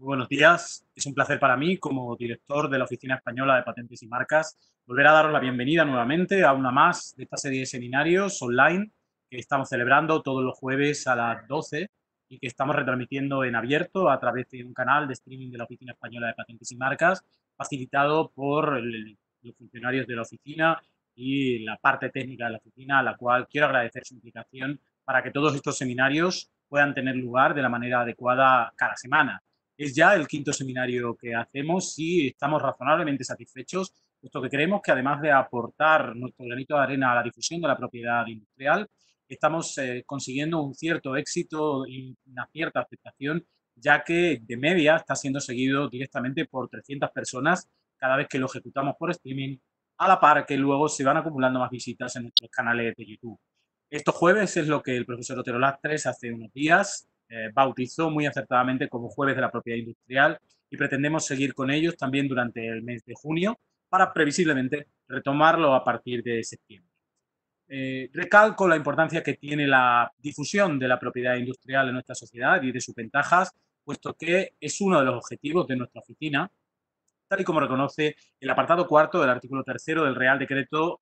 Muy buenos días. Es un placer para mí, como director de la Oficina Española de Patentes y Marcas, volver a daros la bienvenida nuevamente a una más de esta serie de seminarios online que estamos celebrando todos los jueves a las 12 y que estamos retransmitiendo en abierto a través de un canal de streaming de la Oficina Española de Patentes y Marcas, facilitado por los funcionarios de la oficina y la parte técnica de la oficina, a la cual quiero agradecer su implicación para que todos estos seminarios puedan tener lugar de la manera adecuada cada semana. Es ya el quinto seminario que hacemos y estamos razonablemente satisfechos, puesto que creemos que además de aportar nuestro granito de arena a la difusión de la propiedad industrial, estamos consiguiendo un cierto éxito y una cierta aceptación, ya que de media está siendo seguido directamente por 300 personas cada vez que lo ejecutamos por streaming, a la par que luego se van acumulando más visitas en nuestros canales de YouTube. Estos jueves es lo que el profesor Otero Lastres hace unos días bautizó muy acertadamente como Jueves de la Propiedad Industrial y pretendemos seguir con ellos también durante el mes de junio para previsiblemente retomarlo a partir de septiembre. Recalco la importancia que tiene la difusión de la propiedad industrial en nuestra sociedad y de sus ventajas, puesto que es uno de los objetivos de nuestra oficina, tal y como reconoce el apartado cuarto del artículo tercero del Real Decreto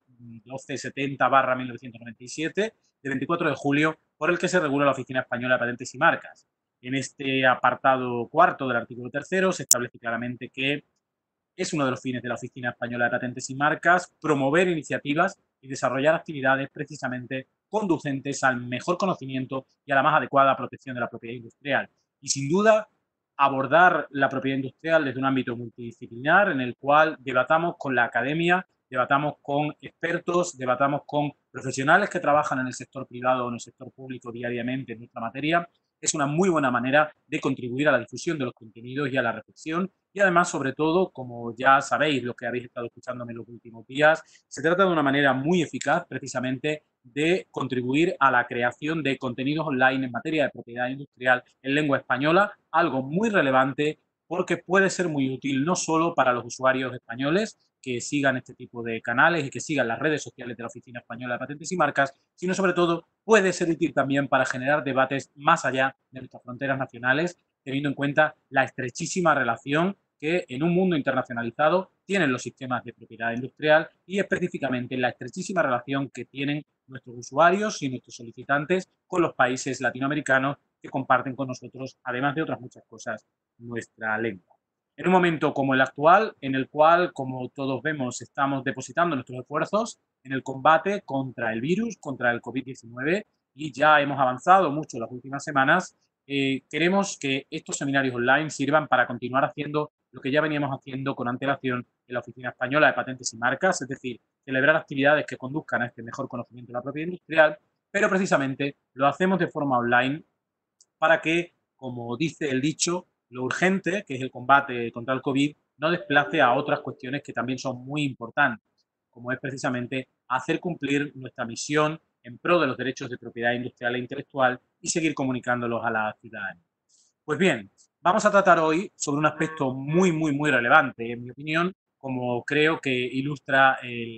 1270/1997 de 24 de julio, por el que se regula la Oficina Española de Patentes y Marcas. En este apartado cuarto del artículo tercero se establece claramente que es uno de los fines de la Oficina Española de Patentes y Marcas promover iniciativas y desarrollar actividades precisamente conducentes al mejor conocimiento y a la más adecuada protección de la propiedad industrial. Y sin duda, abordar la propiedad industrial desde un ámbito multidisciplinar en el cual debatamos con la academia, debatamos con expertos, debatamos con profesionales que trabajan en el sector privado o en el sector público diariamente en nuestra materia, es una muy buena manera de contribuir a la difusión de los contenidos y a la reflexión. Y además, sobre todo, como ya sabéis, los que habéis estado escuchándome en los últimos días, se trata de una manera muy eficaz precisamente de contribuir a la creación de contenidos online en materia de propiedad industrial en lengua española, algo muy relevante porque puede ser muy útil no solo para los usuarios españoles que sigan este tipo de canales y que sigan las redes sociales de la Oficina Española de Patentes y Marcas, sino sobre todo puede ser útil también para generar debates más allá de nuestras fronteras nacionales, teniendo en cuenta la estrechísima relación que en un mundo internacionalizado tienen los sistemas de propiedad industrial y específicamente la estrechísima relación que tienen nuestros usuarios y nuestros solicitantes con los países latinoamericanos que comparten con nosotros, además de otras muchas cosas, nuestra lengua. En un momento como el actual, en el cual, como todos vemos, estamos depositando nuestros esfuerzos en el combate contra el virus, contra el COVID-19, y ya hemos avanzado mucho en las últimas semanas, queremos que estos seminarios online sirvan para continuar haciendo lo que ya veníamos haciendo con antelación en la Oficina Española de Patentes y Marcas, es decir, celebrar actividades que conduzcan a este mejor conocimiento de la propiedad industrial, pero precisamente lo hacemos de forma online para que, como dice el dicho, lo urgente, que es el combate contra el COVID, no desplace a otras cuestiones que también son muy importantes, como es precisamente hacer cumplir nuestra misión en pro de los derechos de propiedad industrial e intelectual y seguir comunicándolos a la ciudadanía. Pues bien, vamos a tratar hoy sobre un aspecto muy relevante, en mi opinión, como creo que ilustra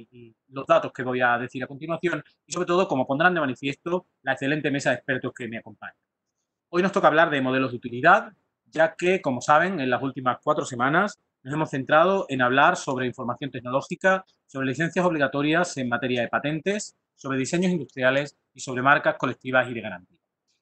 los datos que voy a decir a continuación y sobre todo como pondrán de manifiesto la excelente mesa de expertos que me acompaña. Hoy nos toca hablar de modelos de utilidad, ya que, como saben, en las últimas 4 semanas nos hemos centrado en hablar sobre información tecnológica, sobre licencias obligatorias en materia de patentes, sobre diseños industriales y sobre marcas colectivas y de garantía.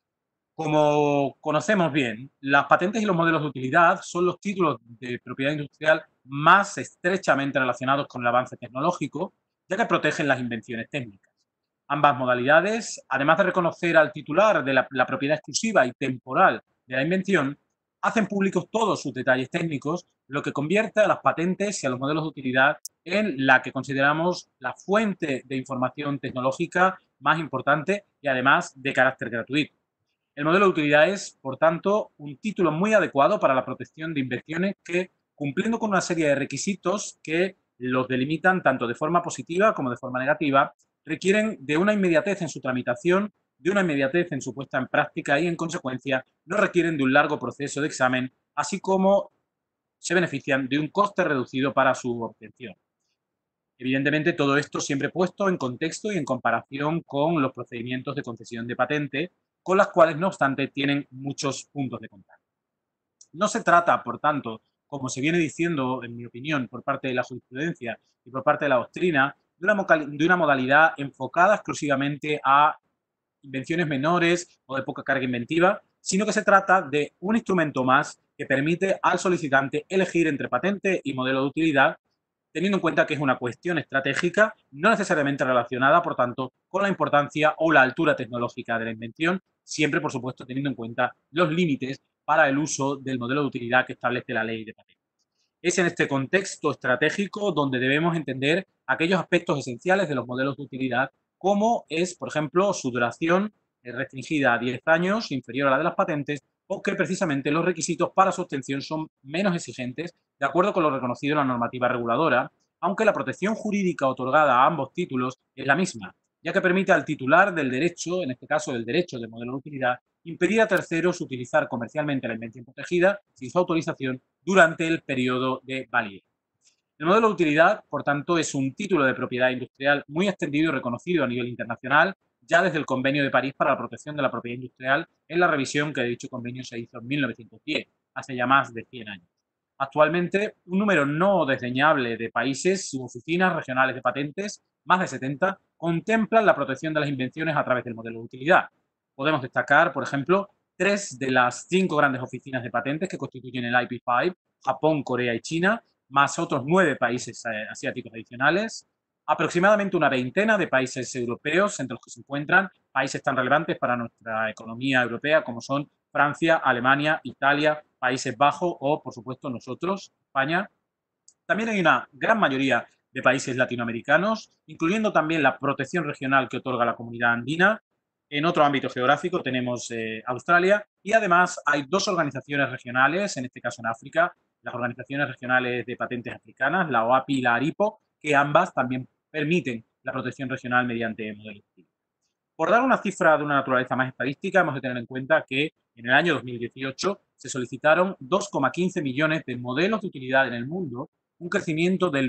Como conocemos bien, las patentes y los modelos de utilidad son los títulos de propiedad industrial más estrechamente relacionados con el avance tecnológico, ya que protegen las invenciones técnicas. Ambas modalidades, además de reconocer al titular de la propiedad exclusiva y temporal de la invención, hacen públicos todos sus detalles técnicos, lo que convierte a las patentes y a los modelos de utilidad en la que consideramos la fuente de información tecnológica más importante y además de carácter gratuito. El modelo de utilidad es, por tanto, un título muy adecuado para la protección de inversiones que, cumpliendo con una serie de requisitos que los delimitan tanto de forma positiva como de forma negativa, requieren de una inmediatez en su tramitación, de una inmediatez en su puesta en práctica y, en consecuencia, no requieren de un largo proceso de examen, así como se benefician de un coste reducido para su obtención. Evidentemente, todo esto siempre puesto en contexto y en comparación con los procedimientos de concesión de patente, con las cuales, no obstante, tienen muchos puntos de contacto. No se trata, por tanto, como se viene diciendo, en mi opinión, por parte de la jurisprudencia y por parte de la doctrina, de una modalidad enfocada exclusivamente a invenciones menores o de poca carga inventiva, sino que se trata de un instrumento más que permite al solicitante elegir entre patente y modelo de utilidad, teniendo en cuenta que es una cuestión estratégica, no necesariamente relacionada, por tanto, con la importancia o la altura tecnológica de la invención, siempre, por supuesto, teniendo en cuenta los límites para el uso del modelo de utilidad que establece la ley de patentes. Es en este contexto estratégico donde debemos entender aquellos aspectos esenciales de los modelos de utilidad, como es, por ejemplo, su duración restringida a 10 años, inferior a la de las patentes, o que precisamente los requisitos para su obtención son menos exigentes, de acuerdo con lo reconocido en la normativa reguladora, aunque la protección jurídica otorgada a ambos títulos es la misma, ya que permite al titular del derecho, en este caso del derecho de modelo de utilidad, impedir a terceros utilizar comercialmente la invención protegida sin su autorización durante el periodo de validez. El modelo de utilidad, por tanto, es un título de propiedad industrial muy extendido y reconocido a nivel internacional, ya desde el Convenio de París para la protección de la propiedad industrial, en la revisión que de dicho convenio se hizo en 1910, hace ya más de 100 años. Actualmente, un número no desdeñable de países y oficinas regionales de patentes, más de 70, contemplan la protección de las invenciones a través del modelo de utilidad. Podemos destacar, por ejemplo, 3 de las 5 grandes oficinas de patentes que constituyen el IP5, Japón, Corea y China, más otros 9 países asiáticos adicionales, aproximadamente una veintena de países europeos, entre los que se encuentran países tan relevantes para nuestra economía europea como son Francia, Alemania, Italia, Países Bajos o, por supuesto, nosotros, España. También hay una gran mayoría de países latinoamericanos, incluyendo también la protección regional que otorga la Comunidad Andina. En otro ámbito geográfico tenemos Australia y además hay 2 organizaciones regionales, en este caso en África, las organizaciones regionales de patentes africanas, la OAPI y la ARIPO, que ambas también permiten la protección regional mediante modelos. Por dar una cifra de una naturaleza más estadística, hemos de tener en cuenta que en el año 2018 se solicitaron 2,15 millones de modelos de utilidad en el mundo, un crecimiento del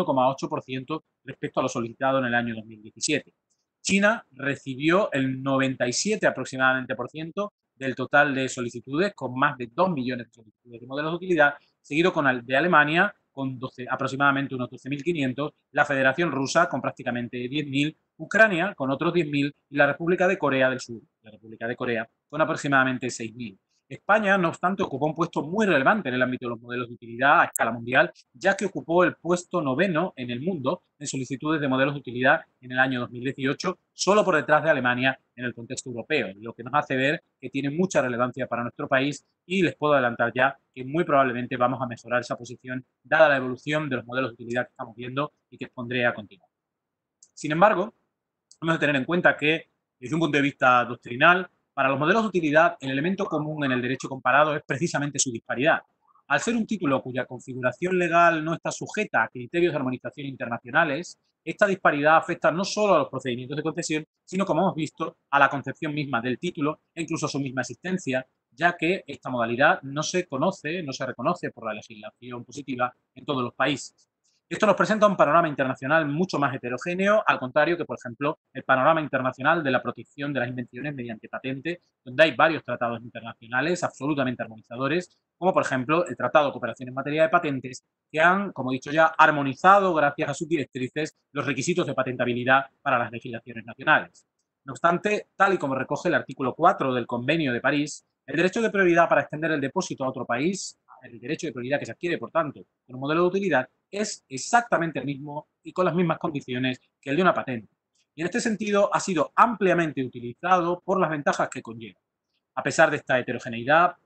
21,8% respecto a lo solicitado en el año 2017. China recibió el 97 aproximadamente por ciento del total de solicitudes, con más de 2 millones de solicitudes de modelos de utilidad, seguido con el de Alemania, con 12, aproximadamente unos 12.500, la Federación Rusa con prácticamente 10.000, Ucrania con otros 10.000 y la República de Corea del Sur, la República de Corea, con aproximadamente 6.000. España, no obstante, ocupó un puesto muy relevante en el ámbito de los modelos de utilidad a escala mundial, ya que ocupó el puesto 9º en el mundo en solicitudes de modelos de utilidad en el año 2018, solo por detrás de Alemania en el contexto europeo, lo que nos hace ver que tiene mucha relevancia para nuestro país y les puedo adelantar ya que muy probablemente vamos a mejorar esa posición dada la evolución de los modelos de utilidad que estamos viendo y que expondré a continuación. Sin embargo, hemos de tener en cuenta que, desde un punto de vista doctrinal, para los modelos de utilidad, el elemento común en el derecho comparado es precisamente su disparidad. Al ser un título cuya configuración legal no está sujeta a criterios de armonización internacionales, esta disparidad afecta no solo a los procedimientos de concesión, sino, como hemos visto, a la concepción misma del título e incluso a su misma existencia, ya que esta modalidad no se conoce, no se reconoce por la legislación positiva en todos los países. Esto nos presenta un panorama internacional mucho más heterogéneo, al contrario que, por ejemplo, el panorama internacional de la protección de las invenciones mediante patente, donde hay varios tratados internacionales absolutamente armonizadores, como por ejemplo el Tratado de Cooperación en materia de patentes, que han, como he dicho ya, armonizado, gracias a sus directrices, los requisitos de patentabilidad para las legislaciones nacionales. No obstante, tal y como recoge el artículo 4 del Convenio de París, el derecho de prioridad para extender el depósito a otro país, el derecho de prioridad que se adquiere, por tanto, con un modelo de utilidad, es exactamente el mismo y con las mismas condiciones que el de una patente. Y en este sentido ha sido ampliamente utilizado por las ventajas que conlleva. A pesar de esta heterogeneidad,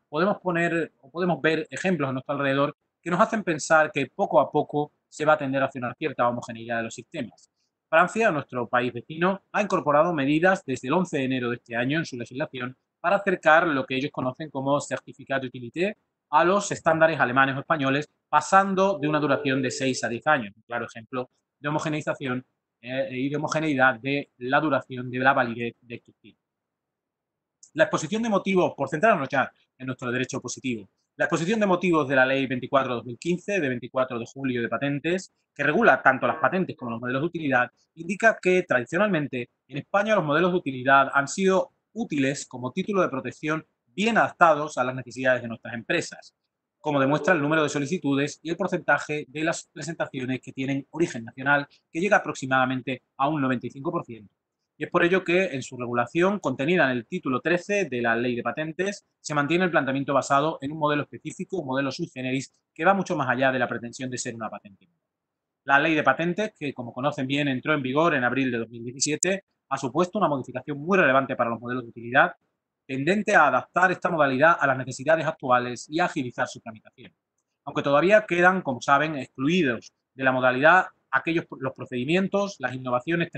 podemos ver ejemplos a nuestro alrededor que nos hacen pensar que poco a poco se va a tender hacia una cierta homogeneidad de los sistemas. Francia, nuestro país vecino, ha incorporado medidas desde el 11 de enero de este año en su legislación para acercar lo que ellos conocen como certificat d'utilité a los estándares alemanes o españoles, pasando de una duración de 6 a 10 años. Un claro ejemplo de homogeneización y de homogeneidad de la duración de la validez de estos títulos. La exposición de motivos, por centrarnos ya en nuestro derecho positivo, la exposición de motivos de la Ley 24/2015, de 24 de julio de patentes, que regula tanto las patentes como los modelos de utilidad, indica que tradicionalmente en España los modelos de utilidad han sido útiles como título de protección bien adaptados a las necesidades de nuestras empresas. como demuestra el número de solicitudes y el porcentaje de las presentaciones que tienen origen nacional, que llega aproximadamente a un 95%. Y es por ello que en su regulación, contenida en el título 13 de la Ley de Patentes, se mantiene el planteamiento basado en un modelo específico, un modelo sui generis, que va mucho más allá de la pretensión de ser una patente. La Ley de Patentes, que como conocen bien entró en vigor en abril de 2017, ha supuesto una modificación muy relevante para los modelos de utilidad, tendente a adaptar esta modalidad a las necesidades actuales y a agilizar su tramitación. Aunque todavía quedan, como saben, excluidos de la modalidad los procedimientos, las innovaciones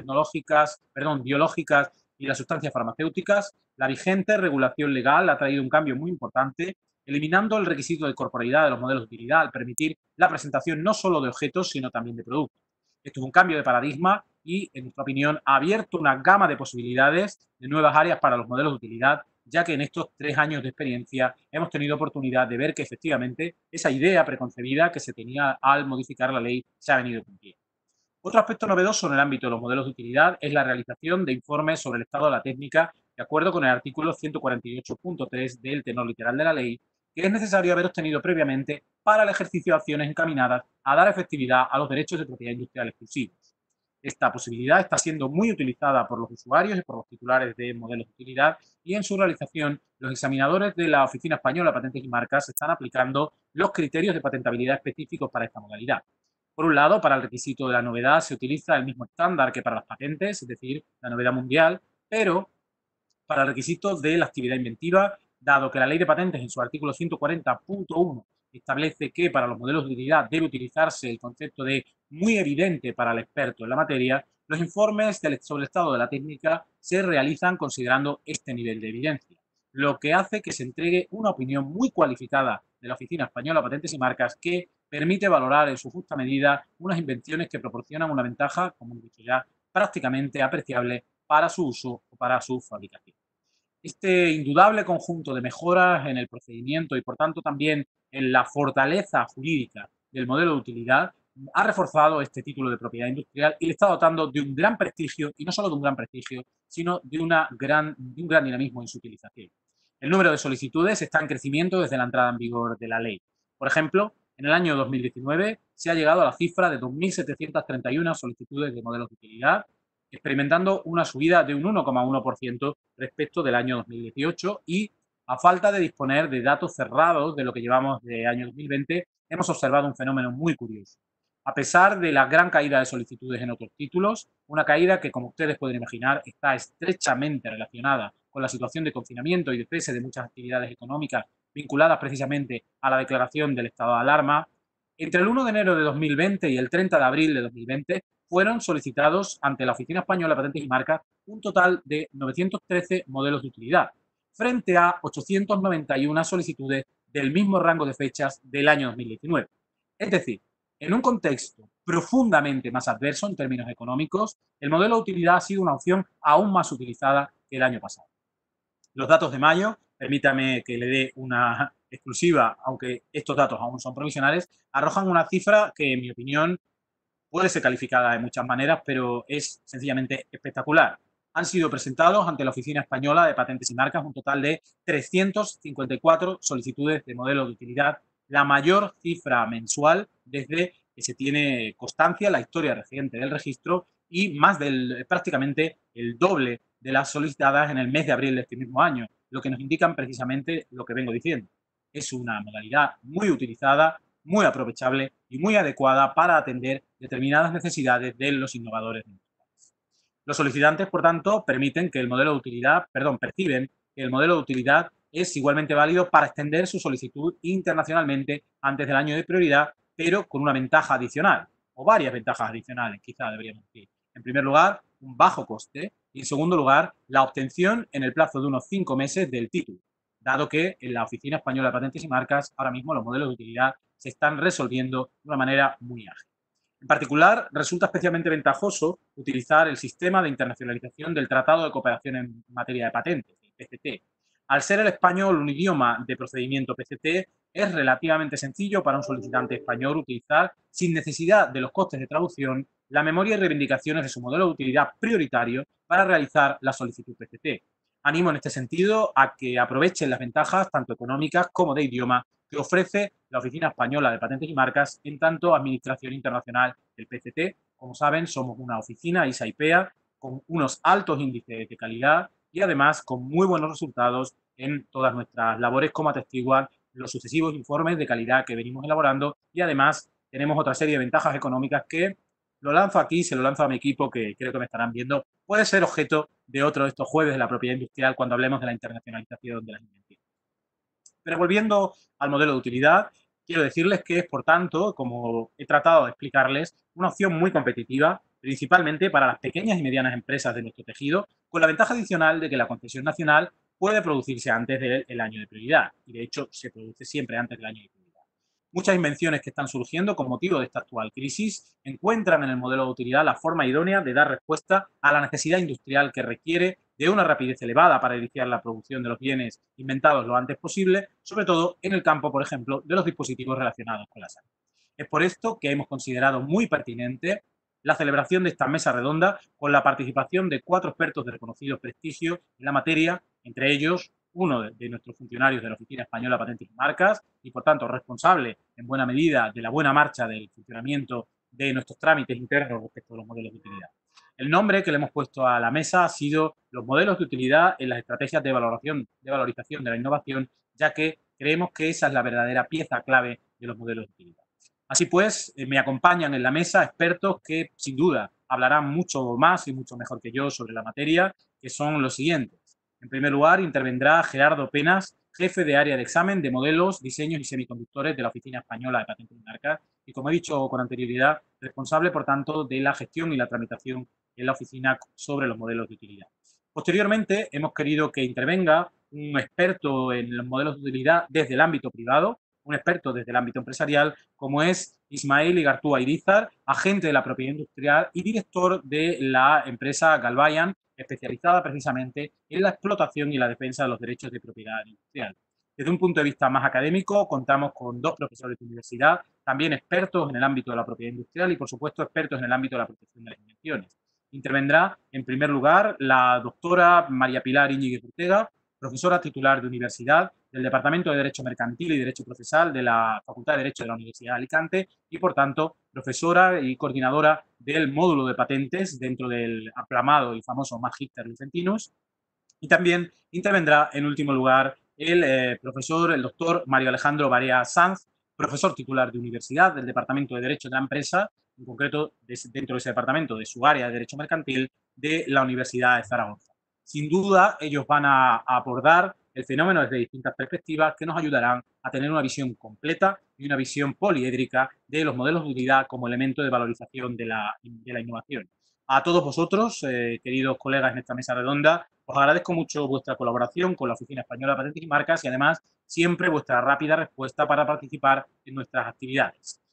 biológicas y las sustancias farmacéuticas, la vigente regulación legal ha traído un cambio muy importante, eliminando el requisito de corporeidad de los modelos de utilidad al permitir la presentación no solo de objetos, sino también de productos. Esto es un cambio de paradigma y, en nuestra opinión, ha abierto una gama de posibilidades de nuevas áreas para los modelos de utilidad, ya que en estos 3 años de experiencia hemos tenido oportunidad de ver que efectivamente esa idea preconcebida que se tenía al modificar la ley se ha venido cumpliendo. Otro aspecto novedoso en el ámbito de los modelos de utilidad es la realización de informes sobre el estado de la técnica, de acuerdo con el artículo 148.3 del tenor literal de la ley, que es necesario haber obtenido previamente para el ejercicio de acciones encaminadas a dar efectividad a los derechos de propiedad industrial exclusivos. Esta posibilidad está siendo muy utilizada por los usuarios y por los titulares de modelos de utilidad, y en su realización los examinadores de la Oficina Española de Patentes y Marcas están aplicando los criterios de patentabilidad específicos para esta modalidad. Por un lado, para el requisito de la novedad se utiliza el mismo estándar que para las patentes, es decir, la novedad mundial, pero para el requisito de la actividad inventiva, dado que la Ley de Patentes en su artículo 140.1 establece que para los modelos de utilidad debe utilizarse el concepto de muy evidente para el experto en la materia, los informes sobre el estado de la técnica se realizan considerando este nivel de evidencia, lo que hace que se entregue una opinión muy cualificada de la Oficina Española de Patentes y Marcas que permite valorar en su justa medida unas invenciones que proporcionan una ventaja, como he dicho ya, prácticamente apreciable para su uso o para su fabricación. Este indudable conjunto de mejoras en el procedimiento y, por tanto, también en la fortaleza jurídica del modelo de utilidad ha reforzado este título de propiedad industrial y le está dotando de un gran prestigio, y no solo de un gran prestigio, sino de un gran dinamismo en su utilización. El número de solicitudes está en crecimiento desde la entrada en vigor de la ley. Por ejemplo, en el año 2019 se ha llegado a la cifra de 2.731 solicitudes de modelos de utilidad, experimentando una subida de un 1,1% respecto del año 2018, y a falta de disponer de datos cerrados de lo que llevamos de año 2020, hemos observado un fenómeno muy curioso. A pesar de la gran caída de solicitudes en otros títulos, una caída que, como ustedes pueden imaginar, está estrechamente relacionada con la situación de confinamiento y de cese de muchas actividades económicas vinculadas precisamente a la declaración del estado de alarma, entre el 1 de enero de 2020 y el 30 de abril de 2020 fueron solicitados ante la Oficina Española de Patentes y Marcas un total de 913 modelos de utilidad, frente a 891 solicitudes del mismo rango de fechas del año 2019. Es decir, en un contexto profundamente más adverso en términos económicos, el modelo de utilidad ha sido una opción aún más utilizada que el año pasado. Los datos de mayo, permítame que le dé una exclusiva, aunque estos datos aún son provisionales, arrojan una cifra que, en mi opinión, puede ser calificada de muchas maneras, pero es sencillamente espectacular. Han sido presentados ante la Oficina Española de Patentes y Marcas un total de 354 solicitudes de modelos de utilidad, la mayor cifra mensual desde que se tiene constancia en la historia reciente del registro, y prácticamente el doble de las solicitadas en el mes de abril de este mismo año, lo que nos indican precisamente lo que vengo diciendo. Es una modalidad muy utilizada, muy aprovechable y muy adecuada para atender determinadas necesidades de los innovadores de nuestro país. Los solicitantes, por tanto, perciben que el modelo de utilidad es igualmente válido para extender su solicitud internacionalmente antes del año de prioridad, pero con una ventaja adicional, o varias ventajas adicionales, quizá deberíamos decir. En primer lugar, un bajo coste, y en segundo lugar, la obtención en el plazo de unos 5 meses del título, dado que en la Oficina Española de Patentes y Marcas ahora mismo los modelos de utilidad se están resolviendo de una manera muy ágil. En particular, resulta especialmente ventajoso utilizar el sistema de internacionalización del Tratado de Cooperación en materia de patentes, el PCT. Al ser el español un idioma de procedimiento PCT, es relativamente sencillo para un solicitante español utilizar, sin necesidad de los costes de traducción, la memoria y reivindicaciones de su modelo de utilidad prioritario para realizar la solicitud PCT. Animo en este sentido a que aprovechen las ventajas tanto económicas como de idioma que ofrece la Oficina Española de Patentes y Marcas, en tanto Administración Internacional del PCT. Como saben, somos una oficina ISA-IPEA con unos altos índices de calidad y además con muy buenos resultados en todas nuestras labores, como atestiguan los sucesivos informes de calidad que venimos elaborando, y además tenemos otra serie de ventajas económicas que lo lanzo aquí, se lo lanzo a mi equipo, que creo que me estarán viendo. Puede ser objeto de otro de estos jueves de la propiedad industrial cuando hablemos de la internacionalización de las invenciones. Pero volviendo al modelo de utilidad, quiero decirles que es, por tanto, como he tratado de explicarles, una opción muy competitiva, principalmente para las pequeñas y medianas empresas de nuestro tejido, con la ventaja adicional de que la concesión nacional puede producirse antes del año de prioridad, y de hecho se produce siempre antes del año de prioridad. Muchas invenciones que están surgiendo con motivo de esta actual crisis encuentran en el modelo de utilidad la forma idónea de dar respuesta a la necesidad industrial que requiere de una rapidez elevada para iniciar la producción de los bienes inventados lo antes posible, sobre todo en el campo, por ejemplo, de los dispositivos relacionados con la salud. Es por esto que hemos considerado muy pertinente la celebración de esta mesa redonda con la participación de 4 expertos de reconocido prestigio en la materia, entre ellos uno de nuestros funcionarios de la Oficina Española de Patentes y Marcas y, por tanto, responsable en buena medida de la buena marcha del funcionamiento de nuestros trámites internos respecto a los modelos de utilidad. El nombre que le hemos puesto a la mesa ha sido los modelos de utilidad en las estrategias de valorización de la innovación, ya que creemos que esa es la verdadera pieza clave de los modelos de utilidad. Así pues, me acompañan en la mesa expertos que, sin duda, hablarán mucho más y mucho mejor que yo sobre la materia, que son los siguientes. En primer lugar, intervendrá Gerardo Penas, jefe de área de examen de modelos, diseños y semiconductores de la Oficina Española de Patentes y Marcas y, como he dicho con anterioridad, responsable, por tanto, de la gestión y la tramitación en la oficina sobre los modelos de utilidad. Posteriormente, hemos querido que intervenga un experto en los modelos de utilidad desde el ámbito privado, un experto desde el ámbito empresarial, como es Ismael Igartúa Irizar, agente de la propiedad industrial y director de la empresa Galvayan, especializada precisamente en la explotación y la defensa de los derechos de propiedad industrial. Desde un punto de vista más académico, contamos con 2 profesores de universidad, también expertos en el ámbito de la propiedad industrial y, por supuesto, expertos en el ámbito de la protección de las invenciones. Intervendrá, en primer lugar, la doctora María Pilar Íñiguez Ortega, profesora titular de universidad del Departamento de Derecho Mercantil y Derecho Procesal de la Facultad de Derecho de la Universidad de Alicante y, por tanto, profesora y coordinadora del módulo de patentes dentro del aclamado y famoso Magister Lucentinus. Y también intervendrá, en último lugar, el profesor, el doctor Mario Alejandro Barea Sanz, profesor titular de universidad del Departamento de Derecho de la Empresa, en concreto dentro de ese departamento, de su área de Derecho Mercantil, de la Universidad de Zaragoza. Sin duda, ellos van a abordar el fenómeno desde distintas perspectivas que nos ayudarán a tener una visión completa y una visión poliédrica de los modelos de utilidad como elemento de valorización de la innovación. A todos vosotros, queridos colegas en esta mesa redonda, os agradezco mucho vuestra colaboración con la Oficina Española de Patentes y Marcas y, además, siempre vuestra rápida respuesta para participar en nuestras actividades.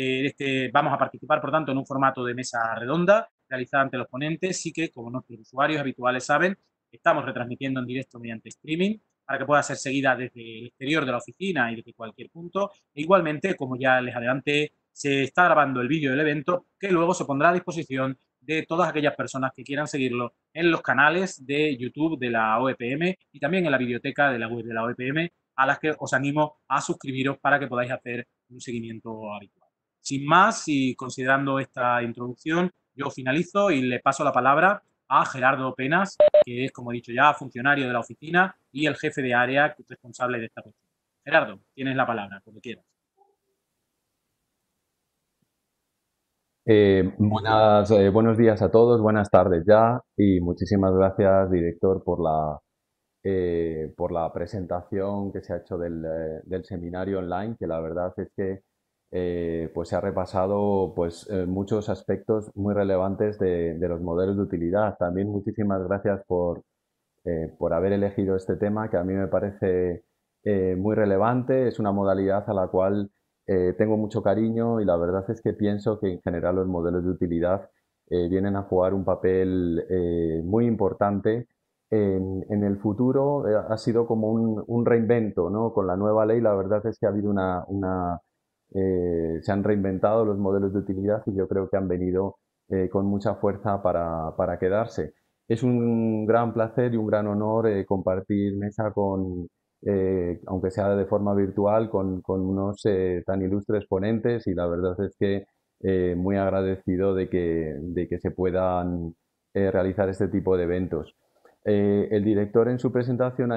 Vamos a participar, por tanto, en un formato de mesa redonda realizada ante los ponentes y que, como nuestros usuarios habituales saben, estamos retransmitiendo en directo mediante streaming para que pueda ser seguida desde el exterior de la oficina y desde cualquier punto. E igualmente, como ya les adelanté, se está grabando el vídeo del evento que luego se pondrá a disposición de todas aquellas personas que quieran seguirlo en los canales de YouTube de la OEPM y también en la biblioteca de la web de la OEPM, a las que os animo a suscribiros para que podáis hacer un seguimiento habitual. Sin más, y considerando esta introducción, yo finalizo y le paso la palabra a Gerardo Penas, que es, como he dicho ya, funcionario de la oficina y el jefe de área responsable de esta cuestión. Gerardo, tienes la palabra, cuando quieras. Buenos días a todos, buenas tardes ya y muchísimas gracias, director, por la presentación que se ha hecho del seminario online, que la verdad es que pues se ha repasado muchos aspectos muy relevantes de los modelos de utilidad. También muchísimas gracias por haber elegido este tema, que a mí me parece muy relevante. Es una modalidad a la cual tengo mucho cariño y la verdad es que pienso que en general los modelos de utilidad vienen a jugar un papel muy importante en el futuro. Ha sido como un reinvento, ¿no? Con la nueva ley la verdad es que ha habido se han reinventado los modelos de utilidad y yo creo que han venido con mucha fuerza para quedarse. Es un gran placer y un gran honor compartir mesa aunque sea de forma virtual, con unos tan ilustres ponentes y la verdad es que muy agradecido de que se puedan realizar este tipo de eventos. El director en su presentación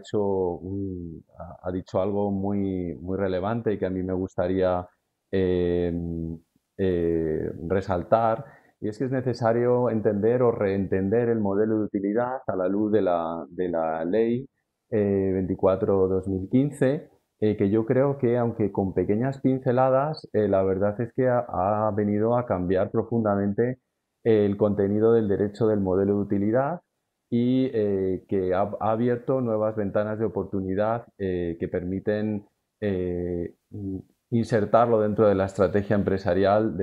ha dicho algo muy relevante y que a mí me gustaría eh, resaltar, y es que es necesario entender o reentender el modelo de utilidad a la luz de la ley 24/2015, que yo creo que, aunque con pequeñas pinceladas, la verdad es que ha venido a cambiar profundamente el contenido del derecho del modelo de utilidad y que ha abierto nuevas ventanas de oportunidad que permiten eh, insertarlo dentro de la estrategia empresarial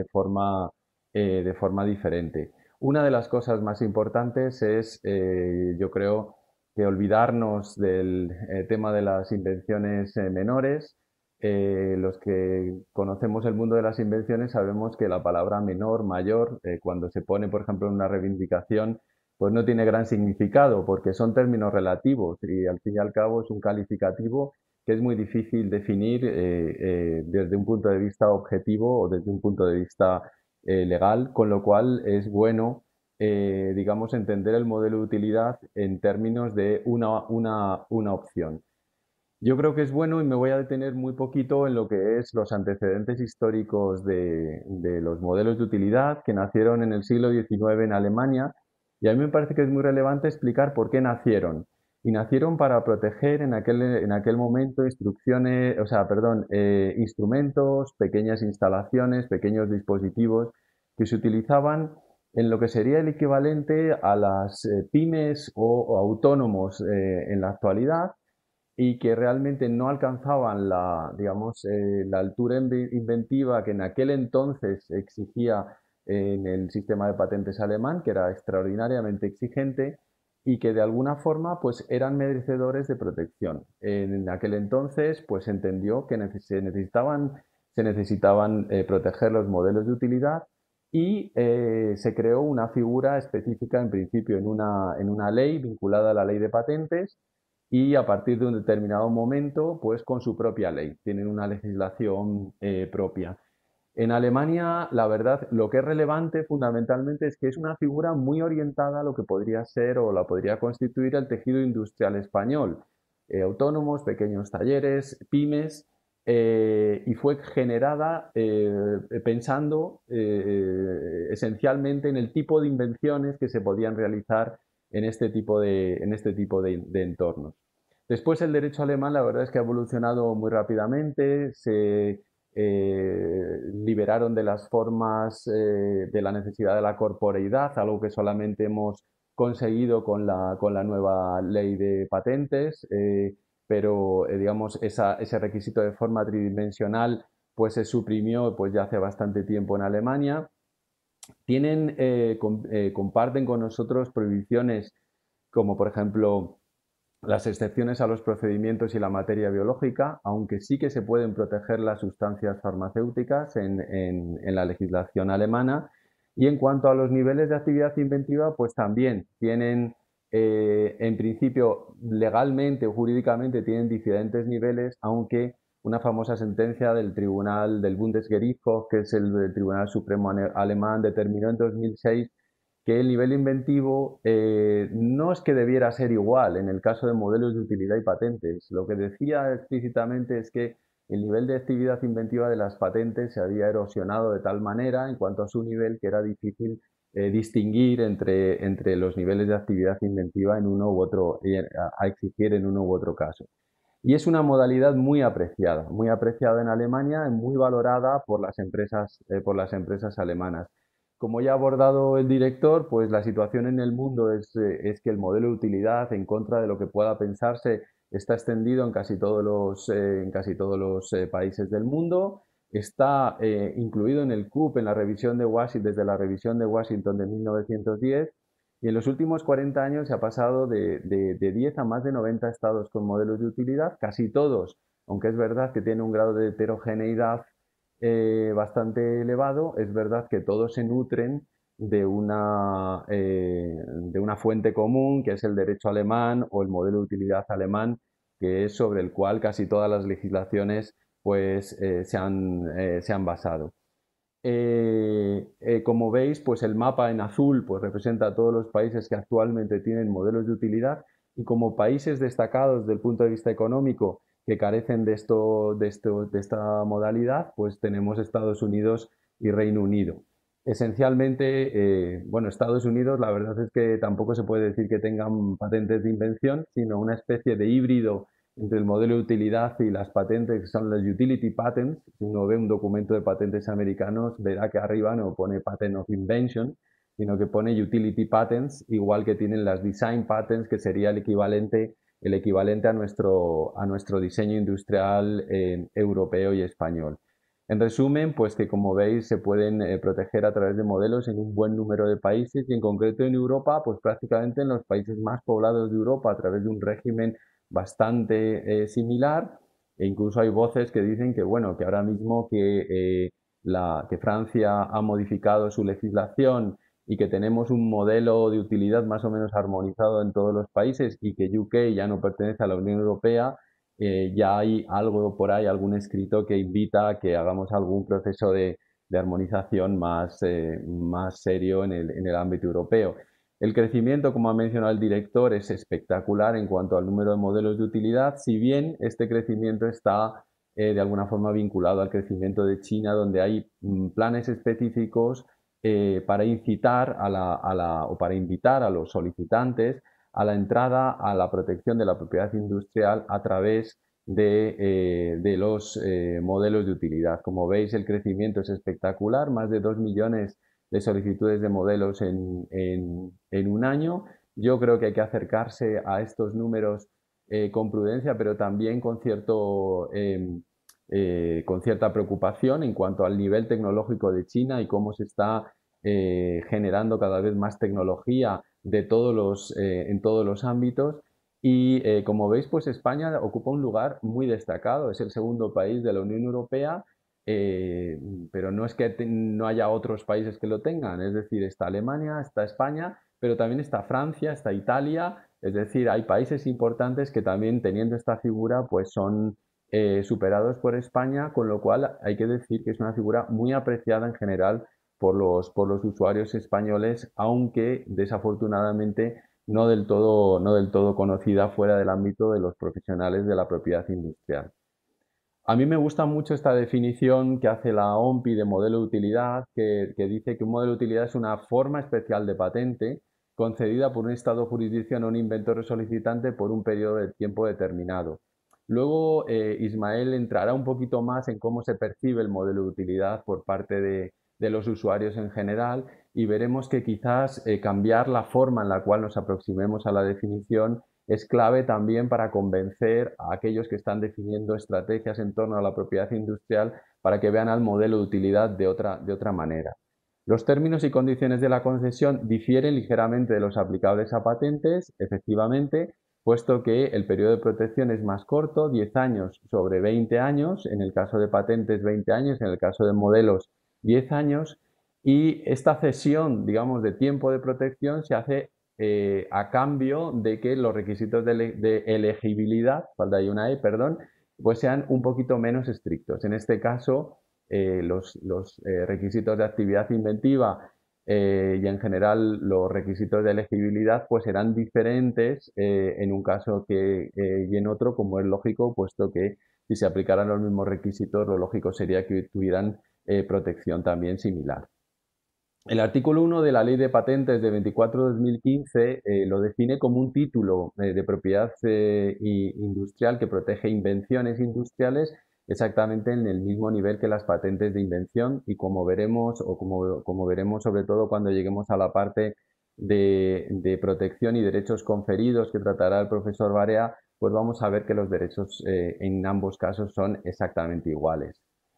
de forma diferente. Una de las cosas más importantes es, yo creo, que olvidarnos del tema de las invenciones menores. Los que conocemos el mundo de las invenciones sabemos que la palabra menor, mayor, cuando se pone, por ejemplo, en una reivindicación, pues no tiene gran significado porque son términos relativos y al fin y al cabo es un calificativo que es muy difícil definir desde un punto de vista objetivo o desde un punto de vista legal, con lo cual es bueno, digamos, entender el modelo de utilidad en términos de una opción. Yo creo que es bueno y me voy a detener muy poquito en lo que es los antecedentes históricos de los modelos de utilidad que nacieron en el siglo XIX en Alemania, y a mí me parece que es muy relevante explicar por qué nacieron. Y nacieron para proteger en aquel momento instrucciones, o sea, perdón, instrumentos, pequeñas instalaciones, pequeños dispositivos que se utilizaban en lo que sería el equivalente a las pymes o autónomos en la actualidad, y que realmente no alcanzaban digamos, la altura inventiva que en aquel entonces exigía en el sistema de patentes alemán, que era extraordinariamente exigente y que de alguna forma pues eran merecedores de protección. En aquel entonces pues se entendió que se necesitaban proteger los modelos de utilidad y se creó una figura específica en principio en una ley vinculada a la ley de patentes, y a partir de un determinado momento, pues con su propia ley, tienen una legislación propia. En Alemania, la verdad, lo que es relevante fundamentalmente es que es una figura muy orientada a lo que podría ser o la podría constituir el tejido industrial español. Autónomos, pequeños talleres, pymes, y fue generada pensando esencialmente en el tipo de invenciones que se podían realizar en este tipo de entornos. Después el derecho alemán, la verdad es que ha evolucionado muy rápidamente, se liberaron de las formas de la necesidad de la corporeidad, algo que solamente hemos conseguido con la nueva ley de patentes, pero digamos ese requisito de forma tridimensional pues se suprimió pues ya hace bastante tiempo en Alemania. Comparten con nosotros prohibiciones como por ejemplo las excepciones a los procedimientos y la materia biológica, aunque sí que se pueden proteger las sustancias farmacéuticas en la legislación alemana. Y en cuanto a los niveles de actividad inventiva, pues también tienen, en principio, legalmente o jurídicamente tienen diferentes niveles, aunque una famosa sentencia del tribunal del Bundesgerichtshof, que es el Tribunal Supremo alemán, determinó en 2006 que el nivel inventivo no es que debiera ser igual en el caso de modelos de utilidad y patentes. Lo que decía explícitamente es que el nivel de actividad inventiva de las patentes se había erosionado de tal manera en cuanto a su nivel que era difícil distinguir entre los niveles de actividad inventiva en uno u otro, a exigir en uno u otro caso. Y es una modalidad muy apreciada en Alemania y muy valorada por las empresas alemanas. Como ya ha abordado el director, pues la situación en el mundo es que el modelo de utilidad, en contra de lo que pueda pensarse, está extendido en casi todos los países del mundo. Está incluido en el CUP, en la revisión de Washington, desde la revisión de Washington de 1910, y en los últimos 40 años se ha pasado de 10 a más de 90 estados con modelos de utilidad, casi todos, aunque es verdad que tiene un grado de heterogeneidad bastante elevado, es verdad que todos se nutren de una fuente común, que es el derecho alemán o el modelo de utilidad alemán, que es sobre el cual casi todas las legislaciones pues, se han basado. Como veis, pues el mapa en azul pues, representa a todos los países que actualmente tienen modelos de utilidad y como países destacados desde el punto de vista económico que carecen de esta modalidad, pues tenemos Estados Unidos y Reino Unido. Esencialmente, bueno, Estados Unidos la verdad es que tampoco se puede decir que tengan patentes de invención, sino una especie de híbrido entre el modelo de utilidad y las patentes, que son las utility patents. Si uno ve un documento de patentes americanos, verá que arriba no pone patent of invention, sino que pone utility patents, igual que tienen las design patents, que sería el equivalente a nuestro diseño industrial europeo y español. En resumen, pues que como veis se pueden proteger a través de modelos en un buen número de países y en concreto en Europa, pues prácticamente en los países más poblados de Europa a través de un régimen bastante similar e incluso hay voces que dicen que bueno, que ahora mismo que Francia ha modificado su legislación y que tenemos un modelo de utilidad más o menos armonizado en todos los países y que UK ya no pertenece a la Unión Europea, ya hay algo por ahí, algún escrito que invita a que hagamos algún proceso de armonización más serio en el ámbito europeo. El crecimiento, como ha mencionado el director, es espectacular en cuanto al número de modelos de utilidad, si bien este crecimiento está de alguna forma vinculado al crecimiento de China, donde hay planes específicos para incitar o para invitar a los solicitantes a la entrada a la protección de la propiedad industrial a través de los modelos de utilidad. Como veis, el crecimiento es espectacular, más de 2 millones de solicitudes de modelos en un año. Yo creo que hay que acercarse a estos números con prudencia, pero también con cierta preocupación en cuanto al nivel tecnológico de China y cómo se está generando cada vez más tecnología en todos los ámbitos. Y como veis, pues España ocupa un lugar muy destacado, es el segundo país de la Unión Europea, eh, pero no es que no haya otros países que lo tengan, es decir, está Alemania, está España, pero también está Francia, está Italia, es decir, hay países importantes que también teniendo esta figura pues son superados por España, con lo cual hay que decir que es una figura muy apreciada en general por los usuarios españoles, aunque desafortunadamente no del todo conocida fuera del ámbito de los profesionales de la propiedad industrial. A mí me gusta mucho esta definición que hace la OMPI de modelo de utilidad, que dice que un modelo de utilidad es una forma especial de patente concedida por un Estado o jurisdicción a un inventor o solicitante por un periodo de tiempo determinado. Luego, Ismael entrará un poquito más en cómo se percibe el modelo de utilidad por parte de los usuarios en general y veremos que quizás cambiar la forma en la cual nos aproximemos a la definición es clave también para convencer a aquellos que están definiendo estrategias en torno a la propiedad industrial para que vean al modelo de utilidad de otra manera. Los términos y condiciones de la concesión difieren ligeramente de los aplicables a patentes, efectivamente, puesto que el periodo de protección es más corto, 10 años sobre 20 años, en el caso de patentes 20 años, en el caso de modelos 10 años, y esta cesión, digamos, de tiempo de protección se hace a cambio de que los requisitos de elegibilidad, falta ahí una E, perdón, pues sean un poquito menos estrictos. En este caso, los requisitos de actividad inventiva y en general los requisitos de elegibilidad pues serán diferentes en un caso y en otro, como es lógico, puesto que si se aplicaran los mismos requisitos, lo lógico sería que tuvieran protección también similar. El artículo 1 de la Ley de Patentes de 24/2015 lo define como un título de propiedad industrial que protege invenciones industriales exactamente en el mismo nivel que las patentes de invención y como veremos como veremos sobre todo cuando lleguemos a la parte de protección y derechos conferidos que tratará el profesor Barea, pues vamos a ver que los derechos en ambos casos son exactamente iguales.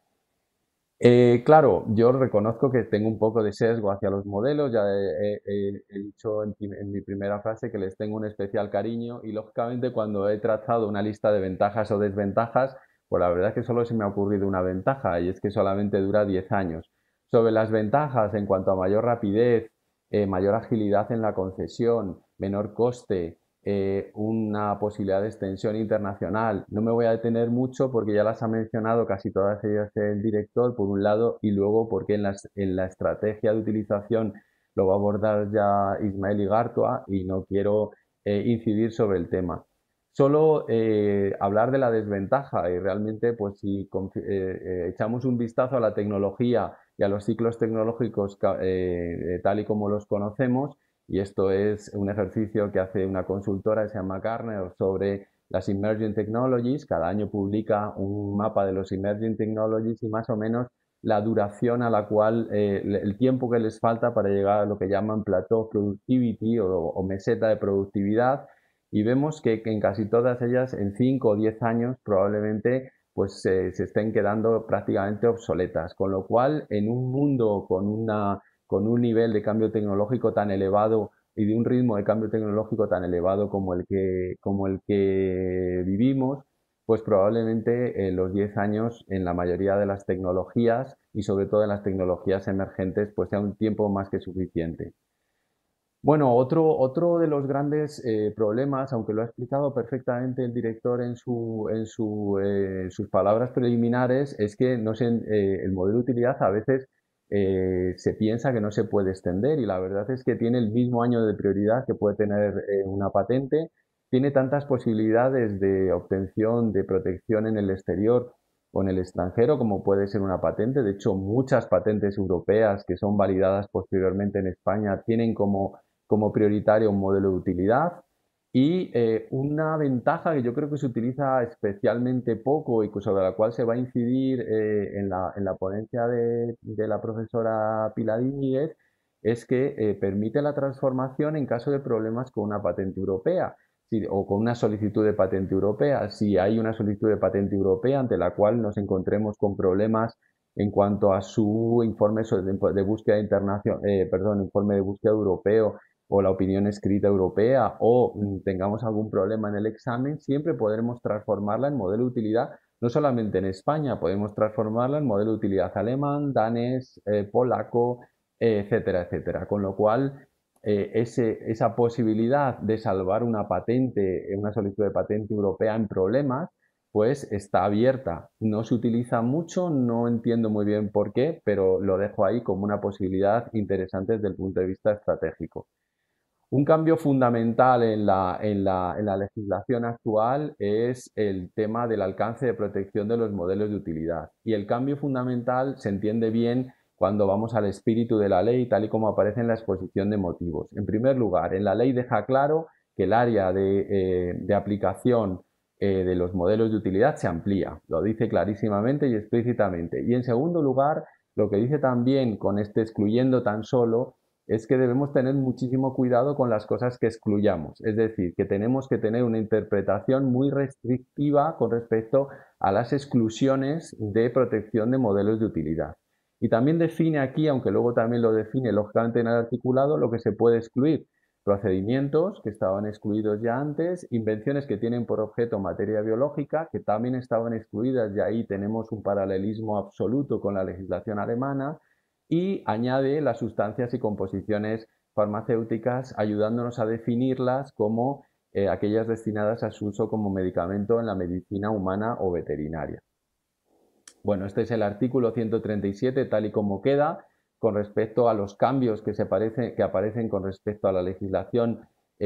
Claro, yo reconozco que tengo un poco de sesgo hacia los modelos, ya he dicho en mi primera frase que les tengo un especial cariño y lógicamente cuando he trazado una lista de ventajas o desventajas, pues la verdad es que solo se me ha ocurrido una ventaja y es que solamente dura 10 años. Sobre las ventajas en cuanto a mayor rapidez, mayor agilidad en la concesión, menor coste, una posibilidad de extensión internacional. No me voy a detener mucho porque ya las ha mencionado casi todas ellas el director, por un lado, y luego porque en la estrategia de utilización lo va a abordar ya Ismael Igartua y no quiero incidir sobre el tema. Solo hablar de la desventaja y realmente pues si echamos un vistazo a la tecnología y a los ciclos tecnológicos tal y como los conocemos, y esto es un ejercicio que hace una consultora que se llama Gartner sobre las Emerging Technologies. Cada año publica un mapa de los Emerging Technologies y más o menos la duración a la cual, el tiempo que les falta para llegar a lo que llaman Plateau Productivity o meseta de productividad. Y vemos que en casi todas ellas, en 5 o 10 años, probablemente pues se estén quedando prácticamente obsoletas. Con lo cual, en un mundo con un nivel de cambio tecnológico tan elevado y de un ritmo de cambio tecnológico tan elevado como el que vivimos, pues probablemente en los 10 años en la mayoría de las tecnologías y sobre todo en las tecnologías emergentes pues sea un tiempo más que suficiente. Bueno, otro de los grandes problemas, aunque lo ha explicado perfectamente el director sus palabras preliminares, es que no sé, el modelo de utilidad a veces se piensa que no se puede extender y la verdad es que tiene el mismo año de prioridad que puede tener una patente, tiene tantas posibilidades de obtención de protección en el exterior o en el extranjero como puede ser una patente. De hecho, muchas patentes europeas que son validadas posteriormente en España tienen como prioritario un modelo de utilidad. Y una ventaja que yo creo que se utiliza especialmente poco y sobre la cual se va a incidir en la ponencia de la profesora Pilar Íñiguez es que permite la transformación en caso de problemas con una patente europea o con una solicitud de patente europea. Si hay una solicitud de patente europea ante la cual nos encontremos con problemas en cuanto a su informe de búsqueda internacional, perdón, informe de búsqueda europeo o la opinión escrita europea o tengamos algún problema en el examen, siempre podremos transformarla en modelo de utilidad, no solamente en España, podemos transformarla en modelo de utilidad alemán, danés, polaco, etcétera, etcétera. Con lo cual, esa posibilidad de salvar una patente, una solicitud de patente europea en problemas, pues está abierta. No se utiliza mucho, no entiendo muy bien por qué, pero lo dejo ahí como una posibilidad interesante desde el punto de vista estratégico. Un cambio fundamental en la legislación actual es el tema del alcance de protección de los modelos de utilidad. Y el cambio fundamental se entiende bien cuando vamos al espíritu de la ley, tal y como aparece en la exposición de motivos. En primer lugar, en la ley deja claro que el área de aplicación de los modelos de utilidad se amplía. Lo dice clarísimamente y explícitamente. Y en segundo lugar, lo que dice también con este excluyendo tan solo es que debemos tener muchísimo cuidado con las cosas que excluyamos. Es decir, que tenemos que tener una interpretación muy restrictiva con respecto a las exclusiones de protección de modelos de utilidad. Y también define aquí, aunque luego también lo define lógicamente en el articulado, lo que se puede excluir. Procedimientos que estaban excluidos ya antes, invenciones que tienen por objeto materia biológica, que también estaban excluidas y ahí tenemos un paralelismo absoluto con la legislación alemana, y añade las sustancias y composiciones farmacéuticas, ayudándonos a definirlas como aquellas destinadas a su uso como medicamento en la medicina humana o veterinaria. Bueno, este es el artículo 137 tal y como queda con respecto a los cambios que aparecen con respecto a la legislación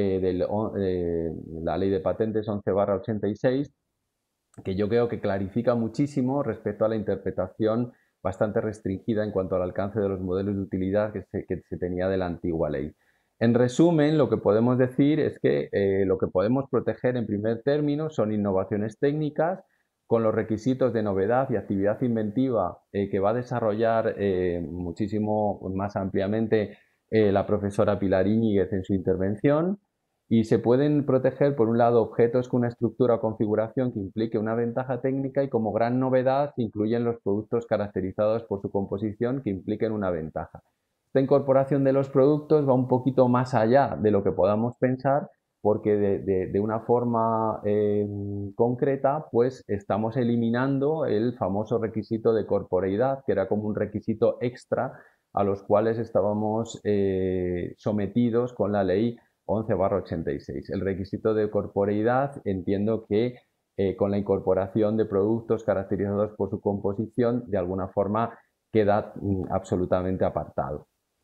de la ley de patentes 11/86, que yo creo que clarifica muchísimo respecto a la interpretación bastante restringida en cuanto al alcance de los modelos de utilidad que se tenía de la antigua ley. En resumen, lo que podemos decir es que lo que podemos proteger en primer término son innovaciones técnicas con los requisitos de novedad y actividad inventiva que va a desarrollar muchísimo más ampliamente la profesora Pilar Íñiguez en su intervención. Y se pueden proteger, por un lado, objetos con una estructura o configuración que implique una ventaja técnica y como gran novedad incluyen los productos caracterizados por su composición que impliquen una ventaja. Esta incorporación de los productos va un poquito más allá de lo que podamos pensar porque de una forma concreta pues estamos eliminando el famoso requisito de corporeidad, que era como un requisito extra a los cuales estábamos sometidos con la ley 11/86. El requisito de corporeidad entiendo que con la incorporación de productos caracterizados por su composición, de alguna forma queda absolutamente apartado.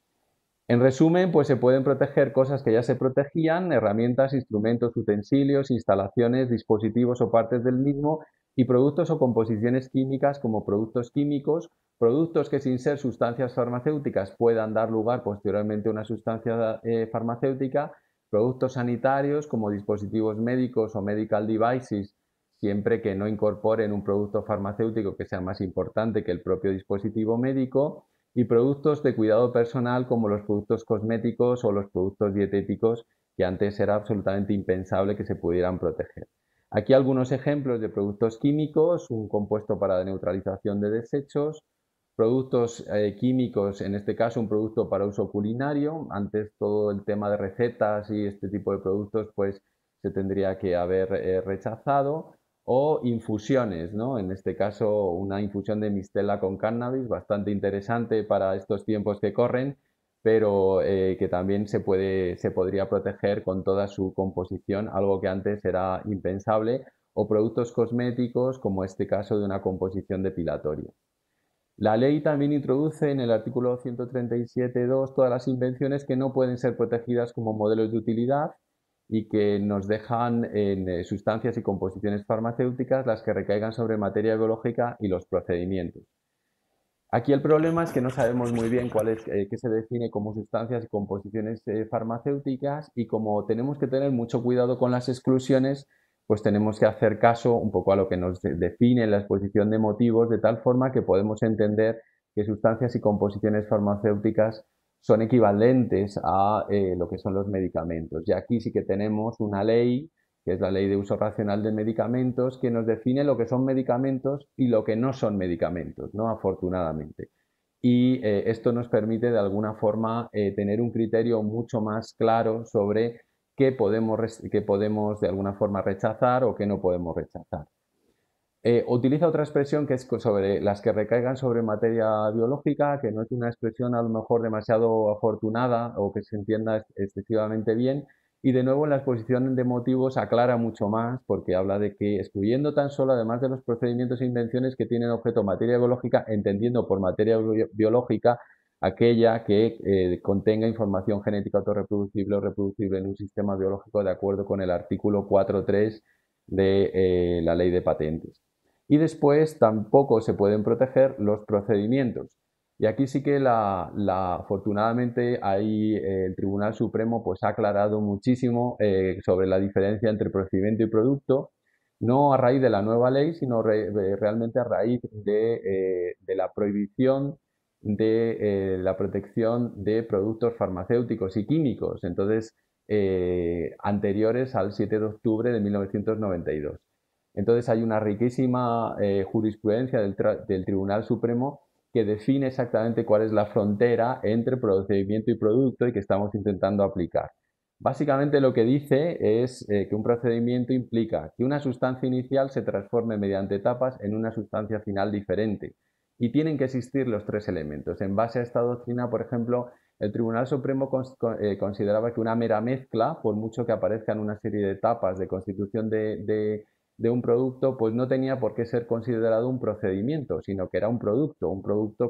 En resumen, pues se pueden proteger cosas que ya se protegían, herramientas, instrumentos, utensilios, instalaciones, dispositivos o partes del mismo, y productos o composiciones químicas como productos químicos, productos que sin ser sustancias farmacéuticas puedan dar lugar posteriormente a una sustancia farmacéutica, productos sanitarios como dispositivos médicos o medical devices, siempre que no incorporen un producto farmacéutico que sea más importante que el propio dispositivo médico, y productos de cuidado personal como los productos cosméticos o los productos dietéticos, que antes era absolutamente impensable que se pudieran proteger. Aquí algunos ejemplos de productos químicos: un compuesto para la neutralización de desechos, productos químicos, en este caso un producto para uso culinario. Antes todo el tema de recetas y este tipo de productos pues se tendría que haber rechazado. O infusiones, ¿no? En este caso una infusión de mistela con cannabis, bastante interesante para estos tiempos que corren, pero que también se podría proteger con toda su composición, algo que antes era impensable. O productos cosméticos, como este caso de una composición depilatoria. La ley también introduce en el artículo 137.2 todas las invenciones que no pueden ser protegidas como modelos de utilidad y que nos dejan en sustancias y composiciones farmacéuticas las que recaigan sobre materia biológica y los procedimientos. Aquí el problema es que no sabemos muy bien qué se define como sustancias y composiciones farmacéuticas, y como tenemos que tener mucho cuidado con las exclusiones, pues tenemos que hacer caso un poco a lo que nos define la exposición de motivos, de tal forma que podemos entender que sustancias y composiciones farmacéuticas son equivalentes a lo que son los medicamentos. Y aquí sí que tenemos una ley, que es la Ley de Uso Racional de Medicamentos, que nos define lo que son medicamentos y lo que no son medicamentos, ¿no? Afortunadamente. Y esto nos permite de alguna forma tener un criterio mucho más claro sobre qué podemos de alguna forma rechazar o qué no podemos rechazar. Utiliza otra expresión que es sobre las que recaigan sobre materia biológica, que no es una expresión a lo mejor demasiado afortunada o que se entienda excesivamente bien. Y de nuevo en la exposición de motivos aclara mucho más, porque habla de que excluyendo tan solo, además de los procedimientos e invenciones que tienen objeto materia biológica, entendiendo por materia biológica aquella que contenga información genética autorreproducible o reproducible en un sistema biológico, de acuerdo con el artículo 4.3 de la Ley de Patentes. Y después tampoco se pueden proteger los procedimientos. Y aquí sí que afortunadamente ahí el Tribunal Supremo pues ha aclarado muchísimo sobre la diferencia entre procedimiento y producto, no a raíz de la nueva ley, sino realmente a raíz de la prohibición de la protección de productos farmacéuticos y químicos, entonces anteriores al 7 de octubre de 1992. Entonces hay una riquísima jurisprudencia del Tribunal Supremo que define exactamente cuál es la frontera entre procedimiento y producto y que estamos intentando aplicar. Básicamente lo que dice es que un procedimiento implica que una sustancia inicial se transforme mediante etapas en una sustancia final diferente, y tienen que existir los tres elementos. En base a esta doctrina, por ejemplo, el Tribunal Supremo consideraba que una mera mezcla, por mucho que aparezcan una serie de etapas de constitución de un producto, pues no tenía por qué ser considerado un procedimiento, sino que era un producto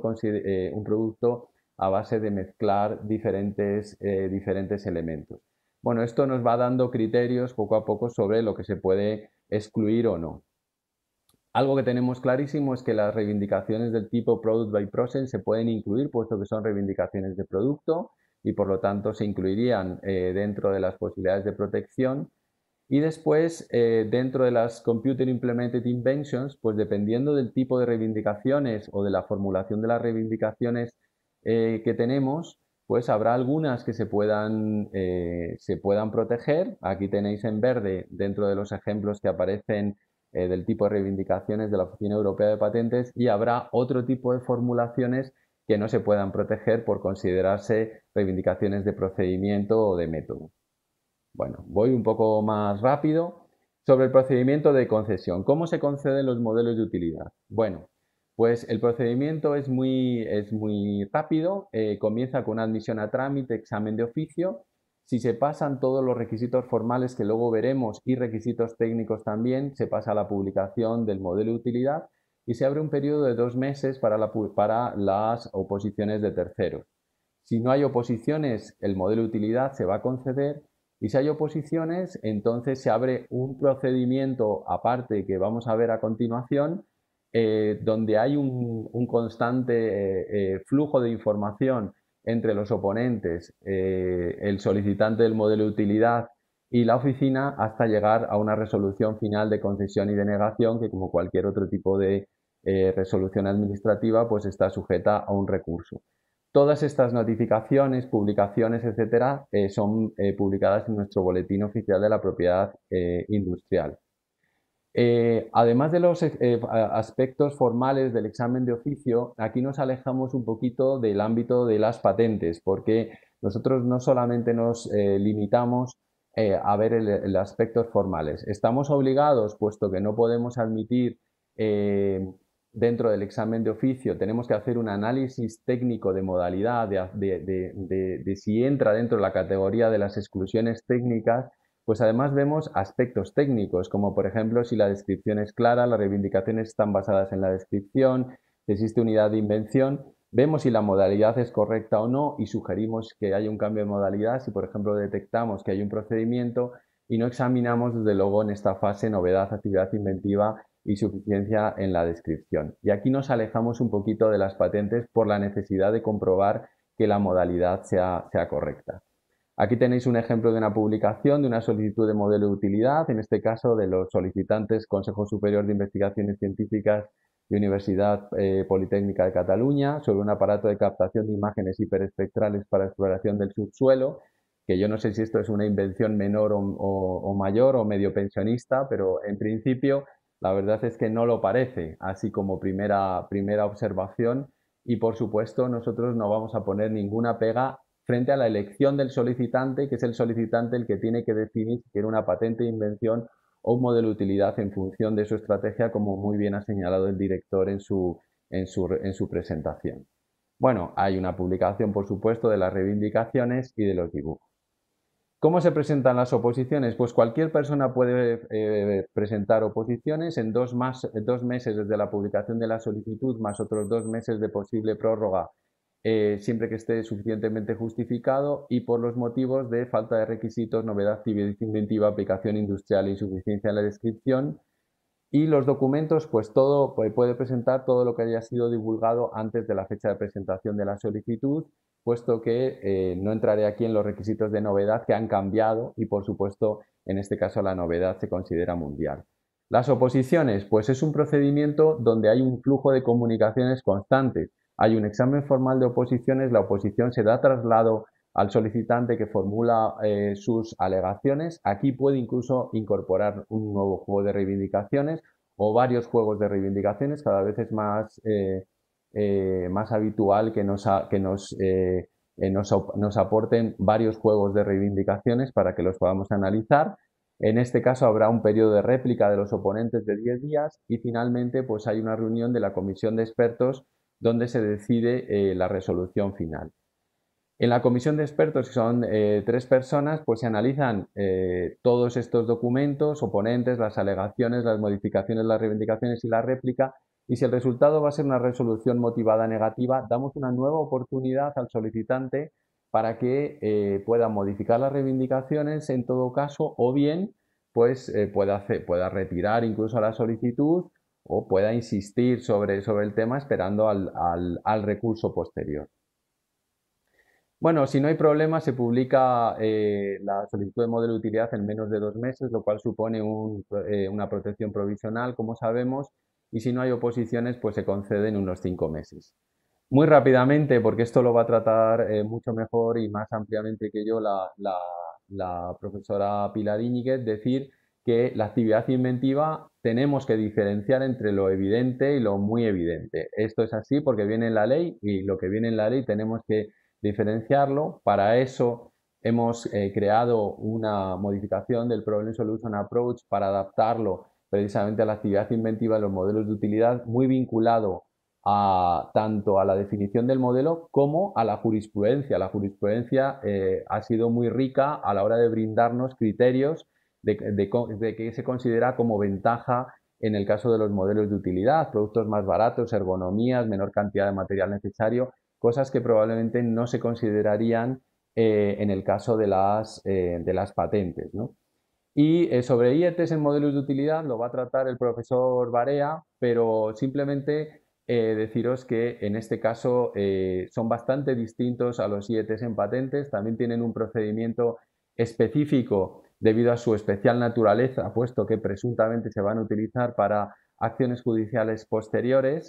a base de mezclar diferentes elementos. Bueno, esto nos va dando criterios poco a poco sobre lo que se puede excluir o no. Algo que tenemos clarísimo es que las reivindicaciones del tipo Product by Process se pueden incluir, puesto que son reivindicaciones de producto y por lo tanto se incluirían dentro de las posibilidades de protección. Y después, dentro de las Computer Implemented Inventions, pues dependiendo del tipo de reivindicaciones o de la formulación de las reivindicaciones que tenemos, pues habrá algunas que se puedan proteger. Aquí tenéis en verde, dentro de los ejemplos que aparecen del tipo de reivindicaciones de la Oficina Europea de Patentes, y habrá otro tipo de formulaciones que no se puedan proteger por considerarse reivindicaciones de procedimiento o de método. Bueno, voy un poco más rápido. Sobre el procedimiento de concesión, ¿cómo se conceden los modelos de utilidad? Bueno, pues el procedimiento es muy rápido, comienza con una admisión a trámite, examen de oficio, Si se pasan todos los requisitos formales que luego veremos y requisitos técnicos también, se pasa a la publicación del modelo de utilidad y se abre un periodo de 2 meses para las oposiciones de terceros. Si no hay oposiciones, el modelo de utilidad se va a conceder y si hay oposiciones, entonces se abre un procedimiento aparte que vamos a ver a continuación, donde hay un constante flujo de información entre los oponentes, el solicitante del modelo de utilidad y la oficina hasta llegar a una resolución final de concesión y denegación que, como cualquier otro tipo de resolución administrativa, pues está sujeta a un recurso. Todas estas notificaciones, publicaciones, etcétera, son publicadas en nuestro boletín oficial de la propiedad industrial. Además de los aspectos formales del examen de oficio, aquí nos alejamos un poquito del ámbito de las patentes, porque nosotros no solamente nos limitamos a ver los aspectos formales. Estamos obligados, puesto que no podemos admitir dentro del examen de oficio, tenemos que hacer un análisis técnico de modalidad, de si entra dentro de la categoría de las exclusiones técnicas. Pues además vemos aspectos técnicos, como por ejemplo si la descripción es clara, las reivindicaciones están basadas en la descripción, si existe unidad de invención, vemos si la modalidad es correcta o no y sugerimos que haya un cambio de modalidad si por ejemplo detectamos que hay un procedimiento y no examinamos desde luego en esta fase novedad, actividad inventiva y suficiencia en la descripción. Y aquí nos alejamos un poquito de las patentes por la necesidad de comprobar que la modalidad sea correcta. Aquí tenéis un ejemplo de una publicación de una solicitud de modelo de utilidad, en este caso de los solicitantes Consejo Superior de Investigaciones Científicas y Universidad Politécnica de Cataluña sobre un aparato de captación de imágenes hiperespectrales para exploración del subsuelo, que yo no sé si esto es una invención menor o mayor o medio pensionista, pero en principio la verdad es que no lo parece, así como primera observación. Y por supuesto nosotros no vamos a poner ninguna pega frente a la elección del solicitante, que es el solicitante el que tiene que definir si quiere una patente de invención o un modelo de utilidad en función de su estrategia, como muy bien ha señalado el director en su presentación. Bueno, hay una publicación, por supuesto, de las reivindicaciones y de los dibujos. ¿Cómo se presentan las oposiciones? Pues cualquier persona puede presentar oposiciones en 2 meses desde la publicación de la solicitud, más otros 2 meses de posible prórroga, siempre que esté suficientemente justificado y por los motivos de falta de requisitos, novedad, actividad inventiva, aplicación industrial e insuficiencia en la descripción. Y los documentos, pues todo puede presentar todo lo que haya sido divulgado antes de la fecha de presentación de la solicitud, puesto que no entraré aquí en los requisitos de novedad que han cambiado y, por supuesto, en este caso la novedad se considera mundial. Las oposiciones, pues es un procedimiento donde hay un flujo de comunicaciones constantes. Hay un examen formal de oposiciones, la oposición se da traslado al solicitante que formula sus alegaciones. Aquí puede incluso incorporar un nuevo juego de reivindicaciones o varios juegos de reivindicaciones. Cada vez es más habitual que nos aporten varios juegos de reivindicaciones para que los podamos analizar. En este caso habrá un periodo de réplica de los oponentes de 10 días y finalmente pues hay una reunión de la comisión de expertos donde se decide la resolución final. En la comisión de expertos, que son 3 personas, pues se analizan todos estos documentos, oponentes, las alegaciones, las modificaciones, las reivindicaciones y la réplica. Y si el resultado va a ser una resolución motivada negativa, damos una nueva oportunidad al solicitante para que pueda modificar las reivindicaciones en todo caso, o bien pues pueda retirar incluso la solicitud o pueda insistir sobre el tema esperando al recurso posterior. Bueno, si no hay problema, se publica la solicitud de modelo de utilidad en menos de 2 meses, lo cual supone una protección provisional, como sabemos, y si no hay oposiciones, pues se conceden unos 5 meses. Muy rápidamente, porque esto lo va a tratar mucho mejor y más ampliamente que yo la profesora Pilar Íñiguez, decir que la actividad inventiva tenemos que diferenciar entre lo evidente y lo muy evidente. Esto es así porque viene en la ley y lo que viene en la ley tenemos que diferenciarlo. Para eso hemos creado una modificación del Problem Solution Approach para adaptarlo precisamente a la actividad inventiva de los modelos de utilidad, muy vinculado tanto a la definición del modelo como a la jurisprudencia. La jurisprudencia ha sido muy rica a la hora de brindarnos criterios de qué se considera como ventaja en el caso de los modelos de utilidad, productos más baratos, ergonomías, menor cantidad de material necesario, cosas que probablemente no se considerarían en el caso de las patentes, ¿no? Y sobre IETs en modelos de utilidad lo va a tratar el profesor Barea, pero simplemente deciros que en este caso son bastante distintos a los IETs en patentes, también tienen un procedimiento específico debido a su especial naturaleza, puesto que presuntamente se van a utilizar para acciones judiciales posteriores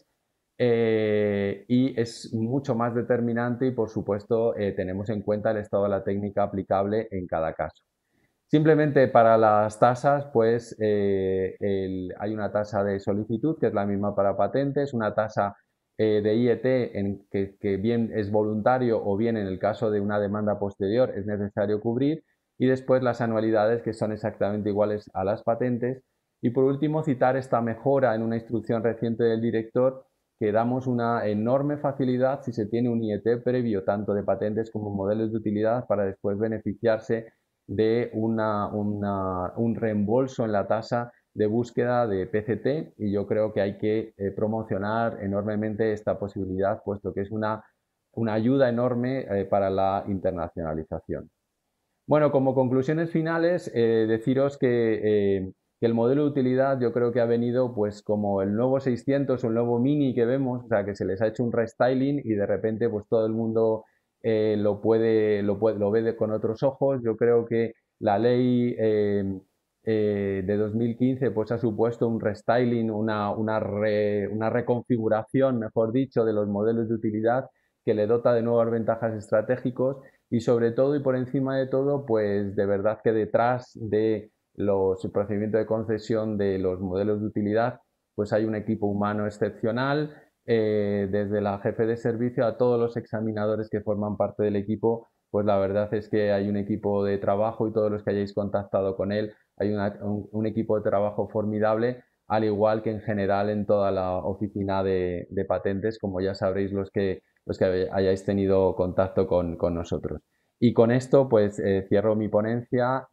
y es mucho más determinante y por supuesto tenemos en cuenta el estado de la técnica aplicable en cada caso. Simplemente para las tasas, pues hay una tasa de solicitud que es la misma para patentes, una tasa de IET que bien es voluntario o bien en el caso de una demanda posterior es necesario cubrir y después las anualidades que son exactamente iguales a las patentes. Y por último, citar esta mejora en una instrucción reciente del director que damos una enorme facilidad si se tiene un IET previo tanto de patentes como modelos de utilidad para después beneficiarse de un reembolso en la tasa de búsqueda de PCT y yo creo que hay que promocionar enormemente esta posibilidad puesto que es una ayuda enorme para la internacionalización. Bueno, como conclusiones finales, deciros que el modelo de utilidad yo creo que ha venido pues como el nuevo 600 o el nuevo Mini que vemos, o sea, que se les ha hecho un restyling y de repente pues todo el mundo lo ve con otros ojos. Yo creo que la ley de 2015 pues ha supuesto un restyling, una reconfiguración, mejor dicho, de los modelos de utilidad que le dota de nuevas ventajas estratégicos y sobre todo y por encima de todo, pues de verdad que detrás de los procedimientos de concesión de los modelos de utilidad, pues hay un equipo humano excepcional, desde la jefe de servicio a todos los examinadores que forman parte del equipo, pues la verdad es que hay un equipo de trabajo y todos los que hayáis contactado con él, hay un equipo de trabajo formidable, al igual que en general en toda la oficina de patentes, como ya sabréis los que hayáis tenido contacto con nosotros. Y con esto, pues cierro mi ponencia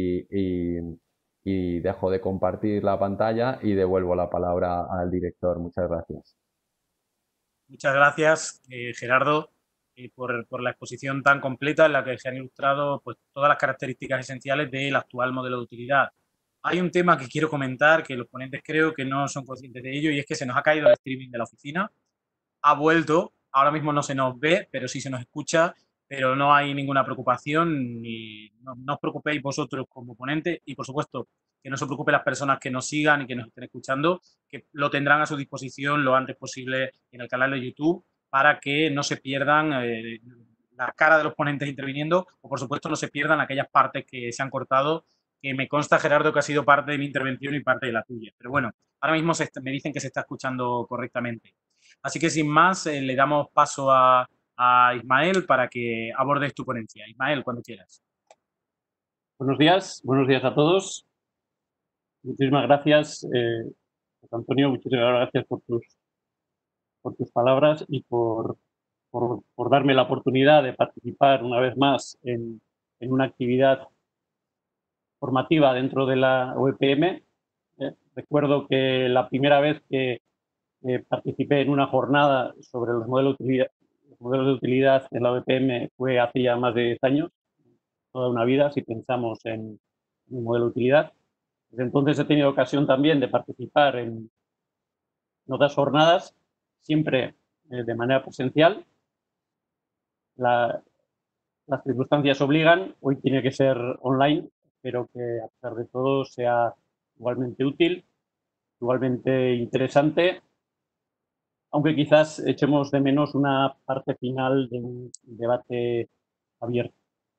y dejo de compartir la pantalla y devuelvo la palabra al director. Muchas gracias. Muchas gracias, Gerardo, por la exposición tan completa en la que se han ilustrado pues, todas las características esenciales del actual modelo de utilidad. Hay un tema que quiero comentar, que los ponentes creo que no son conscientes de ello, y es que se nos ha caído el streaming de la oficina. Ha vuelto, ahora mismo no se nos ve, pero sí se nos escucha, pero no hay ninguna preocupación, ni no os preocupéis vosotros como ponentes y por supuesto que no se preocupen las personas que nos sigan y que nos estén escuchando, que lo tendrán a su disposición lo antes posible en el canal de YouTube para que no se pierdan la cara de los ponentes interviniendo o por supuesto no se pierdan aquellas partes que se han cortado, que me consta, Gerardo, que ha sido parte de mi intervención y parte de la tuya. Pero bueno, ahora mismo me dicen que se está escuchando correctamente. Así que sin más, le damos paso a Ismael para que abordes tu ponencia. Ismael, cuando quieras. Buenos días a todos. Muchísimas gracias, Antonio, muchísimas gracias por tus palabras y por darme la oportunidad de participar una vez más en una actividad formativa dentro de la OEPM. Recuerdo que la primera vez que participé en una jornada sobre los modelos de utilidad en la OEPM fue hace ya más de 10 años, toda una vida, si pensamos en un modelo de utilidad. Desde entonces he tenido ocasión también de participar en otras jornadas, siempre de manera presencial. Las circunstancias obligan, hoy tiene que ser online, espero que a pesar de todo sea igualmente útil, igualmente interesante, aunque quizás echemos de menos una parte final de un debate abierto.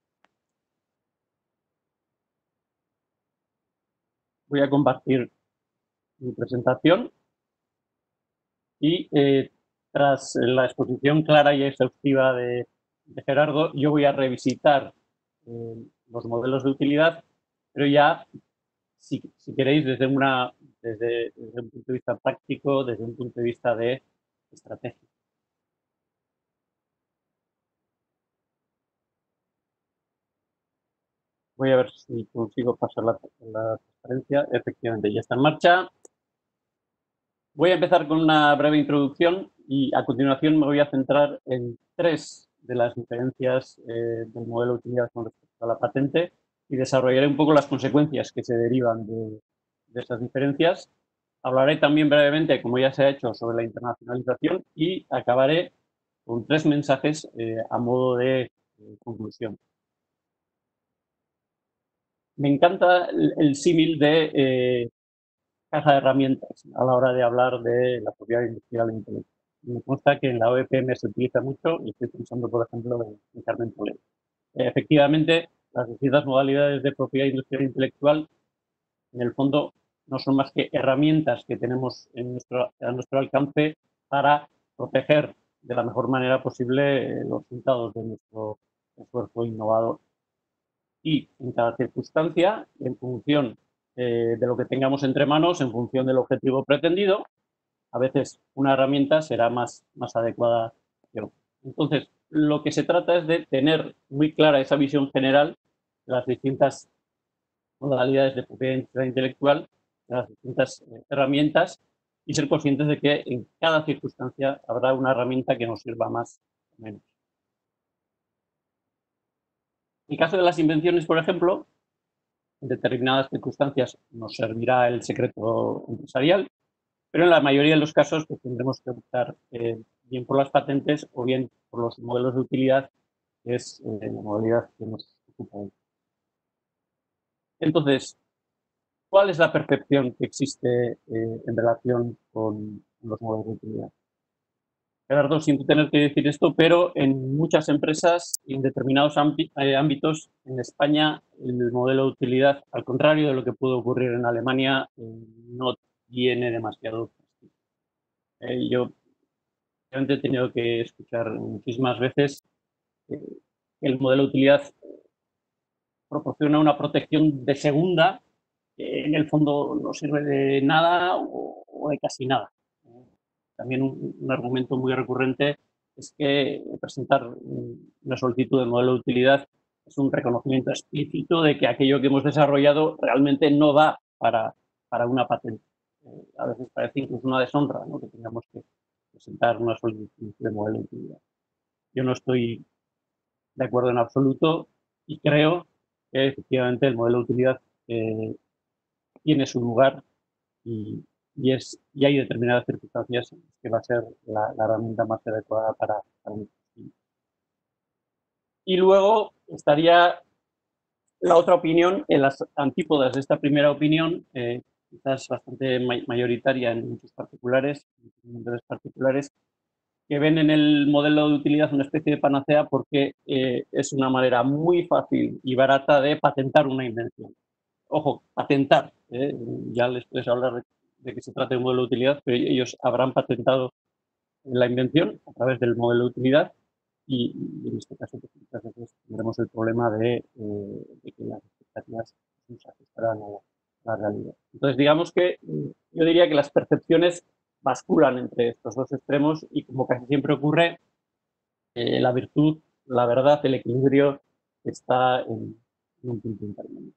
Voy a compartir mi presentación y tras la exposición clara y exhaustiva de Gerardo, yo voy a revisitar los modelos de utilidad, pero ya, si queréis, desde un punto de vista práctico, desde un punto de vista de estratégico. Voy a ver si consigo pasar la transparencia. Efectivamente, ya está en marcha. Voy a empezar con una breve introducción y a continuación me voy a centrar en 3 de las diferencias del modelo de utilidad con respecto a la patente y desarrollaré un poco las consecuencias que se derivan de esas diferencias. Hablaré también brevemente, como ya se ha hecho, sobre la internacionalización y acabaré con 3 mensajes a modo de conclusión. Me encanta el símil de caja de herramientas a la hora de hablar de la propiedad industrial e intelectual. Me consta que en la OEPM se utiliza mucho y estoy pensando, por ejemplo, en Carmen Toledo. Efectivamente, las distintas modalidades de propiedad industrial e intelectual, en el fondo, no son más que herramientas que tenemos a nuestro alcance para proteger de la mejor manera posible los resultados de nuestro esfuerzo innovador. Y en cada circunstancia, en función de lo que tengamos entre manos, en función del objetivo pretendido, a veces una herramienta será más adecuada que otra. Entonces, lo que se trata es de tener muy clara esa visión general de las distintas modalidades de propiedad intelectual, de las distintas herramientas y ser conscientes de que en cada circunstancia habrá una herramienta que nos sirva más o menos. En el caso de las invenciones, por ejemplo, en determinadas circunstancias nos servirá el secreto empresarial, pero en la mayoría de los casos pues, tendremos que optar bien por las patentes o bien por los modelos de utilidad, que es la modalidad que nos ocupa hoy. Entonces, ¿cuál es la percepción que existe en relación con los modelos de utilidad? Gerardo, siento tener que decir esto, pero en muchas empresas y en determinados ámbitos en España el modelo de utilidad, al contrario de lo que puede ocurrir en Alemania, no tiene demasiado prestigio. Yo realmente he tenido que escuchar muchísimas veces que el modelo de utilidad proporciona una protección de segunda que en el fondo no sirve de nada o de casi nada. También un argumento muy recurrente es que presentar una solicitud de modelo de utilidad es un reconocimiento explícito de que aquello que hemos desarrollado realmente no da para una patente. A veces parece incluso una deshonra, ¿no?, que tengamos que presentar una solicitud de modelo de utilidad. Yo no estoy de acuerdo en absoluto y creo que efectivamente el modelo de utilidad tiene su lugar y hay determinadas circunstancias que va a ser la herramienta más adecuada para un fin. Y luego estaría la otra opinión, en las antípodas de esta primera opinión, quizás bastante mayoritaria en muchos particulares, que ven en el modelo de utilidad una especie de panacea porque es una manera muy fácil y barata de patentar una invención. Ojo, patentar, ya les puedes hablar de que se trata de un modelo de utilidad, pero ellos habrán patentado la invención a través del modelo de utilidad y en este caso pues, muchas veces tendremos el problema de que las expectativas no se ajustarán a la realidad. Entonces, digamos que yo diría que las percepciones basculan entre estos dos extremos y, como casi siempre ocurre, la virtud, la verdad, el equilibrio está en un punto intermedio.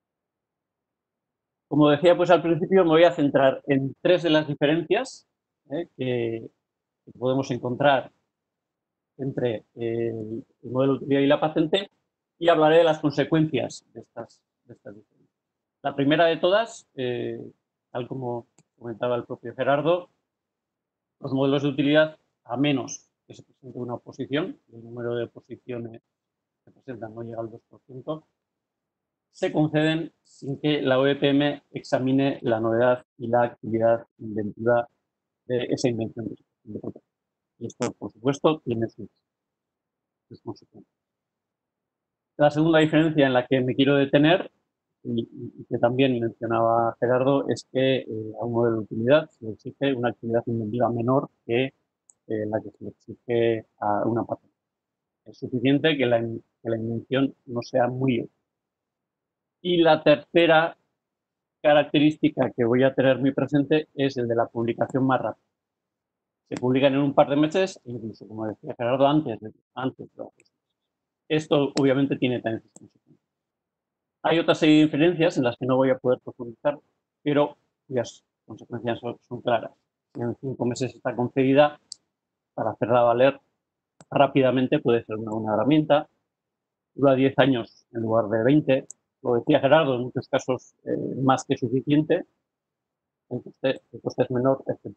Como decía pues al principio, me voy a centrar en 3 de las diferencias que podemos encontrar entre el modelo de utilidad y la patente y hablaré de las consecuencias de estas diferencias. La primera de todas, tal como comentaba el propio Gerardo, los modelos de utilidad, a menos que se presente una oposición, el número de oposiciones que presentan no llega al 2%, se conceden sin que la OEPM examine la novedad y la actividad inventiva de esa invención de protección. Y esto, por supuesto, tiene sus consecuencias. La segunda diferencia en la que me quiero detener, y que también mencionaba Gerardo, es que a un modelo de utilidad se le exige una actividad inventiva menor que la que se le exige a una patente. Es suficiente que la invención no sea muy útil. Y la tercera característica que voy a tener muy presente es el de la publicación más rápida. se publican en un par de meses, incluso, como decía Gerardo, antes de los meses. Esto obviamente tiene también sus consecuencias. Hay otra serie de diferencias en las que no voy a poder profundizar, pero las consecuencias son claras. En 5 meses está concedida, para hacerla valer rápidamente puede ser una buena herramienta. Dura 10 años en lugar de 20. Lo decía Gerardo, en muchos casos más que suficiente. El coste es menor, etc.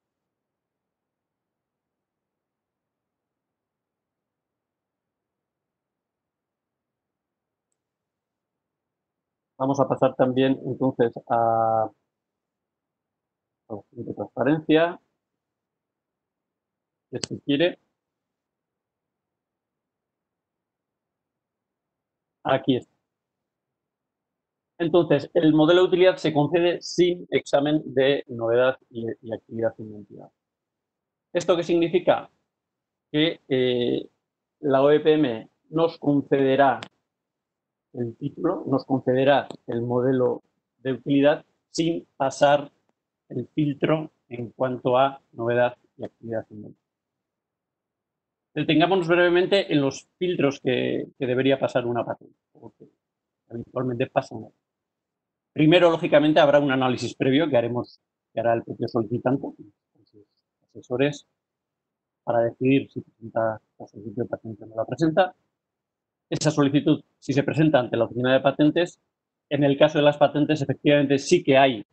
Vamos a pasar también entonces a la siguiente transparencia, que si quiere. Aquí está. Entonces, el modelo de utilidad se concede sin examen de novedad y actividad inventiva. ¿Esto qué significa? Que la OEPM nos concederá el título, nos concederá el modelo de utilidad sin pasar el filtro en cuanto a novedad y actividad inventiva. Detengámonos brevemente en los filtros que debería pasar una patente, porque habitualmente pasan. Primero, lógicamente, habrá un análisis previo que hará el propio solicitante, sus asesores, para decidir si presenta la solicitud de patente o no la presenta. Esa solicitud, si se presenta ante la oficina de patentes, en el caso de las patentes, efectivamente sí que hay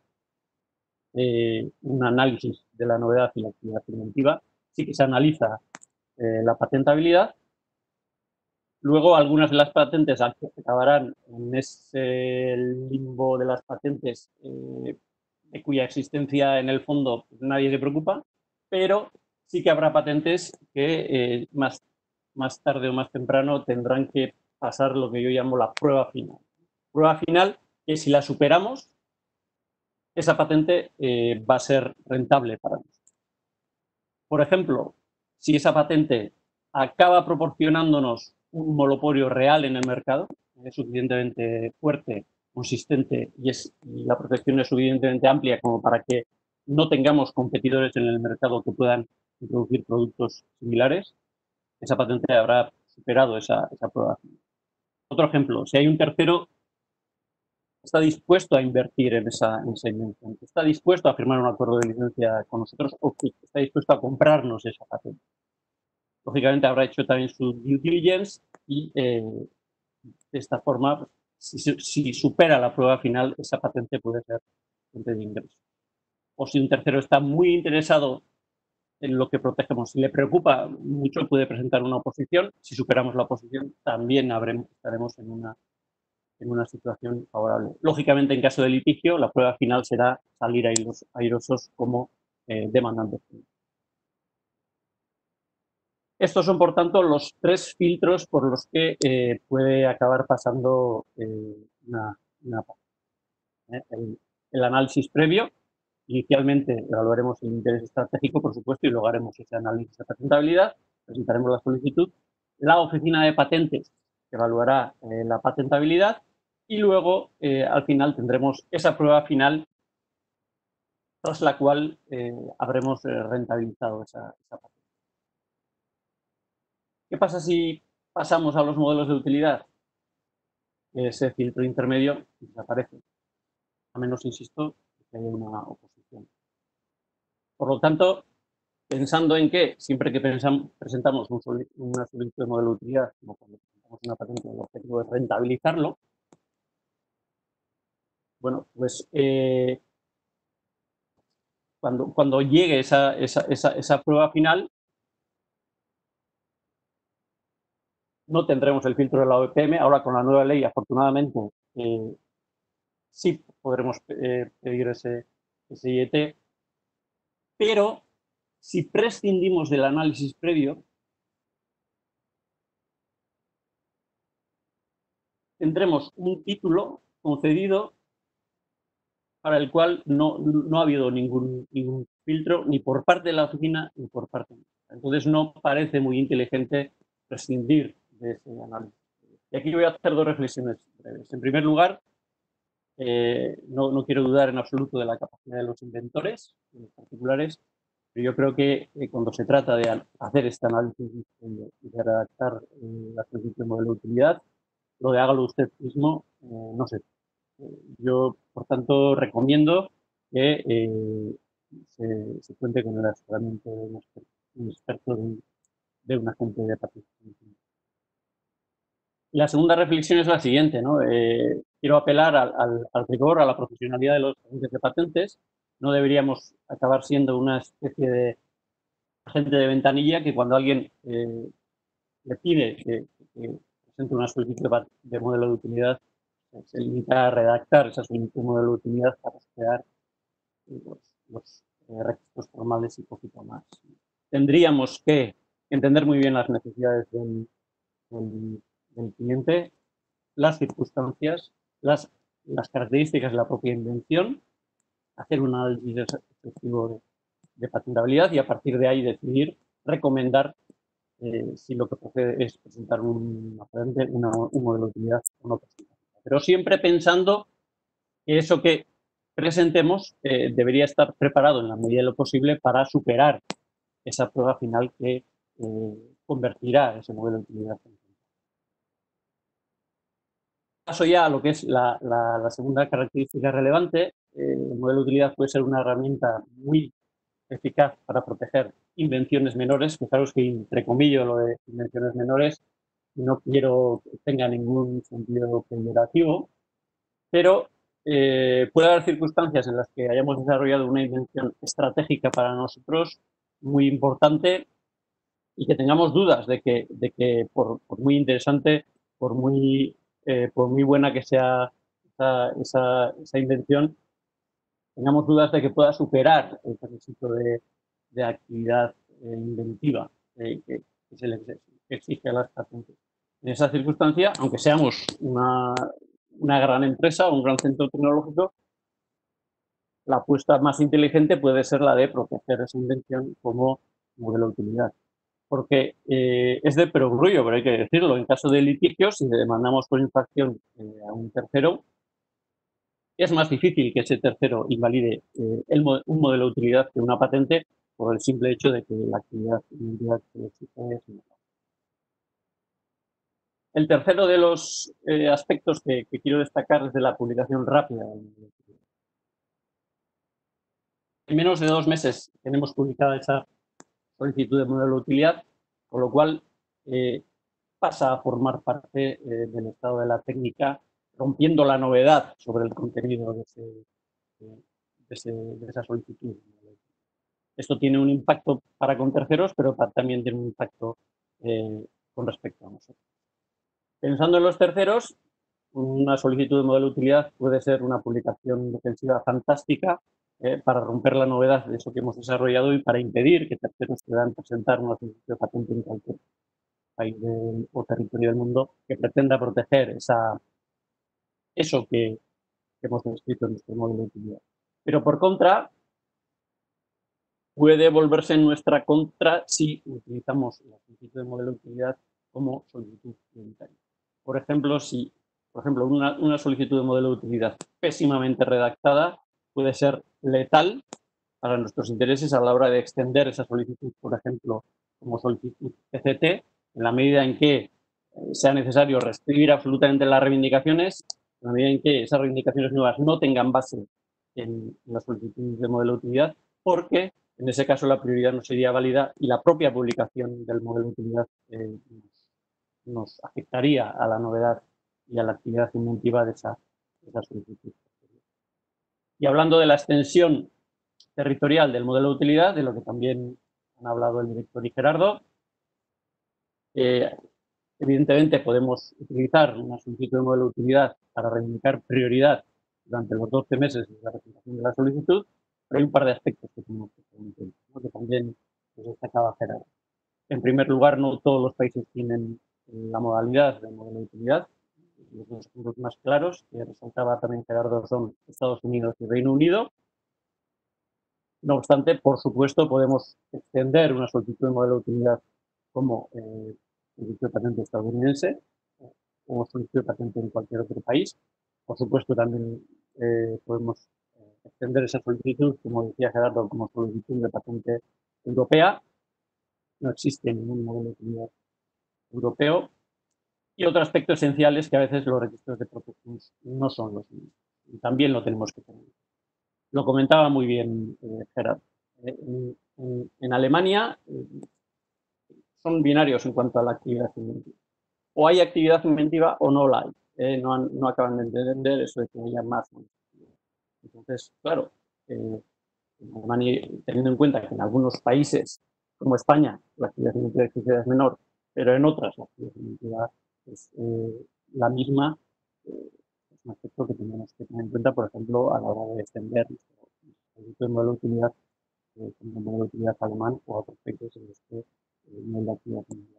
un análisis de la novedad y la actividad inventiva, sí que se analiza la patentabilidad. Luego, algunas de las patentes acabarán en ese limbo de las patentes de cuya existencia en el fondo nadie se preocupa, pero sí que habrá patentes que más tarde o más temprano tendrán que pasar lo que yo llamo la prueba final. Prueba final que si la superamos, esa patente va a ser rentable para nosotros. Por ejemplo, si esa patente acaba proporcionándonos un monopolio real en el mercado, es suficientemente fuerte, consistente y la protección es suficientemente amplia como para que no tengamos competidores en el mercado que puedan introducir productos similares, esa patente habrá superado esa prueba. Otro ejemplo, si hay un tercero está dispuesto a invertir en esa invención, está dispuesto a firmar un acuerdo de licencia con nosotros o que está dispuesto a comprarnos esa patente. Lógicamente habrá hecho también su due diligence y de esta forma, si supera la prueba final, esa patente puede ser fuente de ingreso. O si un tercero está muy interesado en lo que protegemos, si le preocupa mucho, puede presentar una oposición. Si superamos la oposición, también estaremos en una situación favorable. Lógicamente, en caso de litigio, la prueba final será salir airosos como demandantes. Estos son, por tanto, los 3 filtros por los que puede acabar pasando una patente. El análisis previo. Inicialmente evaluaremos el interés estratégico, por supuesto, y luego haremos ese análisis de patentabilidad, presentaremos la solicitud. La oficina de patentes evaluará la patentabilidad y luego, al final, tendremos esa prueba final tras la cual habremos rentabilizado esa patente. ¿Qué pasa si pasamos a los modelos de utilidad? Ese filtro intermedio desaparece, a menos, insisto, que haya una oposición. Por lo tanto, pensando en que siempre que presentamos una solicitud de modelo de utilidad, como cuando presentamos una patente, el objetivo es rentabilizarlo, bueno, pues cuando llegue esa prueba final, no tendremos el filtro de la OEPM. Ahora, con la nueva ley, afortunadamente, sí podremos pedir ese IET, pero si prescindimos del análisis previo, tendremos un título concedido para el cual no ha habido ningún filtro ni por parte de la oficina ni por parte de nosotros. Entonces no parece muy inteligente prescindir de ese análisis. Y aquí voy a hacer 2 reflexiones breves. En primer lugar, no quiero dudar en absoluto de la capacidad de los inventores, de los particulares, Pero yo creo que cuando se trata de hacer este análisis y de redactar la solicitud de modelo de utilidad, lo de hágalo usted mismo, no sé. Yo, por tanto, recomiendo que se cuente con el asesoramiento de un experto de un agente de patentes. La segunda reflexión es la siguiente, ¿no? Quiero apelar al rigor, a la profesionalidad de los agentes de patentes. No deberíamos acabar siendo una especie de agente de ventanilla que cuando alguien le pide que presente una solicitud de modelo de utilidad, se limita a redactar esa solicitud de modelo de utilidad para crear los requisitos formales y poquito más. Tendríamos que entender muy bien las necesidades del cliente, las circunstancias, las características de la propia invención, hacer un análisis exhaustivo de patentabilidad y a partir de ahí decidir, recomendar si lo que procede es presentar un modelo de utilidad o no presentar. Pero siempre pensando que eso que presentemos debería estar preparado en la medida de lo posible para superar esa prueba final que convertirá ese modelo de utilidad en paso ya a lo que es la segunda característica relevante. El modelo de utilidad puede ser una herramienta muy eficaz para proteger invenciones menores. Fijaros que entrecomillo lo de invenciones menores, no quiero que tenga ningún sentido peyorativo, pero puede haber circunstancias en las que hayamos desarrollado una invención estratégica para nosotros muy importante y que tengamos dudas de que por muy interesante, por muy buena que sea esa invención, tengamos dudas de que pueda superar el requisito de actividad inventiva que se le exige a las patentes. En esa circunstancia, aunque seamos una gran empresa o un gran centro tecnológico, la apuesta más inteligente puede ser la de proteger esa invención como modelo de utilidad. Porque es de perogrullo, pero hay que decirlo. En caso de litigio, si le demandamos por infracción a un tercero, es más difícil que ese tercero invalide un modelo de utilidad que una patente por el simple hecho de que la actividad inventiva que existe es menor. El tercero de los aspectos que quiero destacar es de la publicación rápida. En menos de 2 meses tenemos publicada esa solicitud de modelo de utilidad, con lo cual pasa a formar parte del estado de la técnica, rompiendo la novedad sobre el contenido de esa solicitud. Esto tiene un impacto para con terceros, pero también tiene un impacto con respecto a nosotros. Pensando en los terceros, una solicitud de modelo de utilidad puede ser una publicación defensiva fantástica para romper la novedad de eso que hemos desarrollado y para impedir que terceros puedan presentar una solicitud de patente en cualquier país o territorio del mundo que pretenda proteger eso que hemos descrito en nuestro modelo de utilidad. Pero por contra, puede volverse en nuestra contra si utilizamos la solicitud de modelo de utilidad como solicitud prioritaria. Por ejemplo, una solicitud de modelo de utilidad pésimamente redactada puede ser letal para nuestros intereses a la hora de extender esa solicitud, por ejemplo, como solicitud PCT, en la medida en que sea necesario reescribir absolutamente las reivindicaciones, en la medida en que esas reivindicaciones nuevas no tengan base en la solicitud de modelo de utilidad, porque en ese caso la prioridad no sería válida y la propia publicación del modelo de utilidad nos afectaría a la novedad y a la actividad inventiva de esa solicitud. Y hablando de la extensión territorial del modelo de utilidad, de lo que también han hablado el director y Gerardo, evidentemente podemos utilizar una solicitud de modelo de utilidad para reivindicar prioridad durante los 12 meses de la presentación de la solicitud, pero hay un par de aspectos que tenemos que tener en cuenta, ¿no? Que también destacaba Gerardo. En primer lugar, no todos los países tienen la modalidad de modelo de utilidad. Los dos ejemplos más claros que resaltaba también Gerardo son Estados Unidos y Reino Unido. No obstante, por supuesto, podemos extender una solicitud de modelo de utilidad como solicitud de patente estadounidense o solicitud de patente en cualquier otro país. Por supuesto, también podemos extender esa solicitud, como decía Gerardo, como solicitud de patente europea, no existe ningún modelo de utilidad europeo. Y otro aspecto esencial es que a veces los registros de protección no son los mismos. Y también lo tenemos que tener. Lo comentaba muy bien Gerard. En Alemania son binarios en cuanto a la actividad inventiva. O hay actividad inventiva o no la hay. No acaban de entender eso de que haya más. Entonces, claro, en Alemania, teniendo en cuenta que en algunos países, como España, la actividad inventiva es menor, pero en otras la actividad inventiva es la misma, es un aspecto que tenemos que tener en cuenta, por ejemplo, a la hora de extender el modelo de utilidad, como el modelo de utilidad alemán o otros aspectos en los que no hay la actividad inventiva.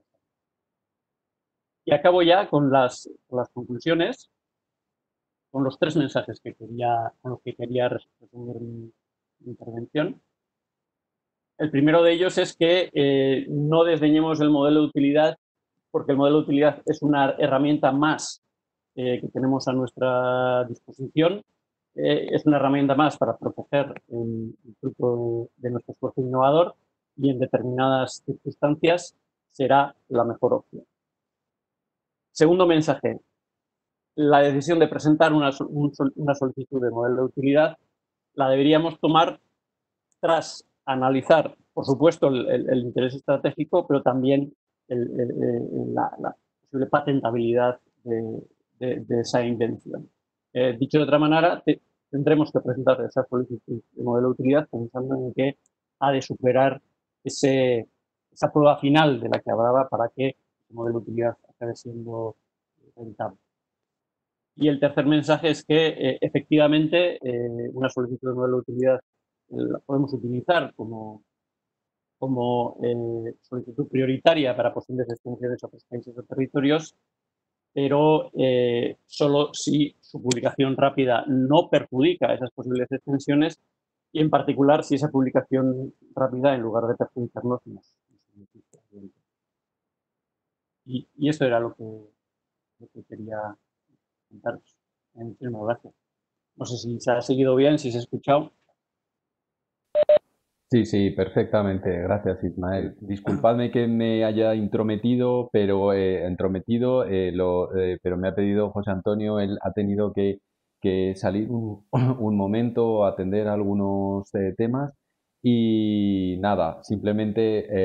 Y acabo ya con las conclusiones, con los 3 mensajes con los que quería resumir mi intervención. El primero de ellos es que no desdeñemos el modelo de utilidad, porque el modelo de utilidad es una herramienta más que tenemos a nuestra disposición. Es una herramienta más para proteger el fruto de nuestro esfuerzo innovador y en determinadas circunstancias será la mejor opción. Segundo mensaje, la decisión de presentar una solicitud de modelo de utilidad la deberíamos tomar tras analizar, por supuesto, el interés estratégico, pero también la posible patentabilidad de esa invención. Dicho de otra manera, tendremos que presentar esa solicitud de modelo de utilidad pensando en que ha de superar esa prueba final de la que hablaba para que el modelo de utilidad acabe siendo rentable. Y el tercer mensaje es que efectivamente una solicitud de modelo de utilidad la podemos utilizar como solicitud prioritaria para posibles extensiones a otros países o territorios, pero solo si su publicación rápida no perjudica esas posibles extensiones y en particular si esa publicación rápida en lugar de perjudicarnos nos beneficia. Y esto era lo que quería comentaros. Muchísimas gracias. No sé si se ha seguido bien, si se ha escuchado. Sí, sí, perfectamente. Gracias, Ismael. Disculpadme que me haya intrometido, pero pero me ha pedido José Antonio, él ha tenido que salir un momento a atender algunos temas y nada, simplemente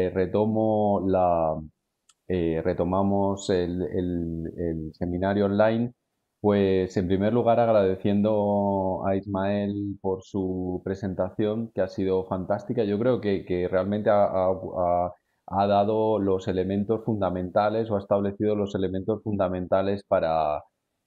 retomamos el seminario online. Pues en primer lugar agradeciendo a Ismael por su presentación, que ha sido fantástica. Yo creo que realmente ha dado los elementos fundamentales o ha establecido los elementos fundamentales para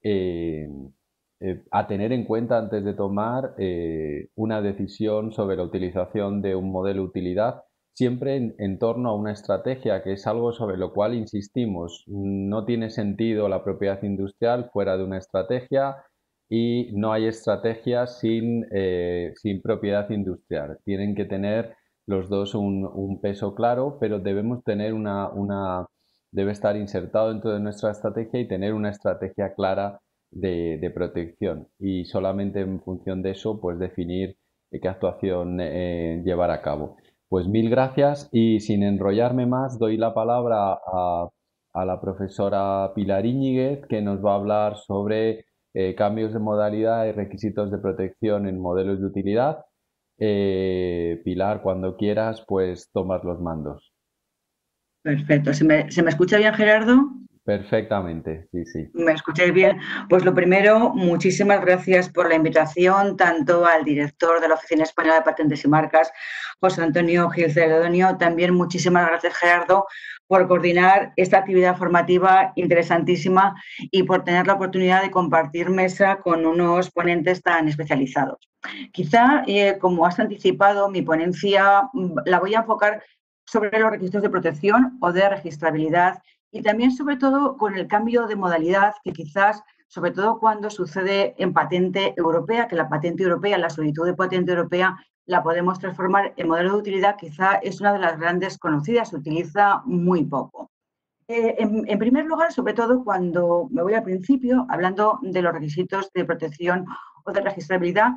a tener en cuenta antes de tomar una decisión sobre la utilización de un modelo de utilidad, siempre en torno a una estrategia, que es algo sobre lo cual insistimos. No tiene sentido la propiedad industrial fuera de una estrategia y no hay estrategia sin propiedad industrial. Tienen que tener los dos un peso claro, pero debemos tener debe estar insertado dentro de nuestra estrategia y tener una estrategia clara de protección. Y solamente en función de eso, pues definir qué actuación llevar a cabo. Pues mil gracias y sin enrollarme más doy la palabra a la profesora Pilar Íñiguez, que nos va a hablar sobre cambios de modalidad y requisitos de protección en modelos de utilidad. Pilar, cuando quieras, pues tomas los mandos. Perfecto. ¿Se me escucha bien, Gerardo? Perfectamente, sí, sí. ¿Me escucháis bien? Pues lo primero, muchísimas gracias por la invitación, tanto al director de la Oficina Española de Patentes y Marcas, José Antonio Gil Celedonio. También muchísimas gracias, Gerardo, por coordinar esta actividad formativa interesantísima y por tener la oportunidad de compartir mesa con unos ponentes tan especializados. Quizá, como has anticipado, mi ponencia la voy a enfocar sobre los requisitos de protección o de registrabilidad y también, sobre todo, con el cambio de modalidad que quizás, sobre todo cuando sucede en patente europea, que la patente europea, la solicitud de patente europea, la podemos transformar en modelo de utilidad, quizá es una de las grandes conocidas, se utiliza muy poco. En primer lugar, sobre todo cuando me voy al principio, hablando de los requisitos de protección o de registrabilidad,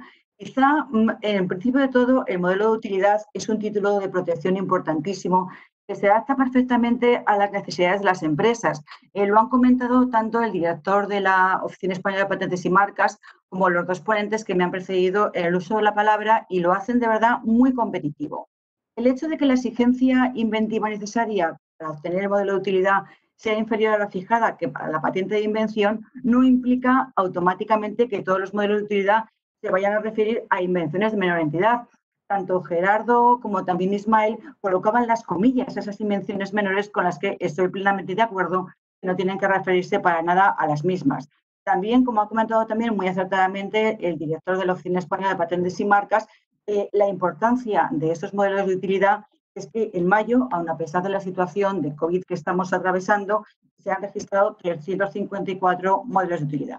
Quizá, en principio de todo, el modelo de utilidad es un título de protección importantísimo que se adapta perfectamente a las necesidades de las empresas. Lo han comentado tanto el director de la Oficina Española de Patentes y Marcas como los dos ponentes que me han precedido en el uso de la palabra, y lo hacen de verdad muy competitivo. El hecho de que la exigencia inventiva necesaria para obtener el modelo de utilidad sea inferior a la fijada que para la patente de invención no implica automáticamente que todos los modelos de utilidad se vayan a referir a invenciones de menor entidad. Tanto Gerardo como también Ismael colocaban las comillas a esas invenciones menores, con las que estoy plenamente de acuerdo, que no tienen que referirse para nada a las mismas. También, como ha comentado también muy acertadamente el director de la Oficina Española de Patentes y Marcas, la importancia de estos modelos de utilidad es que en mayo, aun a pesar de la situación de COVID que estamos atravesando, se han registrado 354 modelos de utilidad.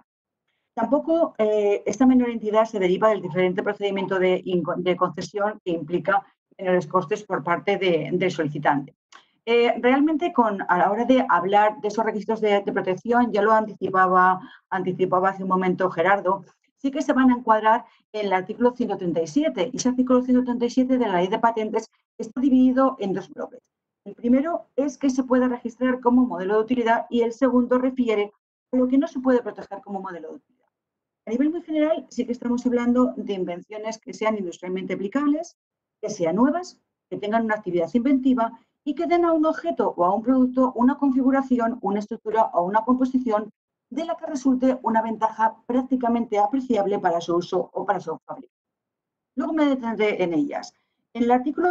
Tampoco esta menor entidad se deriva del diferente procedimiento de concesión que implica menores costes por parte del solicitante. Realmente, a la hora de hablar de esos requisitos de protección, ya lo anticipaba hace un momento Gerardo, sí que se van a encuadrar en el artículo 137. Y ese artículo 137 de la Ley de Patentes está dividido en dos bloques. El primero es que se puede registrar como modelo de utilidad, y el segundo refiere a lo que no se puede proteger como modelo de utilidad. A nivel muy general, sí que estamos hablando de invenciones que sean industrialmente aplicables, que sean nuevas, que tengan una actividad inventiva y que den a un objeto o a un producto una configuración, una estructura o una composición de la que resulte una ventaja prácticamente apreciable para su uso o para su fabricación. Luego me detendré en ellas. En el artículo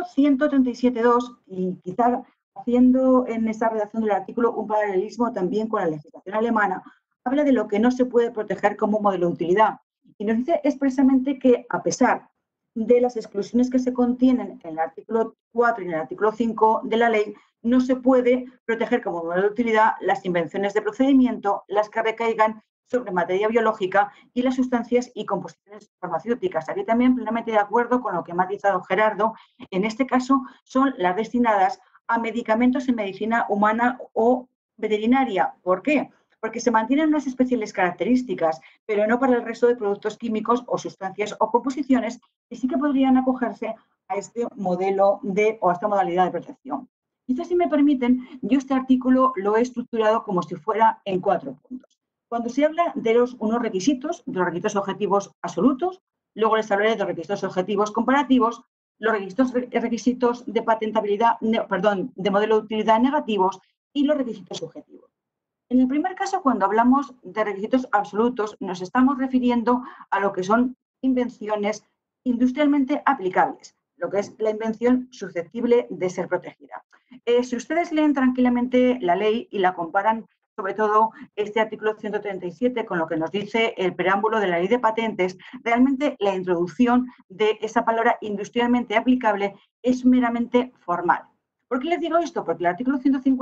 137.2, y quizá haciendo en esta redacción del artículo un paralelismo también con la legislación alemana, habla de lo que no se puede proteger como modelo de utilidad. Y nos dice expresamente que, a pesar de las exclusiones que se contienen en el artículo 4 y en el artículo 5 de la ley, no se puede proteger como modelo de utilidad las invenciones de procedimiento, las que recaigan sobre materia biológica y las sustancias y composiciones farmacéuticas. Aquí también plenamente de acuerdo con lo que ha matizado Gerardo. En este caso son las destinadas a medicamentos en medicina humana o veterinaria. ¿Por qué? Porque se mantienen unas especiales características, pero no para el resto de productos químicos o sustancias o composiciones que sí que podrían acogerse a este modelo o a esta modalidad de protección. Quizás, si me permiten, yo este artículo lo he estructurado como si fuera en 4 puntos. Cuando se habla de los requisitos objetivos absolutos, luego les hablaré de los requisitos objetivos comparativos, los requisitos de patentabilidad, de modelo de utilidad negativos y los requisitos subjetivos. En el primer caso, cuando hablamos de requisitos absolutos, nos estamos refiriendo a lo que son invenciones industrialmente aplicables, lo que es la invención susceptible de ser protegida. Si ustedes leen tranquilamente la ley y la comparan, sobre todo este artículo 137 con lo que nos dice el preámbulo de la Ley de Patentes, realmente la introducción de esa palabra industrialmente aplicable es meramente formal. ¿Por qué les digo esto? Porque el artículo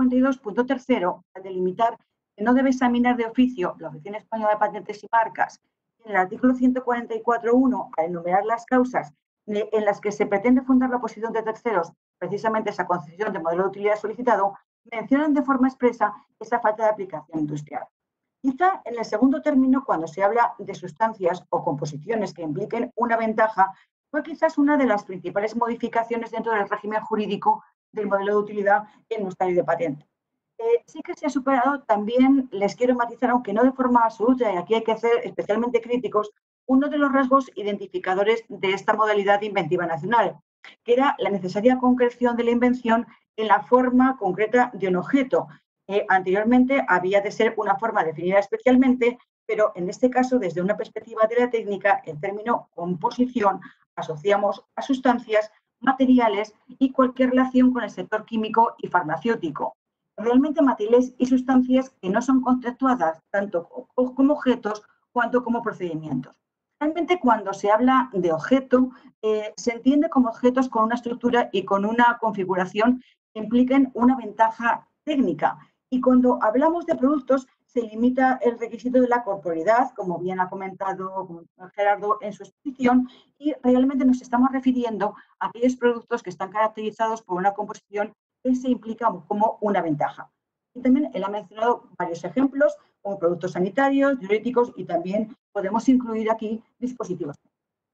152.3, al delimitar que no debe examinar de oficio la Oficina Española de Patentes y Marcas, y en el artículo 144.1, al enumerar las causas en las que se pretende fundar la oposición de terceros, precisamente esa concesión de modelo de utilidad solicitado, mencionan de forma expresa esa falta de aplicación industrial. Quizá en el segundo término, cuando se habla de sustancias o composiciones que impliquen una ventaja, fue quizás una de las principales modificaciones dentro del régimen jurídico del modelo de utilidad en nuestra ley de patente. Sí que se ha superado, también les quiero matizar, aunque no de forma absoluta, y aquí hay que ser especialmente críticos, uno de los rasgos identificadores de esta modalidad inventiva nacional, que era la necesaria concreción de la invención en la forma concreta de un objeto. Anteriormente había de ser una forma definida especialmente, pero en este caso, desde una perspectiva de la técnica, el término composición asociamos a sustancias, materiales y cualquier relación con el sector químico y farmacéutico. Realmente materiales y sustancias que no son conceptuadas tanto como objetos cuanto como procedimientos. Realmente, cuando se habla de objeto, se entiende como objetos con una estructura y con una configuración que impliquen una ventaja técnica. Y cuando hablamos de productos, se limita el requisito de la corporeidad, como bien ha comentado Gerardo en su exposición, y realmente nos estamos refiriendo a aquellos productos que están caracterizados por una composición que se implica como una ventaja. Y también él ha mencionado varios ejemplos, como productos sanitarios, diuréticos, y también podemos incluir aquí dispositivos.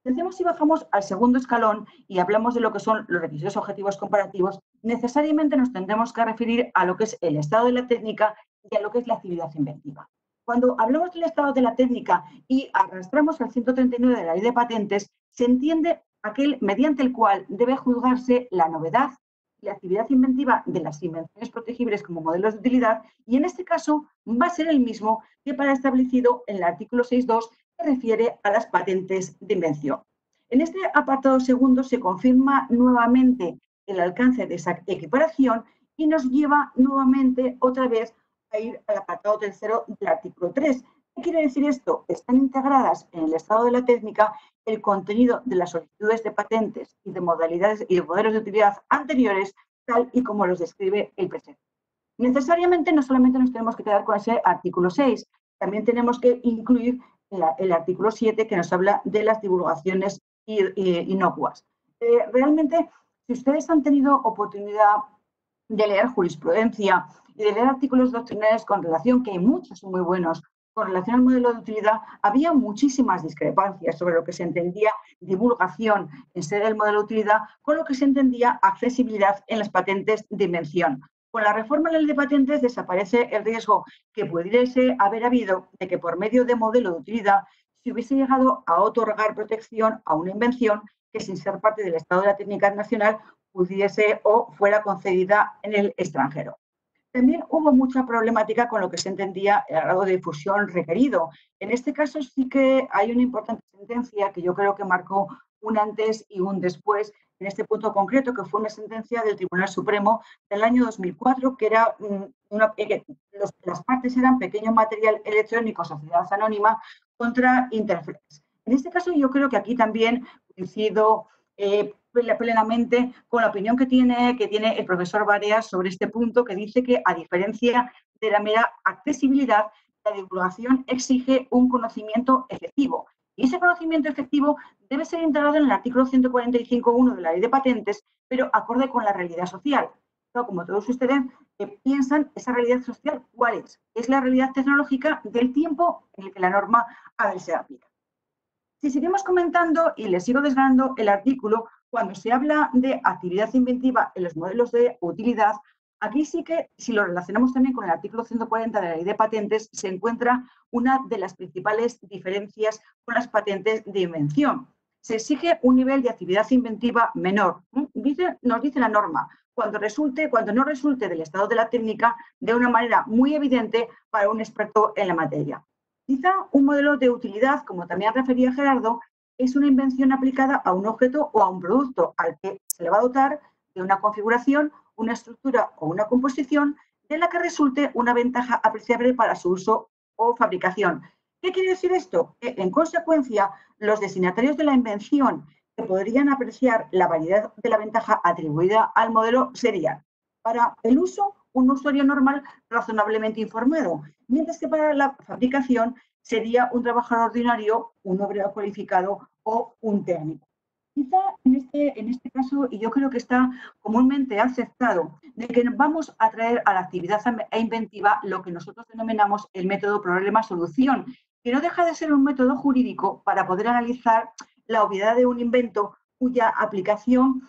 Si hacemos y bajamos al segundo escalón y hablamos de lo que son los requisitos objetivos comparativos, necesariamente nos tendremos que referir a lo que es el estado de la técnica y a lo que es la actividad inventiva. Cuando hablamos del estado de la técnica y arrastramos al 139 de la Ley de Patentes, se entiende aquel mediante el cual debe juzgarse la novedad y la actividad inventiva de las invenciones protegibles como modelos de utilidad, y en este caso va a ser el mismo que para establecido en el artículo 6.2, que refiere a las patentes de invención. En este apartado segundo se confirma nuevamente el alcance de esa equiparación y nos lleva nuevamente otra vez a ir al apartado tercero del artículo 3. ¿Qué quiere decir esto? Están integradas en el estado de la técnica el contenido de las solicitudes de patentes y de modalidades y de modelos de utilidad anteriores, tal y como los describe el presente. Necesariamente no solamente nos tenemos que quedar con ese artículo 6, también tenemos que incluir el artículo 7, que nos habla de las divulgaciones inocuas. Realmente, si ustedes han tenido oportunidad de leer jurisprudencia y de leer artículos doctrinales con relación, que hay muchos muy buenos, con relación al modelo de utilidad, había muchísimas discrepancias sobre lo que se entendía divulgación en sede del modelo de utilidad con lo que se entendía accesibilidad en las patentes de invención. Con la reforma de la Ley de Patentes desaparece el riesgo que pudiese haber habido de que por medio de modelo de utilidad se hubiese llegado a otorgar protección a una invención que, sin ser parte del estado de la técnica nacional, pudiese o fuera concedida en el extranjero. También hubo mucha problemática con lo que se entendía el grado de difusión requerido. En este caso sí que hay una importante sentencia que yo creo que marcó un antes y un después en este punto concreto, que fue una sentencia del Tribunal Supremo del año 2004, que era las partes eran Pequeño Material Electrónico, Sociedad Anónima, contra Interflex. En este caso yo creo que aquí también coincido plenamente con la opinión que tiene el profesor Barea sobre este punto, que dice que, a diferencia de la mera accesibilidad, la divulgación exige un conocimiento efectivo. Y ese conocimiento efectivo debe ser integrado en el artículo 145.1 de la Ley de Patentes, pero acorde con la realidad social. Como todos ustedes piensan, esa realidad social, ¿cuál es? Es la realidad tecnológica del tiempo en el que la norma ha de ser aplicada. Si seguimos comentando y les sigo desgranando el artículo, cuando se habla de actividad inventiva en los modelos de utilidad, aquí sí que, si lo relacionamos también con el artículo 140 de la Ley de Patentes, se encuentra una de las principales diferencias con las patentes de invención. Se exige un nivel de actividad inventiva menor. Nos dice la norma, cuando no resulte del estado de la técnica de una manera muy evidente para un experto en la materia. Quizá un modelo de utilidad, como también refería Gerardo, es una invención aplicada a un objeto o a un producto al que se le va a dotar de una configuración, una estructura o una composición de la que resulte una ventaja apreciable para su uso o fabricación. ¿Qué quiere decir esto? Que, en consecuencia, los destinatarios de la invención que podrían apreciar la validez de la ventaja atribuida al modelo serían, para el uso, un usuario normal razonablemente informado, mientras que para la fabricación sería un trabajador ordinario, un obrero cualificado o un técnico. Quizá en este caso, y yo creo que está comúnmente aceptado, de que vamos a traer a la actividad inventiva lo que nosotros denominamos el método problema-solución, que no deja de ser un método jurídico para poder analizar la obviedad de un invento cuya aplicación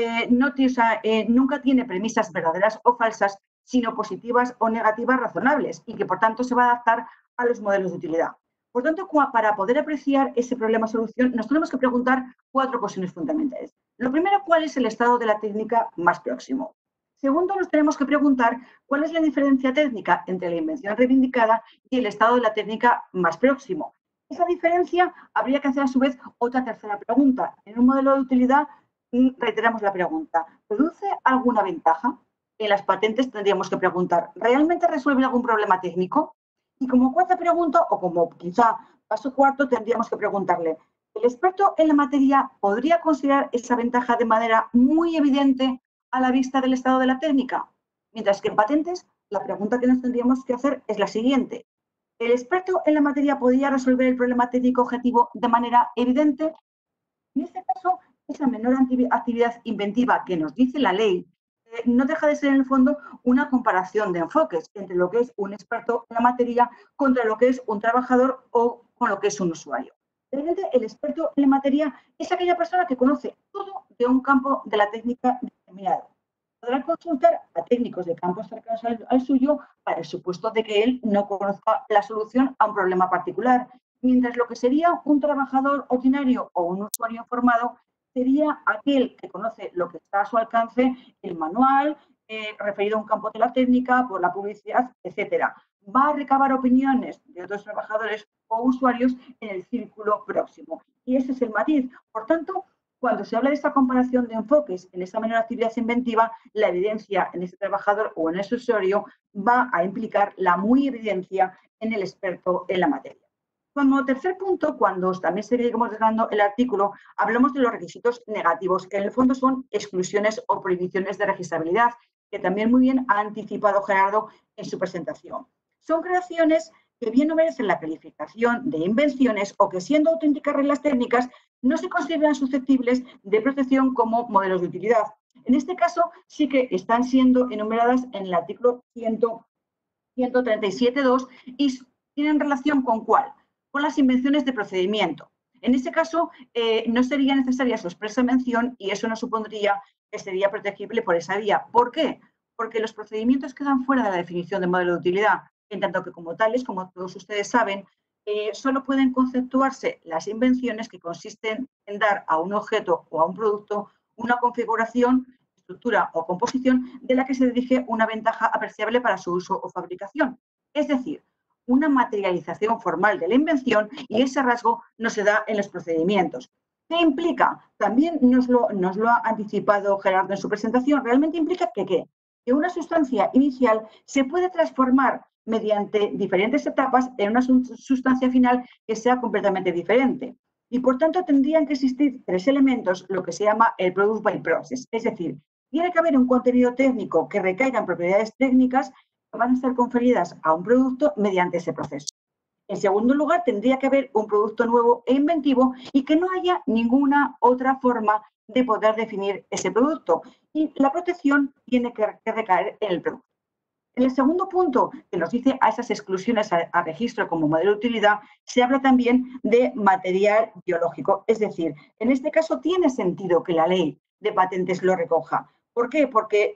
nunca tiene premisas verdaderas o falsas, sino positivas o negativas razonables, y que por tanto se va a adaptar a los modelos de utilidad. Por tanto, para poder apreciar ese problema-solución, nos tenemos que preguntar 4 cuestiones fundamentales. Lo primero, ¿cuál es el estado de la técnica más próximo? Segundo, nos tenemos que preguntar cuál es la diferencia técnica entre la invención reivindicada y el estado de la técnica más próximo. Esa diferencia habría que hacer a su vez otra tercera pregunta. En un modelo de utilidad, reiteramos la pregunta, ¿produce alguna ventaja? En las patentes tendríamos que preguntar, ¿realmente resuelve algún problema técnico? Y como cuarta pregunta, o como quizá paso cuarto, tendríamos que preguntarle, ¿el experto en la materia podría considerar esa ventaja de manera muy evidente a la vista del estado de la técnica? Mientras que en patentes, la pregunta que nos tendríamos que hacer es la siguiente. ¿El experto en la materia podría resolver el problema técnico objetivo de manera evidente? En este caso, esa menor actividad inventiva que nos dice la ley no deja de ser, en el fondo, una comparación de enfoques entre lo que es un experto en la materia contra lo que es un trabajador o con lo que es un usuario. Realmente el experto en la materia es aquella persona que conoce todo de un campo de la técnica determinado. Podrá consultar a técnicos de campos cercanos al suyo para el supuesto de que él no conozca la solución a un problema particular, mientras lo que sería un trabajador ordinario o un usuario informado sería aquel que conoce lo que está a su alcance, el manual, referido a un campo de la técnica, por la publicidad, etcétera. Va a recabar opiniones de otros trabajadores o usuarios en el círculo próximo. Y ese es el matiz. Por tanto, cuando se habla de esta comparación de enfoques en esa menor actividad inventiva, la evidencia en ese trabajador o en ese usuario va a implicar la muy evidencia en el experto en la materia. Como tercer punto, cuando también seguimos desgranando el artículo, hablamos de los requisitos negativos, que en el fondo son exclusiones o prohibiciones de registrabilidad, que también muy bien ha anticipado Gerardo en su presentación. Son creaciones que bien no merecen la calificación de invenciones o que, siendo auténticas reglas técnicas, no se consideran susceptibles de protección como modelos de utilidad. En este caso, sí que están siendo enumeradas en el artículo 137.2 y tienen relación con ¿cuál? Con las invenciones de procedimiento. En este caso, no sería necesaria su expresa mención y eso no supondría que sería protegible por esa vía. ¿Por qué? Porque los procedimientos quedan fuera de la definición de modelo de utilidad, en tanto que como tales, como todos ustedes saben, solo pueden conceptuarse las invenciones que consisten en dar a un objeto o a un producto una configuración, estructura o composición de la que se dirige una ventaja apreciable para su uso o fabricación. Es decir, una materialización formal de la invención y ese rasgo no se da en los procedimientos. ¿Qué implica? También nos lo ha anticipado Gerardo en su presentación. Realmente implica que una sustancia inicial se puede transformar mediante diferentes etapas en una sustancia final que sea completamente diferente. Y por tanto tendrían que existir tres elementos, lo que se llama el product by process. Es decir, tiene que haber un contenido técnico que recaiga en propiedades técnicas que van a ser conferidas a un producto mediante ese proceso. En segundo lugar, tendría que haber un producto nuevo e inventivo y que no haya ninguna otra forma de poder definir ese producto. Y la protección tiene que recaer en el producto. En el segundo punto, que nos dice a esas exclusiones a registro como modelo de utilidad, se habla también de material biológico. Es decir, en este caso tiene sentido que la ley de patentes lo recoja. ¿Por qué? Porque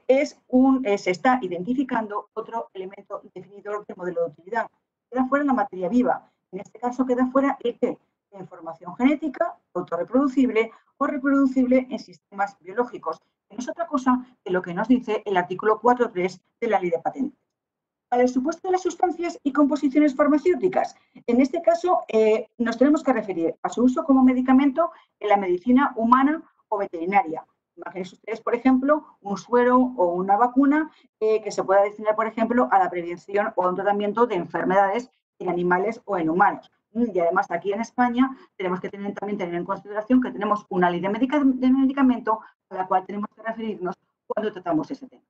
se está identificando otro elemento definidor del modelo de utilidad. Queda fuera la materia viva. En este caso queda fuera la información genética, autorreproducible o reproducible en sistemas biológicos, que no es otra cosa que lo que nos dice el artículo 4.3 de la Ley de Patentes. Para el supuesto de las sustancias y composiciones farmacéuticas, en este caso nos tenemos que referir a su uso como medicamento en la medicina humana o veterinaria. Imagínense ustedes, por ejemplo, un suero o una vacuna que se pueda destinar, por ejemplo, a la prevención o a un tratamiento de enfermedades en animales o en humanos. Y además aquí en España tenemos que también tener en consideración que tenemos una ley de medicamento a la cual tenemos que referirnos cuando tratamos ese tema.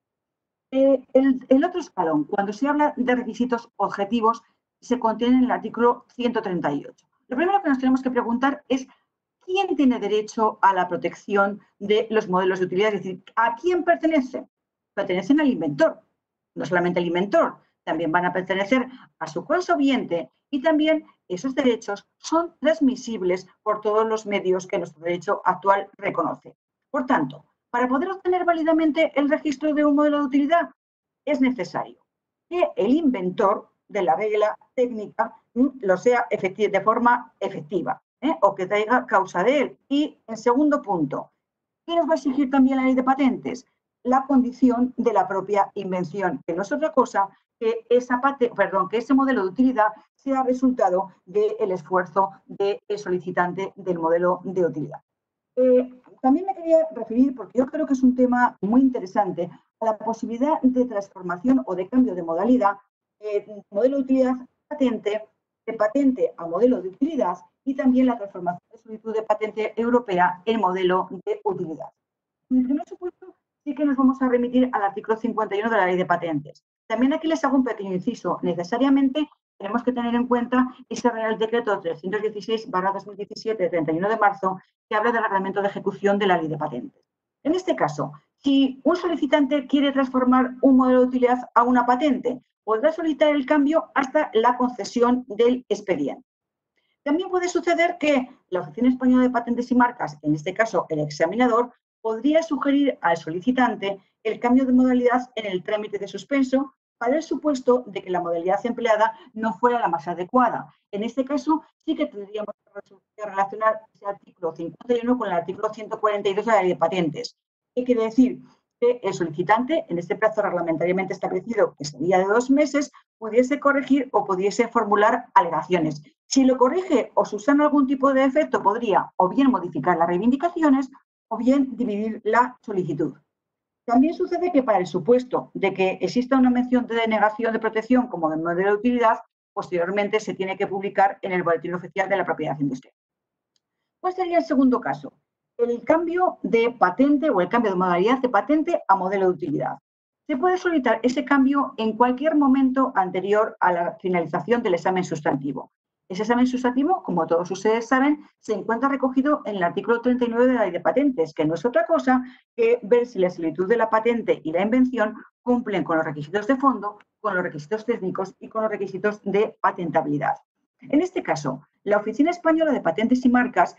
El otro escalón, cuando se habla de requisitos objetivos, se contiene en el artículo 138. Lo primero que nos tenemos que preguntar es ¿quién tiene derecho a la protección de los modelos de utilidad? Es decir, ¿a quién pertenecen? Pertenecen al inventor. No solamente al inventor, también van a pertenecer a su consobiente y también esos derechos son transmisibles por todos los medios que nuestro derecho actual reconoce. Por tanto, para poder obtener válidamente el registro de un modelo de utilidad, es necesario que el inventor de la regla técnica lo sea de forma efectiva o que traiga causa de él. Y en segundo punto, ¿qué nos va a exigir también la ley de patentes? La condición de la propia invención, que no es otra cosa que ese modelo de utilidad sea resultado del esfuerzo del solicitante del modelo de utilidad. También me quería referir, porque yo creo que es un tema muy interesante, a la posibilidad de transformación o de cambio de modalidad, modelo de utilidad de patente a modelo de utilidad y también la transformación de solicitud de patente europea en modelo de utilidad. En el primer supuesto, sí que nos vamos a remitir al artículo 51 de la Ley de Patentes. También aquí les hago un pequeño inciso. Necesariamente tenemos que tener en cuenta ese Real Decreto 316/2017, de 31 de marzo, que habla del reglamento de ejecución de la Ley de Patentes. En este caso, si un solicitante quiere transformar un modelo de utilidad a una patente, podrá solicitar el cambio hasta la concesión del expediente. También puede suceder que la Oficina Española de Patentes y Marcas, en este caso el examinador, podría sugerir al solicitante el cambio de modalidad en el trámite de suspenso para el supuesto de que la modalidad empleada no fuera la más adecuada. En este caso, sí que tendríamos que relacionar ese artículo 51 con el artículo 142 de la Ley de Patentes. ¿Qué quiere decir? Que el solicitante, en este plazo reglamentariamente establecido, que sería de 2 meses, pudiese corregir o pudiese formular alegaciones. Si lo corrige o subsana algún tipo de defecto, podría o bien modificar las reivindicaciones o bien dividir la solicitud. También sucede que para el supuesto de que exista una mención de denegación de protección como de modelo de utilidad, posteriormente se tiene que publicar en el Boletín Oficial de la Propiedad Industrial. ¿Cuál sería el segundo caso? El cambio de patente o el cambio de modalidad de patente a modelo de utilidad. Se puede solicitar ese cambio en cualquier momento anterior a la finalización del examen sustantivo. Ese examen sustantivo, como todos ustedes saben, se encuentra recogido en el artículo 39 de la Ley de Patentes, que no es otra cosa que ver si la solicitud de la patente y la invención cumplen con los requisitos de fondo, con los requisitos técnicos y con los requisitos de patentabilidad. En este caso, la Oficina Española de Patentes y Marcas,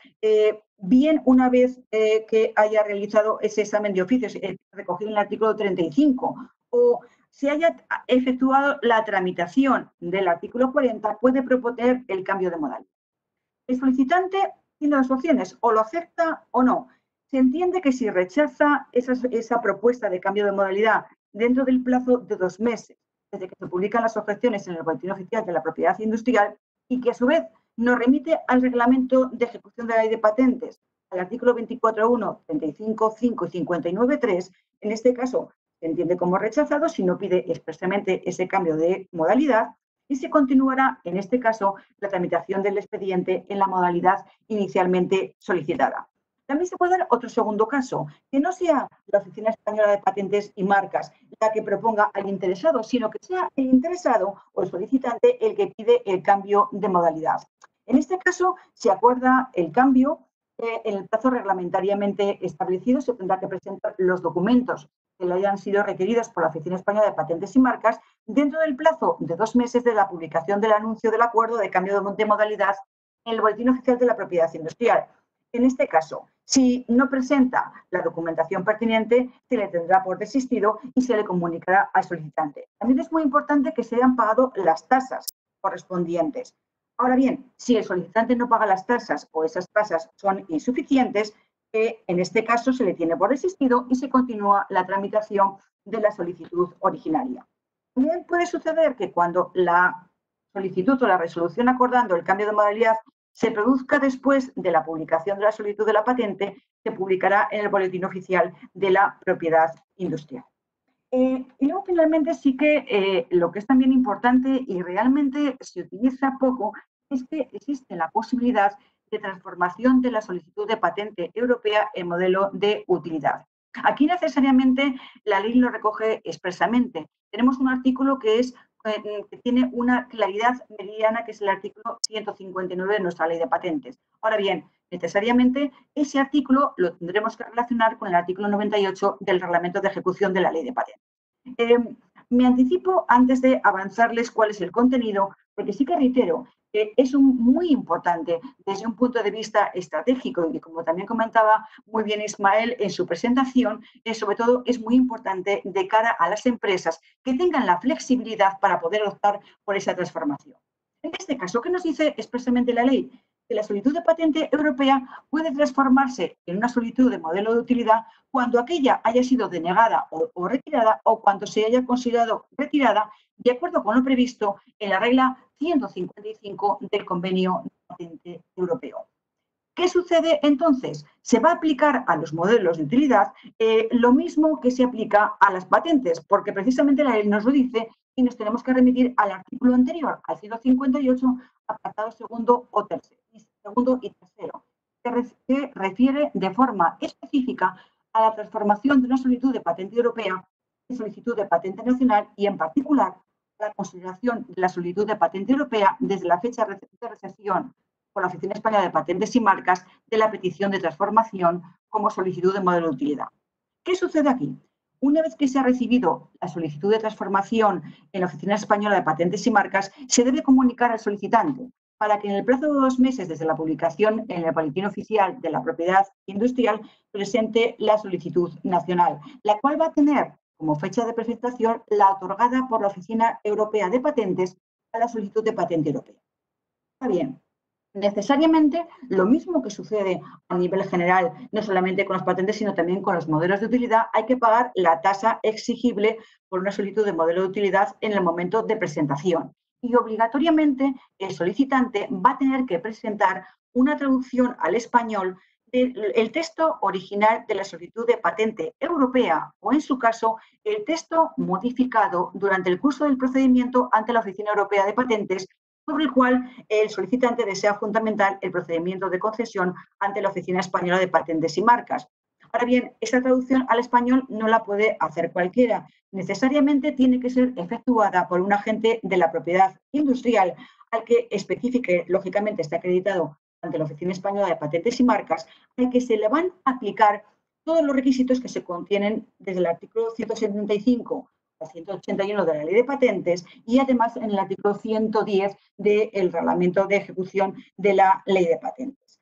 bien una vez que haya realizado ese examen de oficios recogido en el artículo 35 o se haya efectuado la tramitación del artículo 40, puede proponer el cambio de modalidad. El solicitante tiene dos opciones, o lo acepta o no. Se entiende que si rechaza esa propuesta de cambio de modalidad dentro del plazo de 2 meses, desde que se publican las objeciones en el Boletín Oficial de la Propiedad Industrial, y que a su vez nos remite al Reglamento de Ejecución de la Ley de Patentes, al artículo 24.1, 35.5 y 59.3, en este caso se entiende como rechazado si no pide expresamente ese cambio de modalidad y se continuará, en este caso, la tramitación del expediente en la modalidad inicialmente solicitada. También se puede dar otro segundo caso, que no sea la Oficina Española de Patentes y Marcas la que proponga al interesado, sino que sea el interesado o el solicitante el que pide el cambio de modalidad. En este caso, se acuerda el cambio en el plazo reglamentariamente establecido, se tendrá que presentar los documentos que le hayan sido requeridos por la Oficina Española de Patentes y Marcas dentro del plazo de 2 meses de la publicación del anuncio del acuerdo de cambio de modalidad en el Boletín Oficial de la Propiedad Industrial. En este caso, si no presenta la documentación pertinente, se le tendrá por desistido y se le comunicará al solicitante. También es muy importante que se hayan pagado las tasas correspondientes. Ahora bien, si el solicitante no paga las tasas o esas tasas son insuficientes, en este caso se le tiene por desistido y se continúa la tramitación de la solicitud originaria. También puede suceder que cuando la solicitud o la resolución acordando el cambio de modalidad se produzca después de la publicación de la solicitud de la patente, se publicará en el Boletín Oficial de la Propiedad Industrial. Y luego, finalmente, sí que lo que es también importante y realmente se utiliza poco es que existe la posibilidad de transformación de la solicitud de patente europea en modelo de utilidad. Aquí necesariamente la ley lo recoge expresamente. Tenemos un artículo que tiene una claridad meridiana, que es el artículo 159 de nuestra Ley de Patentes. Ahora bien, necesariamente ese artículo lo tendremos que relacionar con el artículo 98 del Reglamento de Ejecución de la Ley de Patentes. Me anticipo antes de avanzarles cuál es el contenido, porque sí que reitero que es muy importante desde un punto de vista estratégico y como también comentaba muy bien Ismael en su presentación, sobre todo es muy importante de cara a las empresas que tengan la flexibilidad para poder optar por esa transformación. En este caso, ¿qué nos dice expresamente la ley? Que la solicitud de patente europea puede transformarse en una solicitud de modelo de utilidad cuando aquella haya sido denegada o retirada o cuando se haya considerado retirada de acuerdo con lo previsto en la regla 155 del Convenio de Patente Europeo. ¿Qué sucede entonces? Se va a aplicar a los modelos de utilidad lo mismo que se aplica a las patentes, porque precisamente la ley nos lo dice y nos tenemos que remitir al artículo anterior, al 158, apartado segundo y tercero, que refiere de forma específica a la transformación de una solicitud de patente europea en solicitud de patente nacional y, en particular, la consideración de la solicitud de patente europea desde la fecha de recepción por la Oficina Española de Patentes y Marcas de la petición de transformación como solicitud de modelo de utilidad. ¿Qué sucede aquí? Una vez que se ha recibido la solicitud de transformación en la Oficina Española de Patentes y Marcas, se debe comunicar al solicitante para que en el plazo de 2 meses desde la publicación en el Boletín Oficial de la Propiedad Industrial presente la solicitud nacional, la cual va a tener como fecha de presentación la otorgada por la Oficina Europea de Patentes a la solicitud de patente europea. Está bien. Necesariamente, lo mismo que sucede a nivel general, no solamente con las patentes, sino también con los modelos de utilidad, hay que pagar la tasa exigible por una solicitud de modelo de utilidad en el momento de presentación. Y obligatoriamente el solicitante va a tener que presentar una traducción al español del texto original de la solicitud de patente europea o, en su caso, el texto modificado durante el curso del procedimiento ante la Oficina Europea de Patentes, sobre el cual el solicitante desea fundamentar el procedimiento de concesión ante la Oficina Española de Patentes y Marcas. Ahora bien, esta traducción al español no la puede hacer cualquiera. Necesariamente tiene que ser efectuada por un agente de la propiedad industrial al que especifique, lógicamente está acreditado ante la Oficina Española de Patentes y Marcas, al que se le van a aplicar todos los requisitos que se contienen desde el artículo 175 al 181 de la Ley de Patentes y además en el artículo 110 del Reglamento de Ejecución de la Ley de Patentes.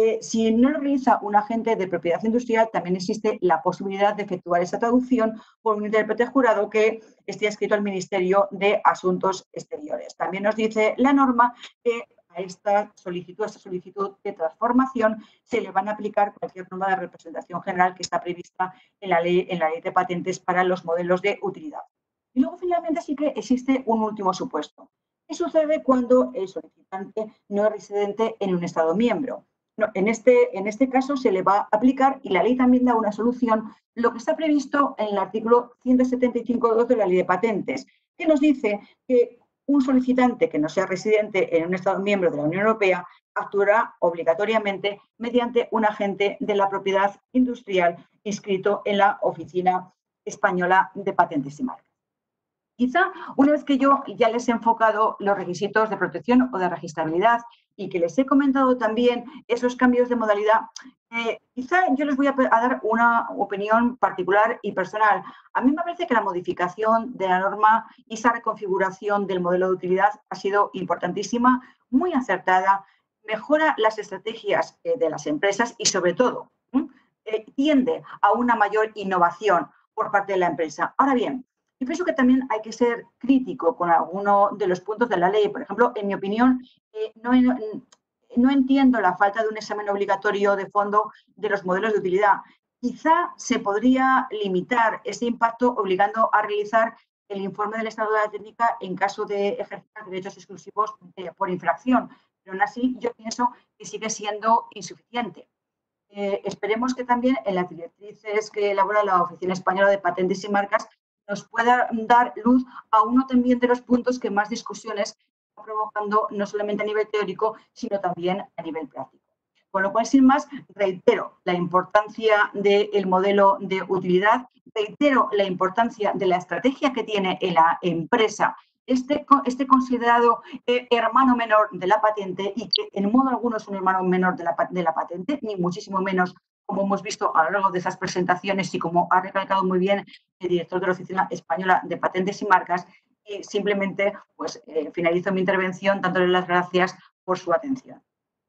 Si no lo realiza un agente de propiedad industrial, también existe la posibilidad de efectuar esa traducción por un intérprete jurado que esté adscrito al Ministerio de Asuntos Exteriores. También nos dice la norma que a esta solicitud de transformación se le van a aplicar cualquier norma de representación general que está prevista en la ley de patentes para los modelos de utilidad. Y luego, finalmente, sí que existe un último supuesto. ¿Qué sucede cuando el solicitante no es residente en un Estado miembro? No, en este caso se le va a aplicar, y la ley también da una solución, lo que está previsto en el artículo 175.2 de la Ley de Patentes, que nos dice que un solicitante que no sea residente en un Estado miembro de la Unión Europea actuará obligatoriamente mediante un agente de la propiedad industrial inscrito en la Oficina Española de Patentes y Marcas. Quizá una vez que yo ya les he enfocado los requisitos de protección o de registrabilidad y que les he comentado también esos cambios de modalidad, quizá yo les voy a dar una opinión particular y personal. A mí me parece que la modificación de la norma y esa reconfiguración del modelo de utilidad ha sido importantísima, muy acertada, mejora las estrategias de las empresas y, sobre todo, tiende a una mayor innovación por parte de la empresa. Ahora bien, yo pienso que también hay que ser crítico con alguno de los puntos de la ley. Por ejemplo, en mi opinión, no entiendo la falta de un examen obligatorio de fondo de los modelos de utilidad. Quizá se podría limitar ese impacto obligando a realizar el informe del estado de la técnica en caso de ejercer derechos exclusivos por infracción. Pero aún así, yo pienso que sigue siendo insuficiente. Esperemos que también en las directrices que elabora la Oficina Española de Patentes y Marcas nos pueda dar luz a uno también de los puntos que más discusiones está provocando, no solamente a nivel teórico, sino también a nivel práctico. Con lo cual, sin más, reitero la importancia del modelo de utilidad, reitero la importancia de la estrategia que tiene la empresa, este considerado hermano menor de la patente y que en modo alguno es un hermano menor de la patente, ni muchísimo menos, como hemos visto a lo largo de esas presentaciones y como ha recalcado muy bien el director de la Oficina Española de Patentes y Marcas. Y simplemente pues, finalizo mi intervención dándole las gracias por su atención.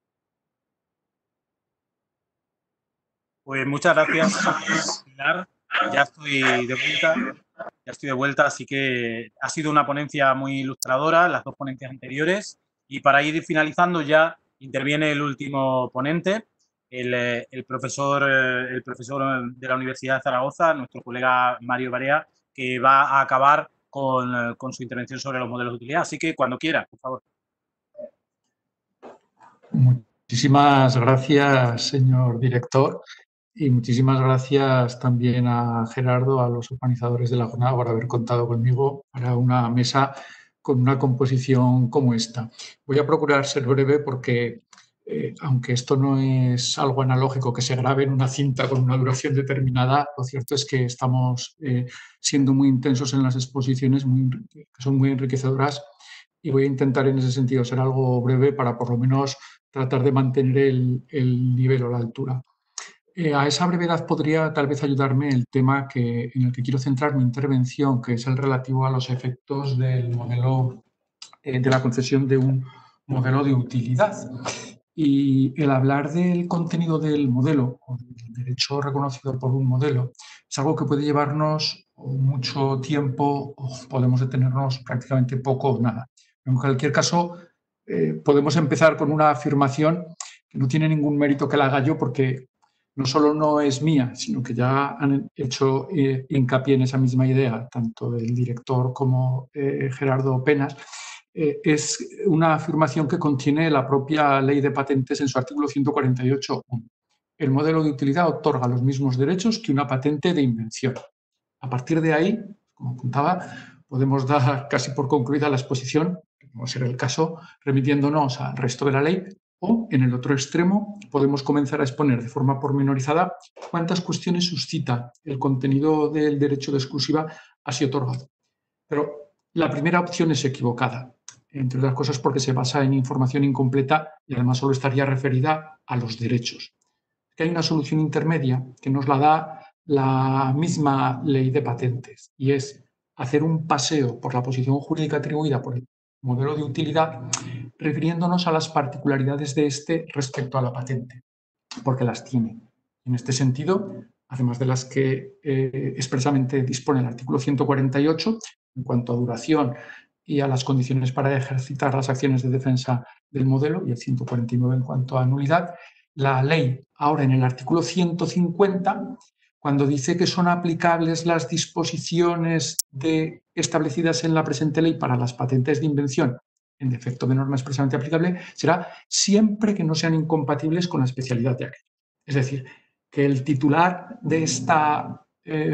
Pues muchas gracias, Pilar. Ya estoy de vuelta, así que ha sido una ponencia muy ilustradora, las dos ponencias anteriores. Y para ir finalizando ya interviene el último ponente, el profesor de la Universidad de Zaragoza, nuestro colega Mario Barea, que va a acabar con su intervención sobre los modelos de utilidad. Así que cuando quiera, por favor. Muchísimas gracias, señor director, y muchísimas gracias también a Gerardo, a los organizadores de la jornada, por haber contado conmigo para una mesa con una composición como esta. Voy a procurar ser breve porque aunque esto no es algo analógico que se grabe en una cinta con una duración determinada, lo cierto es que estamos siendo muy intensos en las exposiciones, que son muy enriquecedoras, y voy a intentar en ese sentido ser algo breve para por lo menos tratar de mantener el nivel o la altura. A esa brevedad podría tal vez ayudarme el tema en el que quiero centrar mi intervención, que es el relativo a los efectos del modelo de la concesión de un modelo de utilidad. Y el hablar del contenido del modelo o del derecho reconocido por un modelo es algo que puede llevarnos mucho tiempo o podemos detenernos prácticamente poco o nada. En cualquier caso, podemos empezar con una afirmación que no tiene ningún mérito que la haga yo, porque no solo no es mía, sino que ya han hecho hincapié en esa misma idea, tanto el director como Gerardo Penas. Es una afirmación que contiene la propia Ley de Patentes en su artículo 148.1. El modelo de utilidad otorga los mismos derechos que una patente de invención. A partir de ahí, como apuntaba, podemos dar casi por concluida la exposición, como será el caso, remitiéndonos al resto de la ley, o en el otro extremo podemos comenzar a exponer de forma pormenorizada cuántas cuestiones suscita el contenido del derecho de exclusiva así otorgado. Pero la primera opción es equivocada, entre otras cosas porque se basa en información incompleta y además solo estaría referida a los derechos. Que hay una solución intermedia que nos la da la misma Ley de Patentes, y es hacer un paseo por la posición jurídica atribuida por el modelo de utilidad, refiriéndonos a las particularidades de este respecto a la patente, porque las tiene. En este sentido, además de las que expresamente dispone el artículo 148, en cuanto a duración y a las condiciones para ejercitar las acciones de defensa del modelo, y el 149 en cuanto a nulidad, la ley, ahora en el artículo 150, cuando dice que son aplicables las disposiciones establecidas en la presente ley para las patentes de invención en defecto de norma expresamente aplicable, será siempre que no sean incompatibles con la especialidad de aquello. Es decir, que el titular de esta,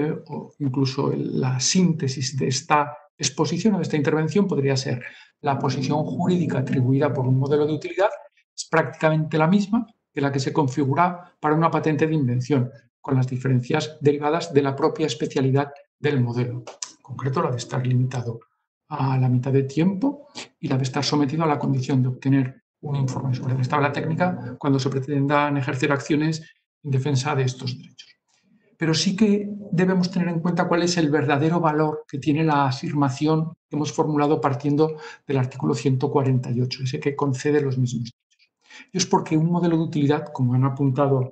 o incluso la síntesis de esta exposición o de esta intervención podría ser: la posición jurídica atribuida por un modelo de utilidad es prácticamente la misma que la que se configura para una patente de invención, con las diferencias derivadas de la propia especialidad del modelo. En concreto, la de estar limitado a la mitad de tiempo y la de estar sometido a la condición de obtener un informe sobre la tabla técnica cuando se pretendan ejercer acciones en defensa de estos derechos. Pero sí que debemos tener en cuenta cuál es el verdadero valor que tiene la afirmación que hemos formulado partiendo del artículo 148, ese que concede los mismos derechos. Y es porque un modelo de utilidad, como han apuntado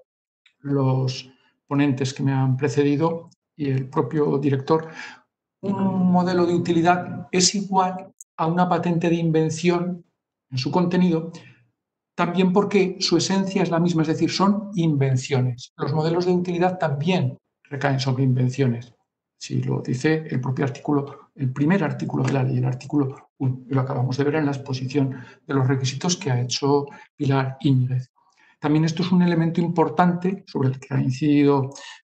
los ponentes que me han precedido y el propio director, un modelo de utilidad es igual a una patente de invención en su contenido, también porque su esencia es la misma, es decir, son invenciones. Los modelos de utilidad también recaen sobre invenciones. Si lo dice el propio artículo, el primer artículo de la ley, el artículo 1, y lo acabamos de ver en la exposición de los requisitos que ha hecho Pilar Íñiguez. También esto es un elemento importante sobre el que ha incidido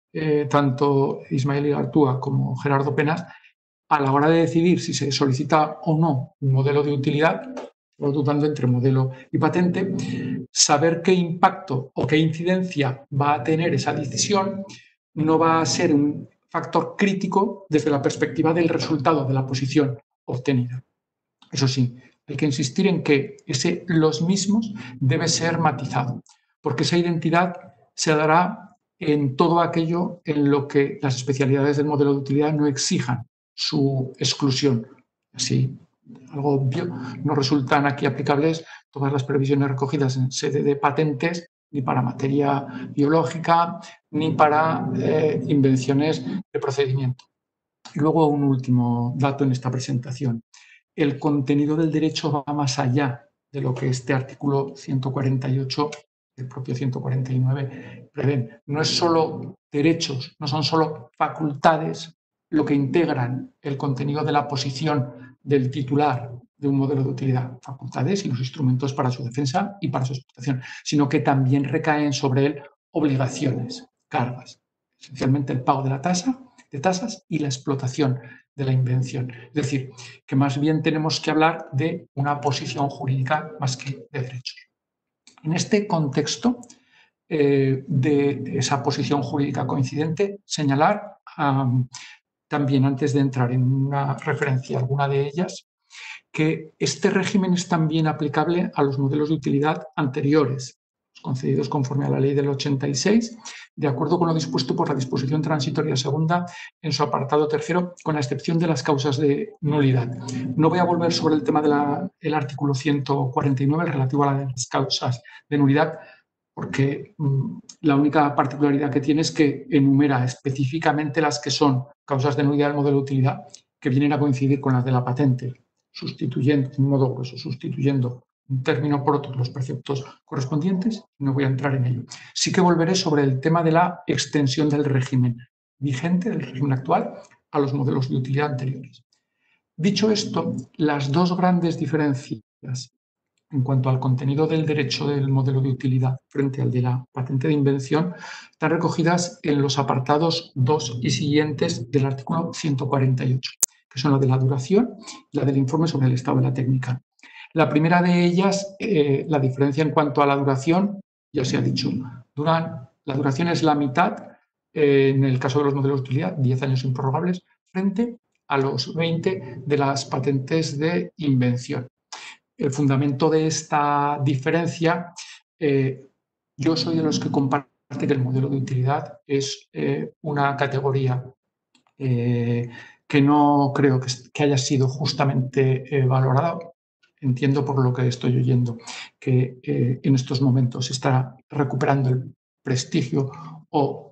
tanto Ismael Igartúa como Gerardo Penas a la hora de decidir si se solicita o no un modelo de utilidad, dudando entre modelo y patente, saber qué impacto o qué incidencia va a tener esa decisión no va a ser un factor crítico desde la perspectiva del resultado de la posición obtenida. Eso sí, hay que insistir en que ese los mismos debe ser matizado, porque esa identidad se dará en todo aquello en lo que las especialidades del modelo de utilidad no exijan su exclusión. Así, algo obvio, no resultan aquí aplicables todas las previsiones recogidas en sede de patentes, ni para materia biológica, ni para invenciones de procedimiento. Y luego un último dato en esta presentación. El contenido del derecho va más allá de lo que este artículo 148, el propio 149, prevén. No es solo derechos, no son solo facultades lo que integran el contenido de la posición del titular de un modelo de utilidad, facultades y los instrumentos para su defensa y para su explotación, sino que también recaen sobre él obligaciones, cargas, esencialmente el pago de tasas y la explotación de la invención. Es decir, que más bien tenemos que hablar de una posición jurídica más que de derechos. En este contexto de esa posición jurídica coincidente, señalar también, antes de entrar en una referencia a alguna de ellas, que este régimen es también aplicable a los modelos de utilidad anteriores, concedidos conforme a la ley del 86, de acuerdo con lo dispuesto por la disposición transitoria segunda en su apartado tercero, con la excepción de las causas de nulidad. No voy a volver sobre el tema del artículo 149 relativo a las causas de nulidad, porque la única particularidad que tiene es que enumera específicamente las que son causas de nulidad del modelo de utilidad que vienen a coincidir con las de la patente, sustituyendo, de un modo grueso, sustituyendo un término por otro los preceptos correspondientes. No voy a entrar en ello. Sí que volveré sobre el tema de la extensión del régimen vigente, del régimen actual, a los modelos de utilidad anteriores. Dicho esto, las dos grandes diferencias en cuanto al contenido del derecho del modelo de utilidad frente al de la patente de invención están recogidas en los apartados 2 y siguientes del artículo 148, que son la de la duración y la del informe sobre el estado de la técnica. La primera de ellas, la diferencia en cuanto a la duración, ya se ha dicho, la duración es la mitad, en el caso de los modelos de utilidad, 10 años improrrogables, frente a los 20 de las patentes de invención. El fundamento de esta diferencia, yo soy de los que comparten que el modelo de utilidad es una categoría que no creo que haya sido justamente valorada. Entiendo por lo que estoy oyendo que en estos momentos se está recuperando el prestigio o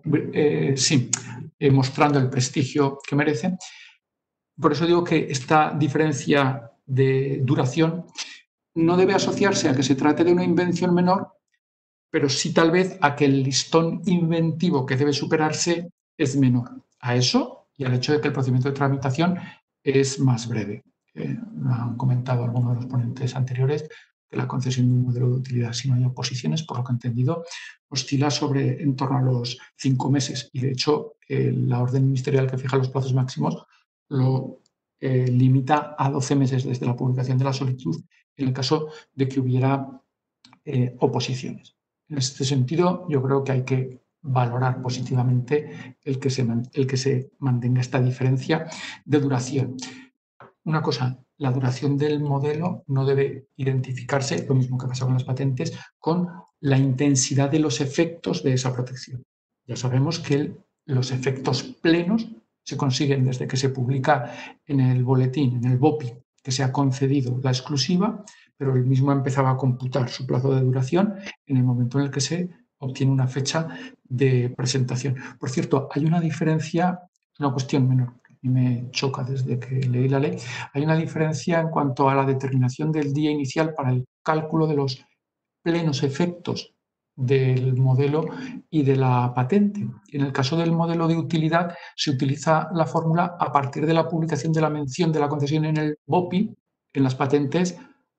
mostrando el prestigio que merece. Por eso digo que esta diferencia de duración no debe asociarse a que se trate de una invención menor, pero sí tal vez a que el listón inventivo que debe superarse es menor. A eso y al hecho de que el procedimiento de tramitación es más breve. Han comentado algunos de los ponentes anteriores que la concesión de un modelo de utilidad, si no hay oposiciones, por lo que he entendido, oscila en torno a los 5 meses. Y de hecho, la orden ministerial que fija los plazos máximos lo limita a 12 meses desde la publicación de la solicitud en el caso de que hubiera oposiciones. En este sentido, yo creo que hay que valorar positivamente el que se mantenga esta diferencia de duración. Una cosa, la duración del modelo no debe identificarse, lo mismo que pasa con las patentes, con la intensidad de los efectos de esa protección. Ya sabemos que los efectos plenos se consiguen desde que se publica en el boletín, en el BOPI, que se ha concedido la exclusiva, pero el mismo empezaba a computar su plazo de duración en el momento en el que se obtiene una fecha de presentación. Por cierto, hay una diferencia, una cuestión menor, y me choca desde que leí la ley, hay una diferencia en cuanto a la determinación del día inicial para el cálculo de los plenos efectos del modelo y de la patente. En el caso del modelo de utilidad se utiliza la fórmula a partir de la publicación de la mención de la concesión en el BOPI, en las patentes,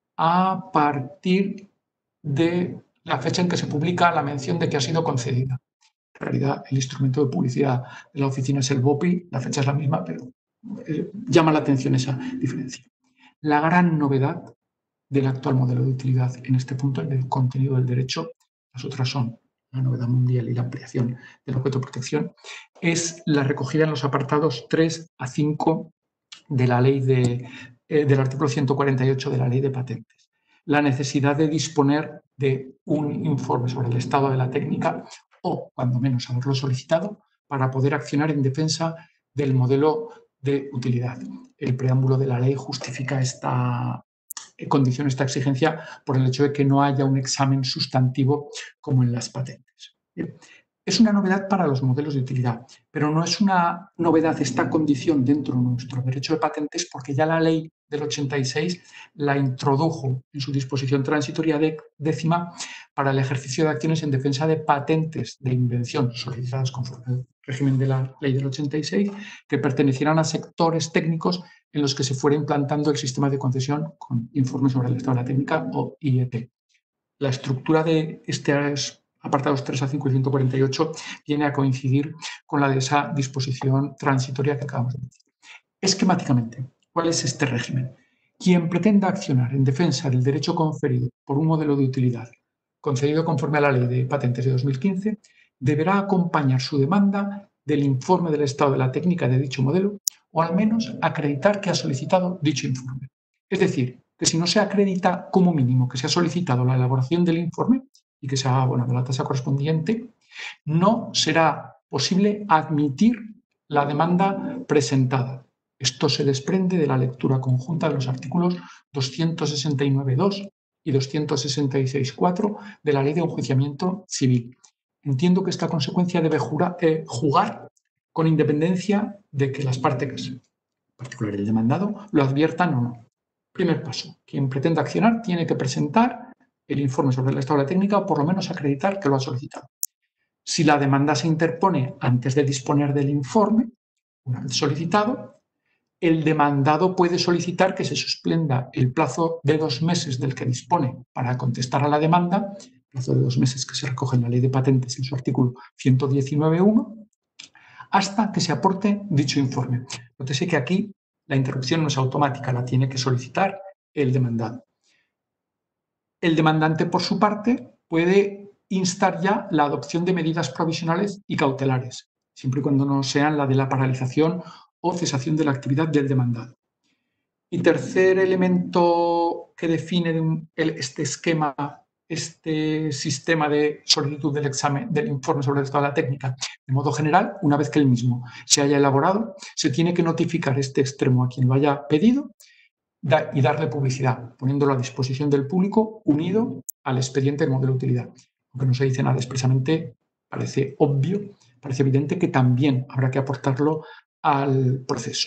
a partir de la fecha en que se publica la mención de que ha sido concedida. En realidad, el instrumento de publicidad de la oficina es el BOPI, la fecha es la misma, pero llama la atención esa diferencia. La gran novedad del actual modelo de utilidad en este punto, el del contenido del derecho, las otras son la novedad mundial y la ampliación del objeto de protección, es la recogida en los apartados 3 a 5 de la ley del artículo 148 de la ley de patentes. La necesidad de disponer de un informe sobre el estado de la técnica o, cuando menos, haberlo solicitado para poder accionar en defensa del modelo de utilidad. El preámbulo de la ley justifica esta condición, esta exigencia, por el hecho de que no haya un examen sustantivo como en las patentes. Bien. Es una novedad para los modelos de utilidad, pero no es una novedad esta condición dentro de nuestro derecho de patentes porque ya la ley del 86 la introdujo en su disposición transitoria décima para el ejercicio de acciones en defensa de patentes de invención solicitadas conforme al régimen de la ley del 86 que pertenecieran a sectores técnicos en los que se fuera implantando el sistema de concesión con informes sobre el estado de la técnica o IET. La estructura de estos apartados 3 a 5 y 148 viene a coincidir con la de esa disposición transitoria que acabamos de decir. Esquemáticamente, ¿cuál es este régimen? Quien pretenda accionar en defensa del derecho conferido por un modelo de utilidad concedido conforme a la Ley de Patentes de 2015 deberá acompañar su demanda del informe del estado de la técnica de dicho modelo o al menos acreditar que ha solicitado dicho informe. Es decir, que si no se acredita como mínimo que se ha solicitado la elaboración del informe, y que se haga abonado la tasa correspondiente, no será posible admitir la demanda presentada. Esto se desprende de la lectura conjunta de los artículos 269.2 y 266.4 de la Ley de Enjuiciamiento Civil. Entiendo que esta consecuencia debe jugar con independencia de que las partes, en particular el demandado, lo adviertan o no. Primer paso, quien pretenda accionar tiene que presentar el informe sobre el estado de la técnica o por lo menos acreditar que lo ha solicitado. Si la demanda se interpone antes de disponer del informe, una vez solicitado, el demandado puede solicitar que se suspenda el plazo de 2 meses del que dispone para contestar a la demanda, plazo de 2 meses que se recoge en la Ley de Patentes en su artículo 119.1, hasta que se aporte dicho informe. Nótese que aquí la interrupción no es automática, la tiene que solicitar el demandado. El demandante, por su parte, puede instar ya la adopción de medidas provisionales y cautelares, siempre y cuando no sean la de la paralización o cesación de la actividad del demandado. Y tercer elemento que define este esquema, este sistema de solicitud del examen, del informe sobre el estado de la técnica, de modo general, una vez que el mismo se haya elaborado, se tiene que notificar este extremo a quien lo haya pedido y darle publicidad, poniéndolo a disposición del público unido al expediente del modelo de utilidad. Aunque no se dice nada expresamente, parece obvio, parece evidente que también habrá que aportarlo al proceso.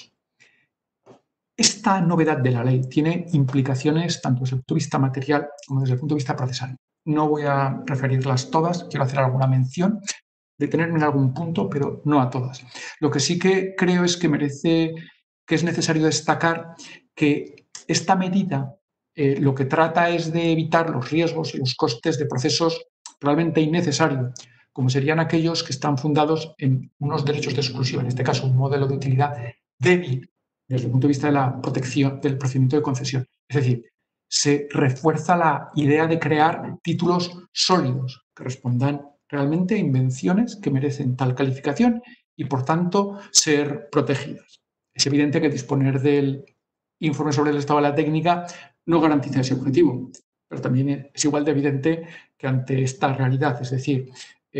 Esta novedad de la ley tiene implicaciones tanto desde el punto de vista material como desde el punto de vista procesal. No voy a referirlas todas, quiero hacer alguna mención, detenerme en algún punto, pero no a todas. Lo que sí que creo es que es necesario destacar que esta medida lo que trata es de evitar los riesgos y los costes de procesos realmente innecesarios, como serían aquellos que están fundados en unos derechos de exclusiva, en este caso un modelo de utilidad débil desde el punto de vista de la protección del procedimiento de concesión. Es decir, se refuerza la idea de crear títulos sólidos que respondan realmente a invenciones que merecen tal calificación y, por tanto, ser protegidas. Es evidente que disponer del informe sobre el estado de la técnica no garantiza ese objetivo, pero también es igual de evidente que ante esta realidad, es decir,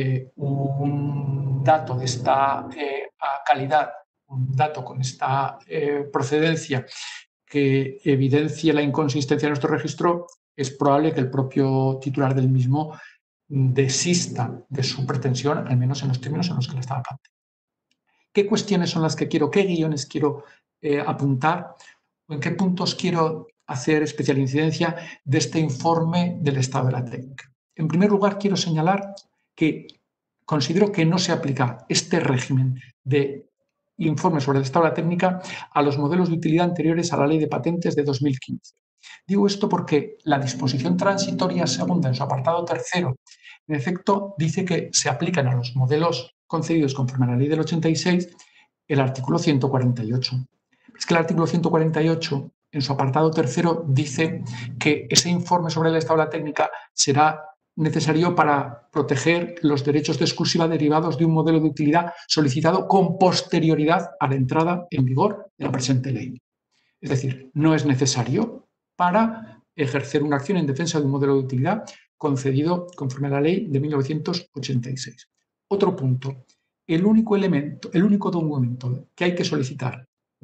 un dato de esta calidad, un dato con esta procedencia que evidencie la inconsistencia de nuestro registro, es probable que el propio titular del mismo desista de su pretensión, al menos en los términos en los que la estaba planteando. ¿Qué cuestiones son las que qué guiones quiero apuntar o en qué puntos quiero hacer especial incidencia de este informe del estado de la técnica? En primer lugar, quiero señalar que considero que no se aplica este régimen de informe sobre el estado de la técnica a los modelos de utilidad anteriores a la Ley de Patentes de 2015. Digo esto porque la disposición transitoria segunda en su apartado tercero, en efecto, dice que se aplican a los modelos concedidos conforme a la Ley del 86 el artículo 148. Es que el artículo 148, en su apartado tercero, dice que ese informe sobre el estado de la técnica será necesario para proteger los derechos de exclusiva derivados de un modelo de utilidad solicitado con posterioridad a la entrada en vigor de la presente ley. Es decir, no es necesario para ejercer una acción en defensa de un modelo de utilidad concedido conforme a la ley de 1986. Otro punto, el único documento que hay que solicitar,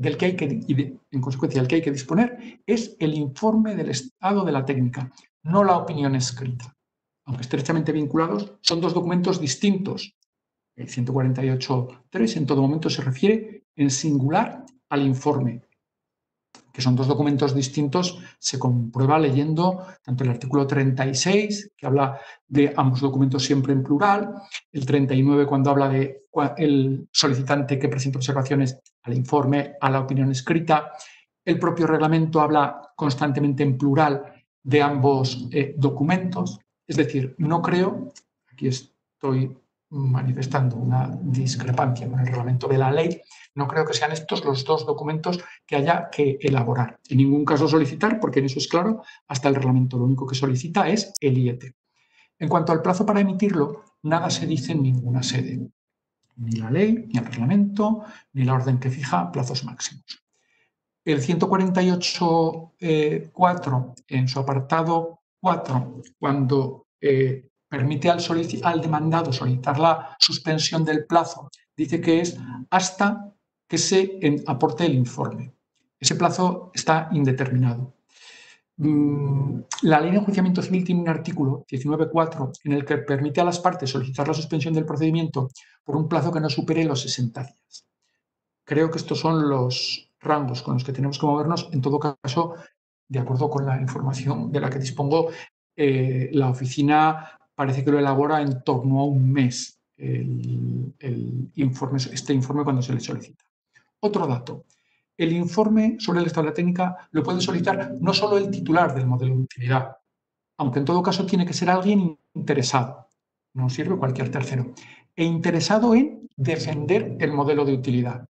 en consecuencia del que hay que disponer, es el informe del estado de la técnica, no la opinión escrita. Aunque estrechamente vinculados, son dos documentos distintos. El 148.3 en todo momento se refiere en singular al informe. Que son dos documentos distintos, se comprueba leyendo tanto el artículo 36, que habla de ambos documentos siempre en plural, el 39 cuando habla de el solicitante que presenta observaciones al informe, a la opinión escrita. El propio reglamento habla constantemente en plural de ambos documentos. Es decir, no creo, aquí estoy manifestando una discrepancia con el reglamento de la ley, no creo que sean estos los dos documentos que haya que elaborar. En ningún caso solicitar, porque en eso es claro, hasta el reglamento lo único que solicita es el IET. En cuanto al plazo para emitirlo, nada se dice en ninguna sede. Ni la ley, ni el reglamento, ni la orden que fija plazos máximos. El 148.4, en su apartado 4, cuando permite al demandado solicitar la suspensión del plazo. Dice que es hasta que se aporte el informe. Ese plazo está indeterminado. La Ley de Enjuiciamiento Civil tiene un artículo 19.4 en el que permite a las partes solicitar la suspensión del procedimiento por un plazo que no supere los 60 días. Creo que estos son los rangos con los que tenemos que movernos. En todo caso, de acuerdo con la información de la que dispongo, la oficina parece que lo elabora en torno a un mes este informe cuando se le solicita. Otro dato. El informe sobre el estado de la técnica lo puede solicitar no solo el titular del modelo de utilidad, aunque en todo caso tiene que ser alguien interesado, no sirve cualquier tercero, e interesado en defender el modelo de utilidad.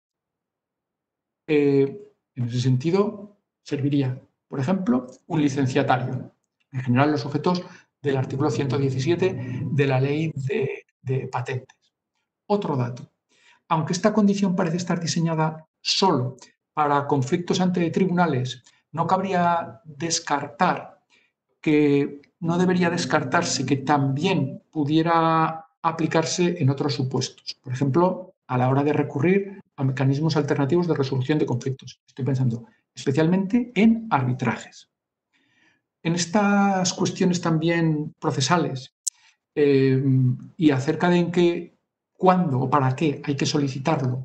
En ese sentido, serviría, por ejemplo, un licenciatario, en general los sujetos del artículo 117 de la Ley de Patentes. Otro dato. Aunque esta condición parece estar diseñada solo para conflictos ante tribunales, no cabría descartar que no debería descartarse que también pudiera aplicarse en otros supuestos. Por ejemplo, a la hora de recurrir a mecanismos alternativos de resolución de conflictos. Estoy pensando especialmente en arbitrajes. En estas cuestiones también procesales y acerca de en qué, cuándo o para qué hay que solicitarlo,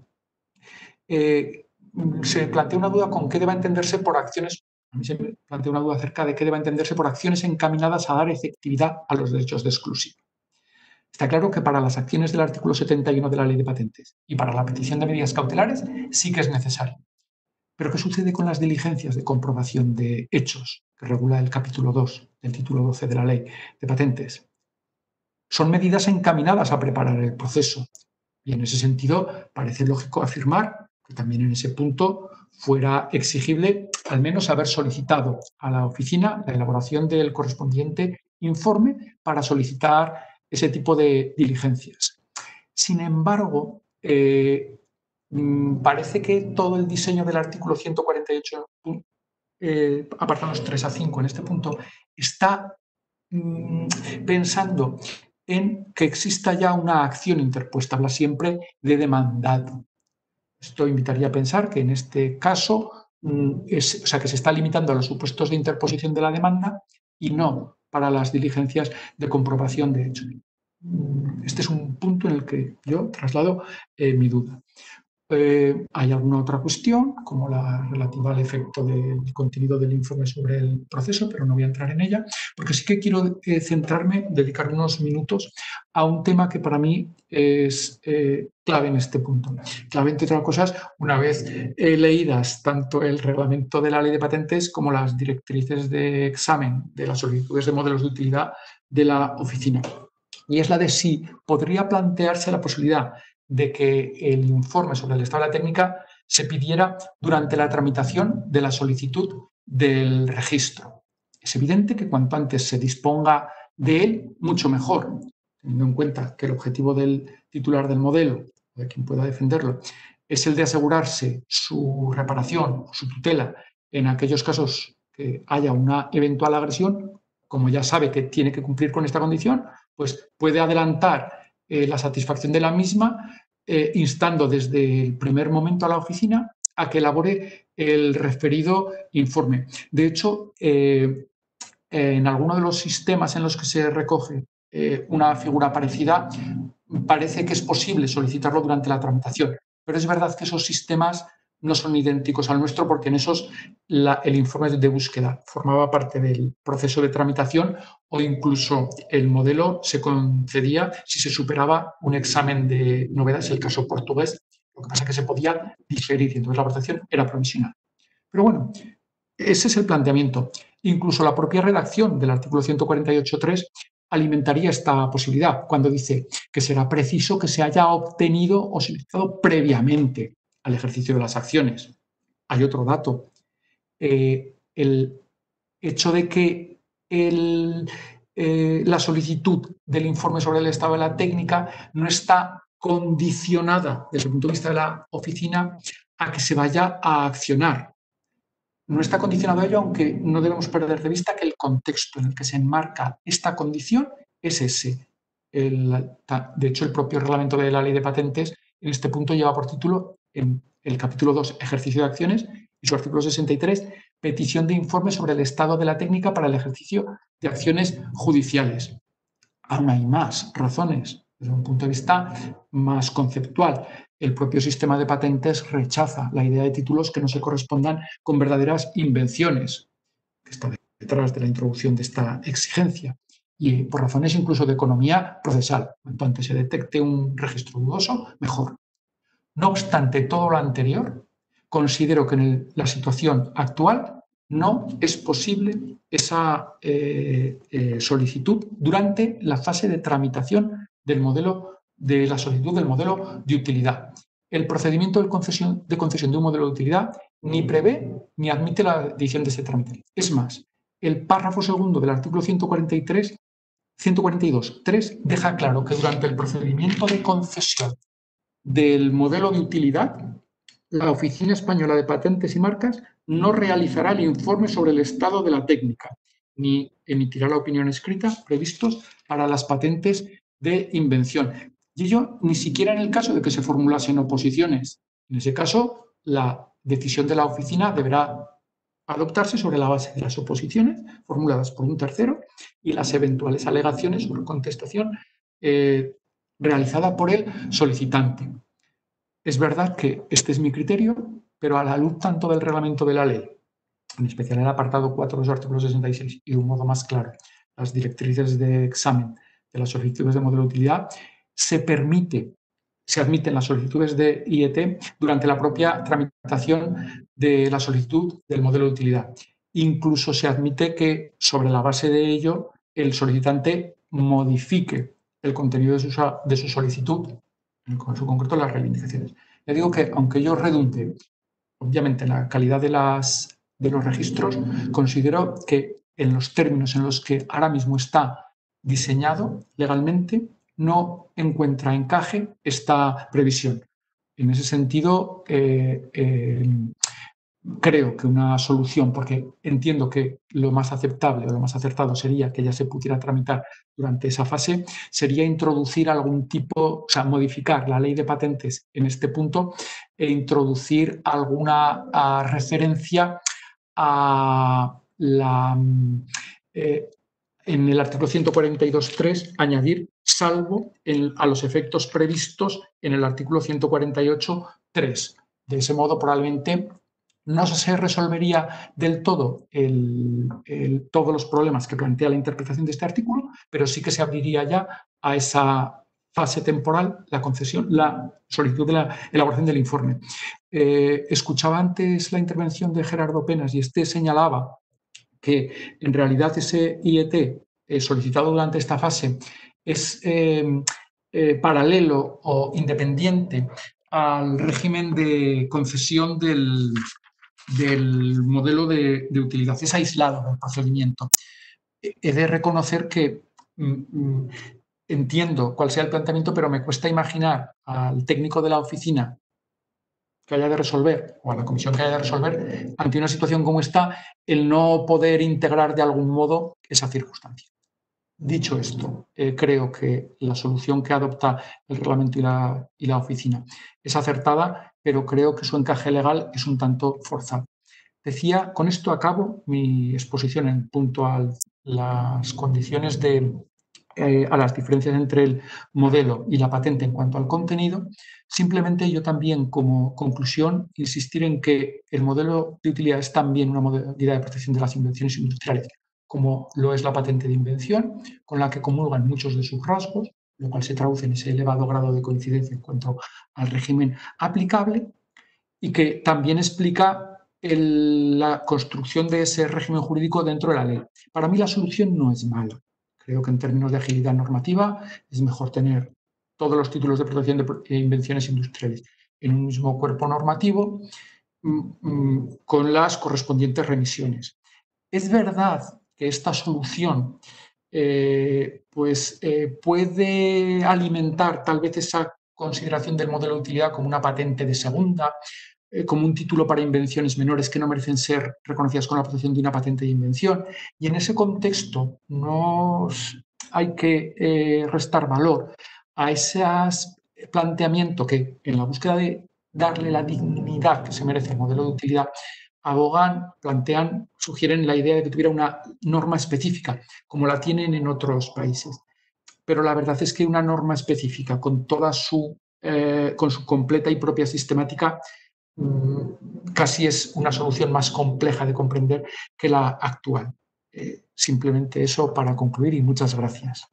se plantea una duda con qué deba entenderse por acciones. A mí se me plantea una duda acerca de qué deba entenderse por acciones encaminadas a dar efectividad a los derechos de exclusiva. Está claro que para las acciones del artículo 71 de la Ley de Patentes y para la petición de medidas cautelares sí que es necesario. Pero ¿qué sucede con las diligencias de comprobación de hechos que regula el capítulo 2 del título 12 de la Ley de Patentes? Son medidas encaminadas a preparar el proceso y en ese sentido parece lógico afirmar que también en ese punto fuera exigible al menos haber solicitado a la oficina la elaboración del correspondiente informe para solicitar ese tipo de diligencias. Sin embargo, parece que todo el diseño del artículo 148, apartados 3 a 5 en este punto, está pensando en que exista ya una acción interpuesta, habla siempre de demandado. Esto invitaría a pensar que en este caso, que se está limitando a los supuestos de interposición de la demanda y no para las diligencias de comprobación de hechos. Este es un punto en el que yo traslado mi duda. Hay alguna otra cuestión, como la relativa al efecto del contenido del informe sobre el proceso, pero no voy a entrar en ella, porque sí que quiero centrarme, dedicar unos minutos a un tema que para mí es clave en este punto. Clave, entre otras cosas, una vez leídas tanto el reglamento de la Ley de Patentes como las directrices de examen de las solicitudes de modelos de utilidad de la oficina. Y es la de si podría plantearse la posibilidad de que el informe sobre el estado de la técnica se pidiera durante la tramitación de la solicitud del registro. Es evidente que cuanto antes se disponga de él, mucho mejor, teniendo en cuenta que el objetivo del titular del modelo, o de quien pueda defenderlo, es el de asegurarse su reparación, su tutela, en aquellos casos que haya una eventual agresión. Como ya sabe que tiene que cumplir con esta condición, pues puede adelantar la satisfacción de la misma, instando desde el primer momento a la oficina a que elabore el referido informe. De hecho, en alguno de los sistemas en los que se recoge una figura parecida, parece que es posible solicitarlo durante la tramitación. Pero es verdad que esos sistemas no son idénticos al nuestro, porque en esos el informe de búsqueda formaba parte del proceso de tramitación, o incluso el modelo se concedía si se superaba un examen de novedades, el caso portugués. Lo que pasa es que se podía diferir y entonces la votación era provisional. Pero bueno, ese es el planteamiento. Incluso la propia redacción del artículo 148.3 alimentaría esta posibilidad cuando dice que será preciso que se haya obtenido o solicitado previamente al ejercicio de las acciones. Hay otro dato. El hecho de que la solicitud del informe sobre el estado de la técnica no está condicionada desde el punto de vista de la oficina a que se vaya a accionar. No está condicionado a ello, aunque no debemos perder de vista que el contexto en el que se enmarca esta condición es ese. De hecho, el propio reglamento de la Ley de Patentes en este punto lleva por título, en el capítulo 2, ejercicio de acciones, y su artículo 63, petición de informe sobre el estado de la técnica para el ejercicio de acciones judiciales. Aún hay más razones. Desde un punto de vista más conceptual, el propio sistema de patentes rechaza la idea de títulos que no se correspondan con verdaderas invenciones, que está detrás de la introducción de esta exigencia. Y por razones incluso de economía procesal. Cuanto antes se detecte un registro dudoso, mejor. No obstante todo lo anterior, considero que en la situación actual no es posible esa solicitud durante la fase de tramitación del modelo, de la solicitud del modelo de utilidad. El procedimiento de concesión de un modelo de utilidad ni prevé ni admite la edición de ese trámite. Es más, el párrafo segundo del artículo 142.3 deja claro que durante el procedimiento de concesión del modelo de utilidad, la Oficina Española de Patentes y Marcas no realizará el informe sobre el estado de la técnica, ni emitirá la opinión escrita previstos para las patentes de invención. Y ello ni siquiera en el caso de que se formulasen oposiciones. En ese caso, la decisión de la oficina deberá adoptarse sobre la base de las oposiciones formuladas por un tercero y las eventuales alegaciones o contestación realizada por el solicitante. Es verdad que este es mi criterio, pero a la luz tanto del reglamento de la ley, en especial el apartado 4 de su artículo 66 y de un modo más claro las directrices de examen de las solicitudes de modelo de utilidad, se admiten las solicitudes de IET durante la propia tramitación de la solicitud del modelo de utilidad. Incluso se admite que sobre la base de ello el solicitante modifique el contenido de su solicitud, en su concreto las reivindicaciones. Le digo que aunque yo redunde obviamente la calidad de los registros, considero que en los términos en los que ahora mismo está diseñado legalmente no encuentra encaje esta previsión. En ese sentido, creo que una solución, porque entiendo que lo más aceptable o lo más acertado sería que ya se pudiera tramitar durante esa fase, sería introducir algún tipo, o sea, modificar la ley de patentes en este punto e introducir alguna referencia a la... en el artículo 142.3 añadir salvo a los efectos previstos en el artículo 148.3. De ese modo, probablemente no se resolvería del todo todos los problemas que plantea la interpretación de este artículo, pero sí que se abriría ya a esa fase temporal, la concesión, la solicitud de la elaboración del informe. Escuchaba antes la intervención de Gerardo Penas y este señalaba que en realidad ese IET solicitado durante esta fase es paralelo o independiente al régimen de concesión del modelo de utilidad, es aislado del procedimiento. He de reconocer que entiendo cuál sea el planteamiento, pero me cuesta imaginar al técnico de la oficina que haya de resolver, o a la comisión que haya de resolver, ante una situación como esta, el no poder integrar de algún modo esa circunstancia. Dicho esto, creo que la solución que adopta el reglamento y la oficina es acertada, pero creo que su encaje legal es un tanto forzado. Decía, con esto acabo mi exposición en punto a las condiciones a las diferencias entre el modelo y la patente en cuanto al contenido. Simplemente yo también, como conclusión, insistir en que el modelo de utilidad es también una modalidad de protección de las invenciones industriales, como lo es la patente de invención, con la que comulgan muchos de sus rasgos, lo cual se traduce en ese elevado grado de coincidencia en cuanto al régimen aplicable, y que también explica la construcción de ese régimen jurídico dentro de la ley. Para mí la solución no es mala. Creo que en términos de agilidad normativa es mejor tener todos los títulos de protección de invenciones industriales en un mismo cuerpo normativo con las correspondientes remisiones. Es verdad que esta solución puede alimentar tal vez esa consideración del modelo de utilidad como una patente de segunda, como un título para invenciones menores que no merecen ser reconocidas con la protección de una patente de invención. Y en ese contexto nos hay que restar valor a ese planteamiento que en la búsqueda de darle la dignidad que se merece el modelo de utilidad, abogan, plantean, sugieren la idea de que tuviera una norma específica, como la tienen en otros países. Pero la verdad es que una norma específica con toda con su completa y propia sistemática casi es una solución más compleja de comprender que la actual. Simplemente eso para concluir y muchas gracias.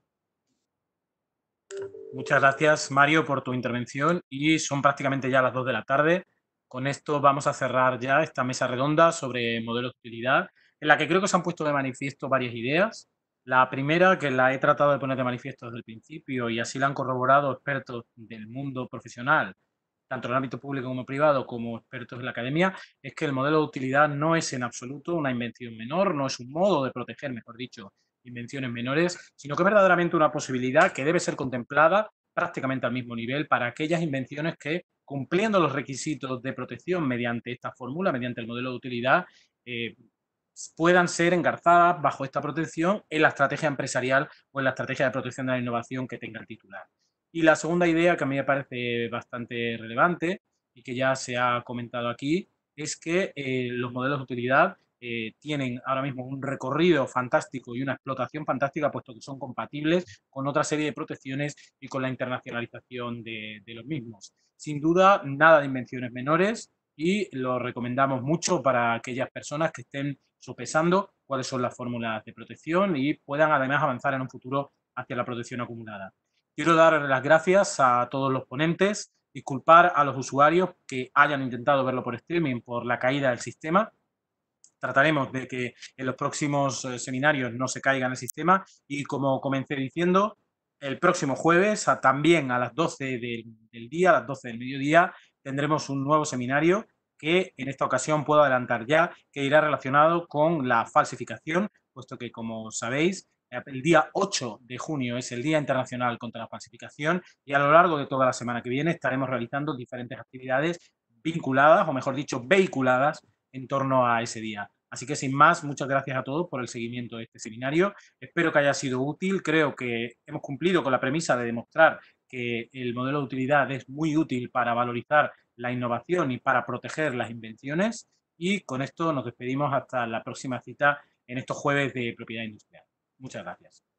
Muchas gracias, Mario, por tu intervención y son prácticamente ya las 2 de la tarde. Con esto vamos a cerrar ya esta mesa redonda sobre modelos de utilidad, en la que creo que se han puesto de manifiesto varias ideas. La primera, que la he tratado de poner de manifiesto desde el principio y así la han corroborado expertos del mundo profesional, tanto en el ámbito público como privado, como expertos en la academia, es que el modelo de utilidad no es en absoluto una invención menor, no es un modo de proteger, mejor dicho, invenciones menores, sino que es verdaderamente una posibilidad que debe ser contemplada prácticamente al mismo nivel para aquellas invenciones que, cumpliendo los requisitos de protección mediante esta fórmula, mediante el modelo de utilidad, puedan ser engarzadas bajo esta protección en la estrategia empresarial o en la estrategia de protección de la innovación que tenga el titular. Y la segunda idea, que a mí me parece bastante relevante y que ya se ha comentado aquí, es que los modelos de utilidad tienen ahora mismo un recorrido fantástico y una explotación fantástica, puesto que son compatibles con otra serie de protecciones y con la internacionalización de los mismos. Sin duda, nada de invenciones menores y lo recomendamos mucho para aquellas personas que estén sopesando cuáles son las fórmulas de protección y puedan además avanzar en un futuro hacia la protección acumulada. Quiero dar las gracias a todos los ponentes, disculpar a los usuarios que hayan intentado verlo por streaming por la caída del sistema. Trataremos de que en los próximos seminarios no se caiga en el sistema y, como comencé diciendo, el próximo jueves, también a las 12 del día, a las 12 del mediodía, tendremos un nuevo seminario que en esta ocasión puedo adelantar ya, que irá relacionado con la falsificación, puesto que, como sabéis, el día 8 de junio es el Día Internacional contra la Falsificación y a lo largo de toda la semana que viene estaremos realizando diferentes actividades vinculadas, o mejor dicho, vehiculadas en torno a ese día. Así que sin más, muchas gracias a todos por el seguimiento de este seminario. Espero que haya sido útil. Creo que hemos cumplido con la premisa de demostrar que el modelo de utilidad es muy útil para valorizar la innovación y para proteger las invenciones. Y con esto nos despedimos hasta la próxima cita en estos jueves de propiedad industrial. Muchas gracias.